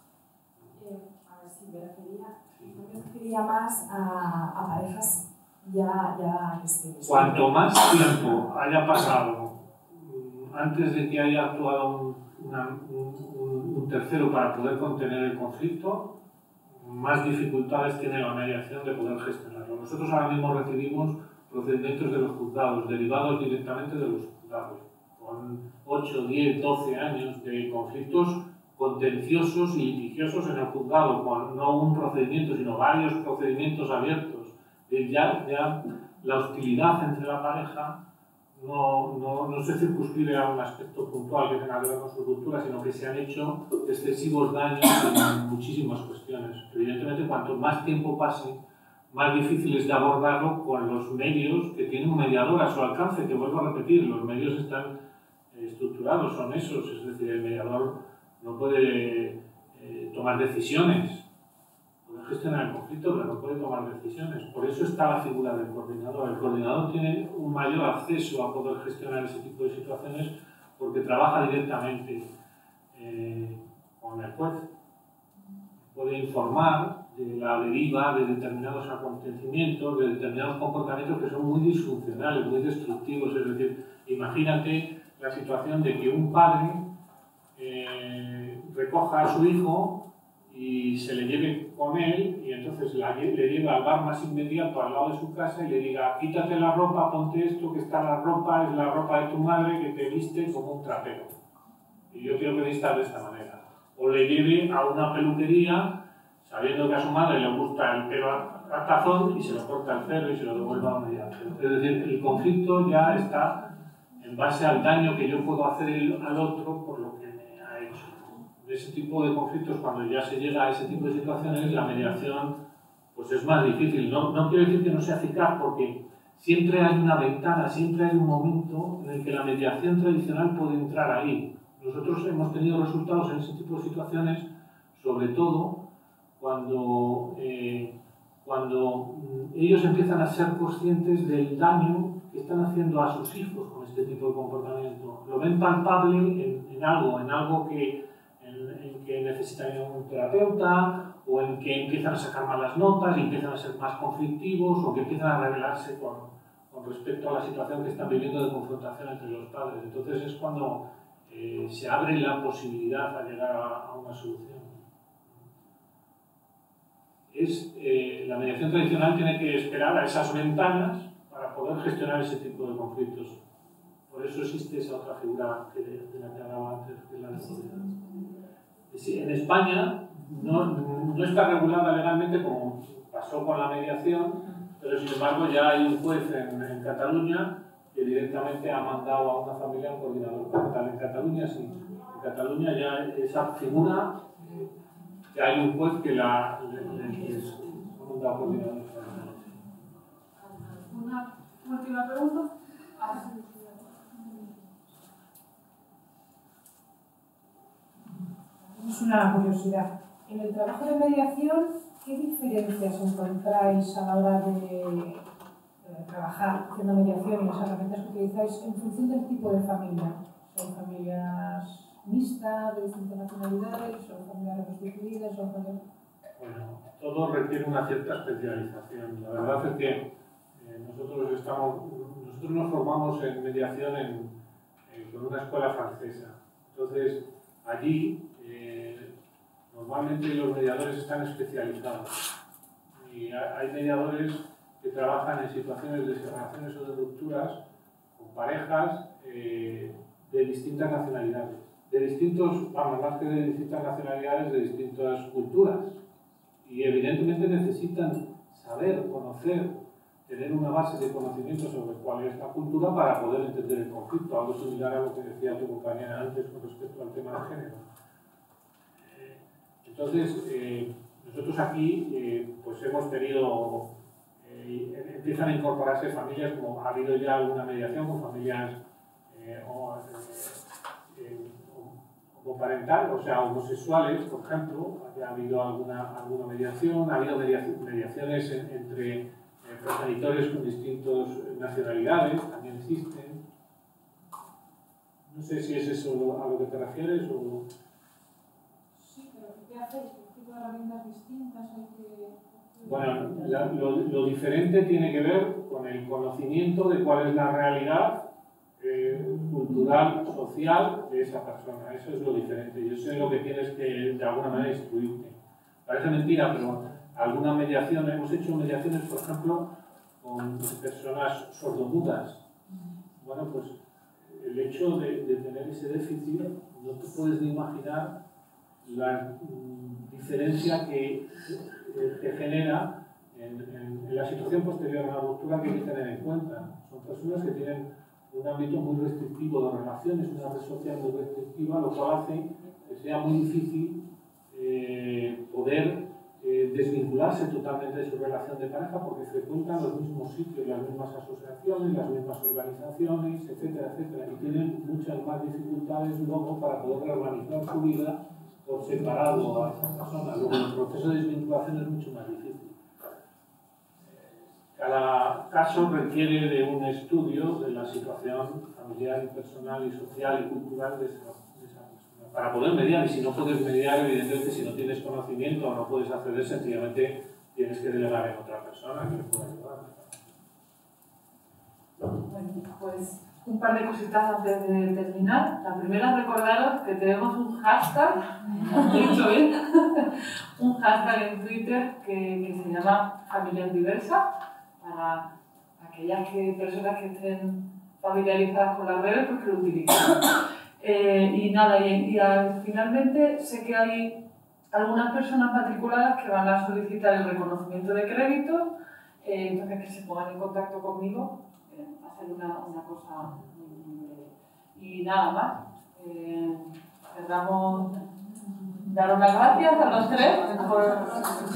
A ver si me refería, me refería más a, a parejas ya, ya este, Cuanto más tiempo haya pasado antes de que haya actuado un, una, un, un tercero para poder contener el conflicto, más dificultades tiene la mediación de poder gestionarlo. Nosotros ahora mismo recibimos procedimientos de los juzgados, derivados directamente de los juzgados, con ocho, diez, doce años de conflictos contenciosos y litigiosos en el juzgado, con no un procedimiento, sino varios procedimientos abiertos. Ya, ya la hostilidad entre la pareja no, no, no se circunscribe a un aspecto puntual que tenga que ver con su ruptura, sino que se han hecho excesivos daños en muchísimas cuestiones. Evidentemente, cuanto más tiempo pase, más difícil es de abordarlo con los medios que tiene un mediador a su alcance, que vuelvo a repetir, los medios están estructurados, son esos, es decir, el mediador no puede eh, tomar decisiones, puede gestionar el conflicto, pero no puede tomar decisiones. Por eso está la figura del coordinador. El coordinador tiene un mayor acceso a poder gestionar ese tipo de situaciones porque trabaja directamente eh, con el juez. Puede informar de la deriva de determinados acontecimientos, de determinados comportamientos que son muy disfuncionales, muy destructivos. Es decir, imagínate la situación de que un padre eh, recoja a su hijo y se le lleve con él y entonces la, le lleva al bar más inmediato al lado de su casa y le diga, quítate la ropa, ponte esto, que está la ropa, es la ropa de tu madre que te viste como un trapero. Y yo quiero que vistas de esta manera. O le lleve a una peluquería sabiendo que a su madre le gusta el pelo a tazón y se lo corta el pelo y se lo devuelve a un mediante. Es decir, el conflicto ya está en base al daño que yo puedo hacer al otro por lo que me ha hecho. De ese tipo de conflictos, cuando ya se llega a ese tipo de situaciones, la mediación pues es más difícil. No, no quiero decir que no sea eficaz, porque siempre hay una ventana, siempre hay un momento en el que la mediación tradicional puede entrar ahí. Nosotros hemos tenido resultados en ese tipo de situaciones, sobre todo cuando, eh, cuando ellos empiezan a ser conscientes del daño que están haciendo a sus hijos con este tipo de comportamiento. Lo ven palpable en, en algo, en algo que, en, en que necesitan un terapeuta, o en que empiezan a sacar malas notas y empiezan a ser más conflictivos, o que empiezan a rebelarse con, con respecto a la situación que están viviendo de confrontación entre los padres. Entonces es cuando eh, se abre la posibilidad a llegar a, a una solución. Es, eh, la mediación tradicional tiene que esperar a esas ventanas para poder gestionar ese tipo de conflictos. Por eso existe esa otra figura que, de la que hablaba antes, que es la de sí, en España no, no está regulada legalmente como pasó con la mediación, pero sin embargo ya hay un juez en, en Cataluña que directamente ha mandado a una familia un coordinador parental. En Cataluña sí, en Cataluña ya esa figura, ya hay un juez que la le, le, le, ha mandado coordinador parental. Una última pregunta. Es una curiosidad. En el trabajo de mediación, ¿qué diferencias encontráis a la hora de eh, trabajar haciendo mediación y las herramientas que utilizáis en función del tipo de familia? ¿Son familias mixtas, de distintas nacionalidades? ¿Son familias reconstituidas? ¿Son familias...? Bueno, todo requiere una cierta especialización. La verdad es que eh, nosotros, estamos, nosotros nos formamos en mediación en, en, con una escuela francesa. Entonces, allí eh, normalmente los mediadores están especializados. Y hay mediadores que trabajan en situaciones de separaciones o de rupturas con parejas eh, de distintas nacionalidades. De distintos, vamos, más que de distintas nacionalidades, de distintas culturas. Y evidentemente necesitan saber, conocer tener una base de conocimiento sobre cuál es la cultura para poder entender el conflicto, algo similar a lo que decía tu compañera antes con respecto al tema de género. Eh, entonces, eh, nosotros aquí eh, pues hemos tenido, eh, empiezan a incorporarse familias, como ha habido ya alguna mediación con familias eh, o, eh, eh, homoparental, o sea, homosexuales, por ejemplo, ha habido alguna, alguna mediación, ha habido mediaciones, mediaciones en, entre eh, progenitores con distintas nacionalidades, también existen. No sé si es eso a lo que te refieres o... Sí, pero ¿qué hacéis? ¿Qué tipo de herramientas distintas hay que...? Bueno, la, lo, lo diferente tiene que ver con el conocimiento de cuál es la realidad eh, cultural, social de esa persona. Eso es lo diferente. Yo sé lo que tienes que, de alguna manera, instruirte. Parece mentira, pero alguna mediación, hemos hecho mediaciones, por ejemplo, con personas sordomudas. Bueno, pues el hecho de, de tener ese déficit, no te puedes ni imaginar la mm, diferencia que eh, te genera en, en, en la situación posterior a la ruptura, que hay que tener en cuenta. Son personas que tienen un ámbito muy restrictivo de relaciones, una red social muy restrictiva, lo cual hace que sea muy difícil eh, poder eh, desvincularse totalmente de su relación de pareja, porque frecuentan los mismos sitios, las mismas asociaciones, las mismas organizaciones, etcétera, etcétera, y tienen muchas más dificultades luego para poder reorganizar su vida por separado a esa persona. Luego el proceso de desvinculación es mucho más difícil. Cada caso requiere de un estudio de la situación familiar, y personal, y social y cultural de esa, de esa persona. Para poder mediar, y si no puedes mediar, evidentemente, si no tienes conocimiento o no puedes acceder, sencillamente tienes que delegar en otra persona que te pueda ayudar. Bueno, pues un par de cositas antes de terminar. La primera, recordaros que tenemos un hashtag, dicho bien, un hashtag en Twitter que, que se llama Familias Diversas, para aquellas que, personas que estén familiarizadas con las redes, pues que lo utilicen. Eh, y nada, y, y a, finalmente sé que hay algunas personas matriculadas que van a solicitar el reconocimiento de crédito, eh, entonces que se pongan en contacto conmigo, eh, va a ser una, una cosa muy, muy breve. Y nada más, eh, cerramos, daros las gracias a los tres por